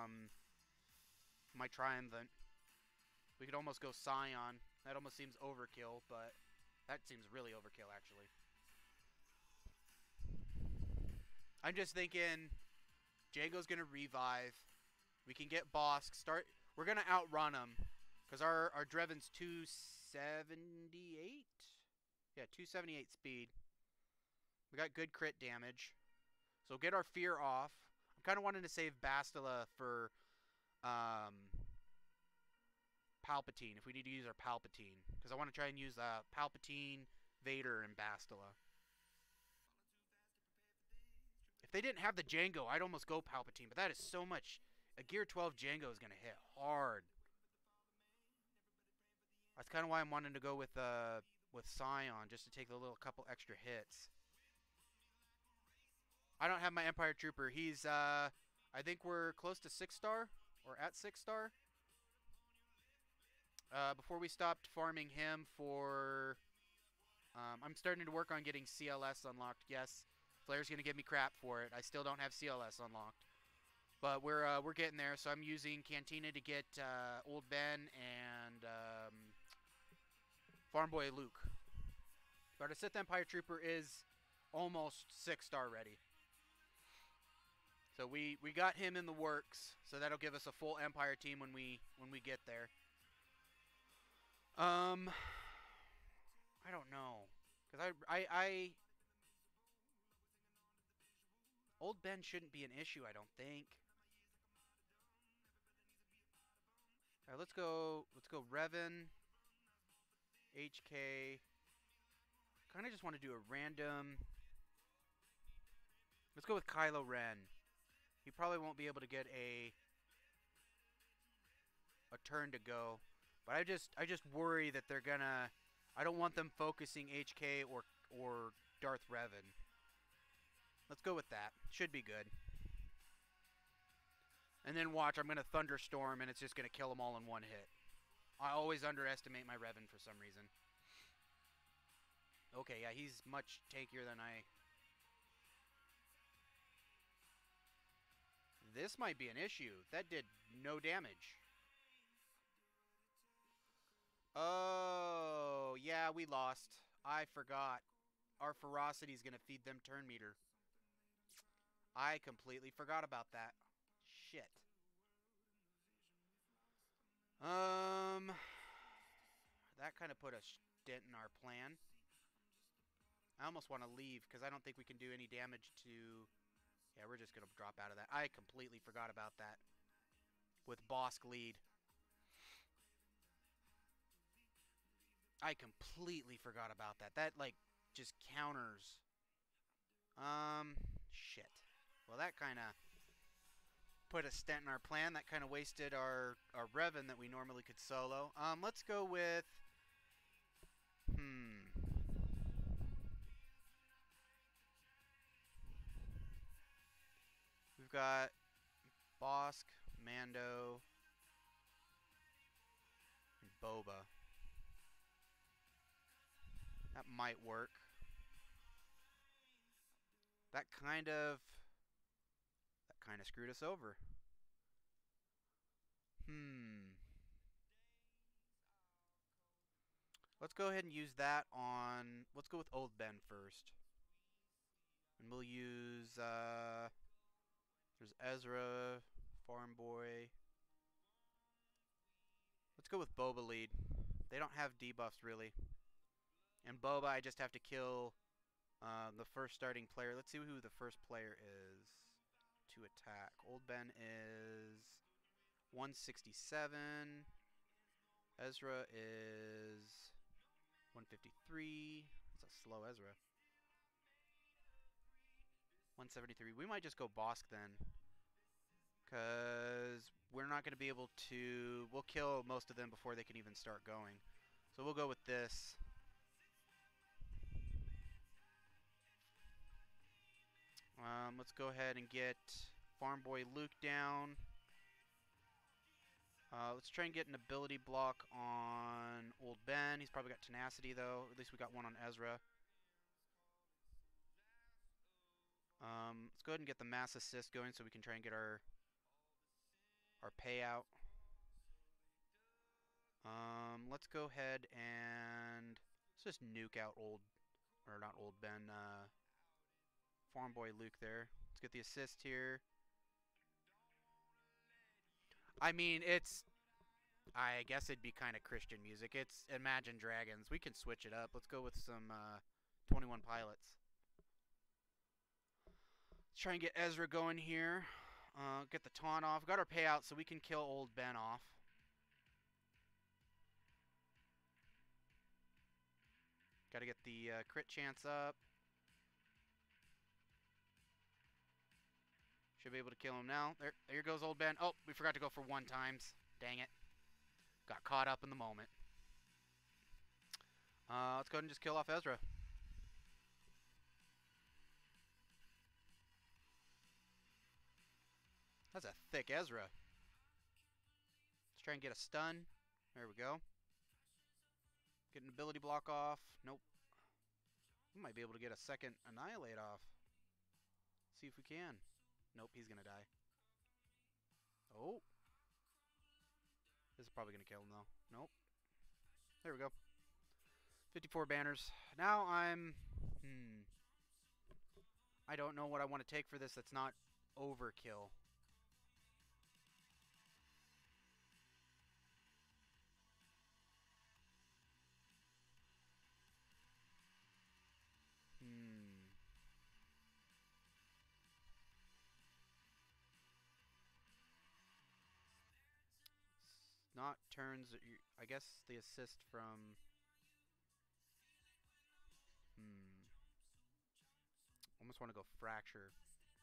L: my Triumphant. We could almost go Scion. That almost seems overkill, but that seems really overkill, actually. I'm just thinking, Django's gonna revive. We can get Bosk. We're going to outrun him. Because our Drevin's 278? Yeah, 278 speed. We got good crit damage. So get our fear off. I'm kind of wanting to save Bastila for Palpatine. If we need to use our Palpatine. Because I want to try and use Palpatine, Vader, and Bastila. If they didn't have the Django, I'd almost go Palpatine. But that is so much... A Gear 12 Django is going to hit hard. That's kind of why I'm wanting to go with Scion, just to take a little couple extra hits. I don't have my Empire Trooper. He's I think we're close to 6-star or at 6-star. Before we stopped farming him for, I'm starting to work on getting CLS unlocked. Yes, Flair's gonna give me crap for it. I still don't have CLS unlocked, but we're getting there. So I'm using Cantina to get Old Ben and Farm Boy Luke. But our Sith Empire Trooper is almost 6-star ready. So we got him in the works. So that'll give us a full Empire team when we get there. I don't know, because I Old Ben shouldn't be an issue, I don't think. All right, let's go Revan, HK. Kind of just want to do a random. Let's go with Kylo Ren. He probably won't be able to get a turn to go. But I just worry that they're gonna. I don't want them focusing HK or Darth Revan. Let's go with that. Should be good. And then watch, I'm gonna thunderstorm, and it's just gonna kill them all in one hit. I always underestimate my Revan for some reason. Okay, yeah, he's much tankier than I. This might be an issue. That did no damage. Oh, yeah, we lost. I forgot. Our ferocity is going to feed them turn meter. I completely forgot about that. Shit. That kind of put a dent in our plan. I almost want to leave because I don't think we can do any damage to... Yeah, we're just going to drop out of that. I completely forgot about that. With Bosk lead. I completely forgot about that. That, like, just counters. Shit. Well, that kind of put a stent in our plan. That kind of wasted our Revan that we normally could solo. Let's go with... We've got Bosk, Mando, and Boba. That might work. That kind of screwed us over. Let's go ahead and use that on... Let's go with Old Ben first. And we'll use... There's Ezra, Farm Boy. Let's go with Boba lead. They don't have debuffs, really. And Boba, I just have to kill the first starting player. Let's see who the first player is to attack. Old Ben is 167. Ezra is 153. That's a slow Ezra. 173. We might just go Bosk then. Because we're not going to be able to... We'll kill most of them before they can even start going. So we'll go with this. Let's go ahead and get Farm Boy Luke down. Let's try and get an ability block on Old Ben. He's probably got tenacity, though. At least we got one on Ezra. Let's go ahead and get the mass assist going so we can try and get our payout. Let's go ahead and let's just nuke out not Old Ben, Farm Boy Luke there. Let's get the assist here. I mean, I guess it'd be kind of Christian music. It's Imagine Dragons. We can switch it up. Let's go with some 21 Pilots. Let's try and get Ezra going here. Get the taunt off. Got our payout so we can kill Old Ben off. Got to get the crit chance up. Should be able to kill him now. There goes Old Ben. Oh, we forgot to go for 1 times. Dang it. Got caught up in the moment. Let's go ahead and just kill off Ezra. That's a thick Ezra. Let's try and get a stun. There we go. Get an ability block off. Nope. We might be able to get a second annihilate off. See if we can. Nope, he's gonna die. Oh. This is probably gonna kill him though. Nope. There we go. 54 banners. Now I'm... I don't know what I want to take for this that's not overkill. Not turns. I guess the assist from. Almost want to go fracture.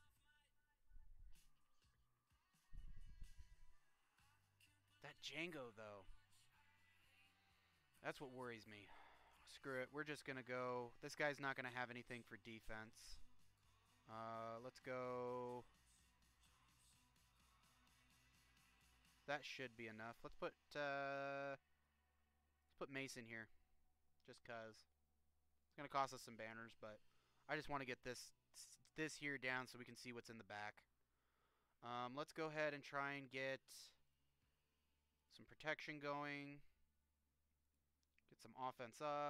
L: That Django though. That's what worries me. Screw it. We're just gonna go. This guy's not gonna have anything for defense. Let's go. That should be enough. Let's put Mace in here, just cause it's gonna cost us some banners, but I just want to get this here down so we can see what's in the back. Let's go ahead and try and get some protection going. Get some offense up.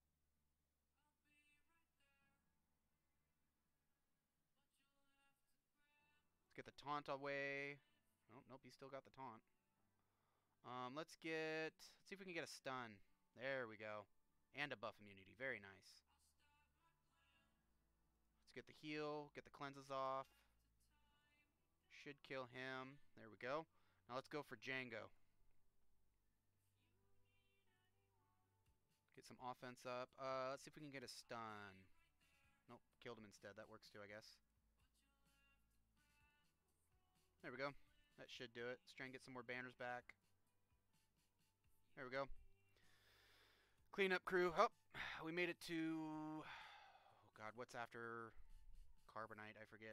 L: Let's get the taunt away. Oh, nope, he still got the taunt. Let's see if we can get a stun. There we go. And a buff immunity. Very nice. Let's get the heal, get the cleanses off. Should kill him. There we go. Now let's go for Django. Get some offense up. Let's see if we can get a stun. Nope, killed him instead. That works too, I guess. There we go. That should do it. Let's try and get some more banners back. There we go. Clean up crew. Oh, we made it to... Oh god, what's after Carbonite? I forget.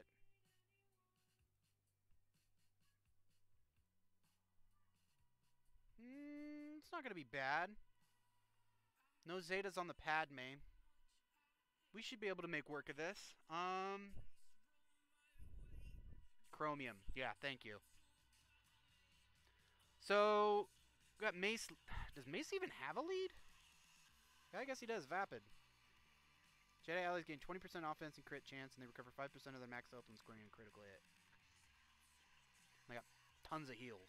L: It's not going to be bad. No Zetas on the Padme. We should be able to make work of this. Chromium. Yeah, thank you. So, we got Mace. Does Mace even have a lead? I guess he does. Vapid. Jedi allies gain 20% offense and crit chance, and they recover 5% of their max health when scoring a critical hit. They got tons of heals.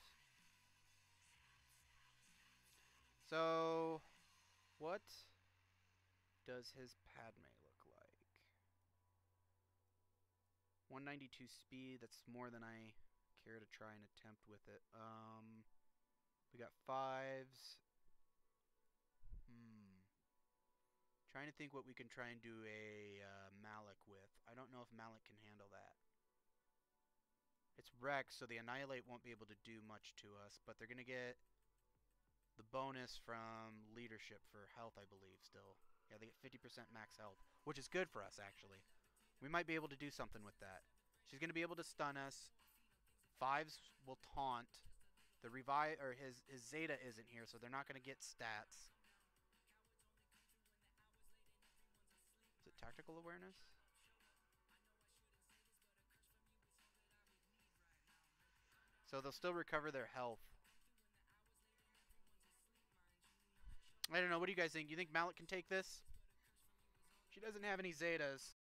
L: So, what does his Padme look like? 192 speed. That's more than I care to try and attempt with it. We got 5s. Trying to think what we can try and do a Malik with. I don't know if Malik can handle that. It's Rex, so the Annihilate won't be able to do much to us, but they're going to get the bonus from leadership for health, I believe, still. Yeah, they get 50% max health, which is good for us, actually. We might be able to do something with that. She's going to be able to stun us. 5s will taunt. The revive, or his Zeta isn't here, so they're not going to get stats. Is it tactical awareness? So they'll still recover their health. I don't know. What do you guys think? Do you think Malik can take this? She doesn't have any Zetas.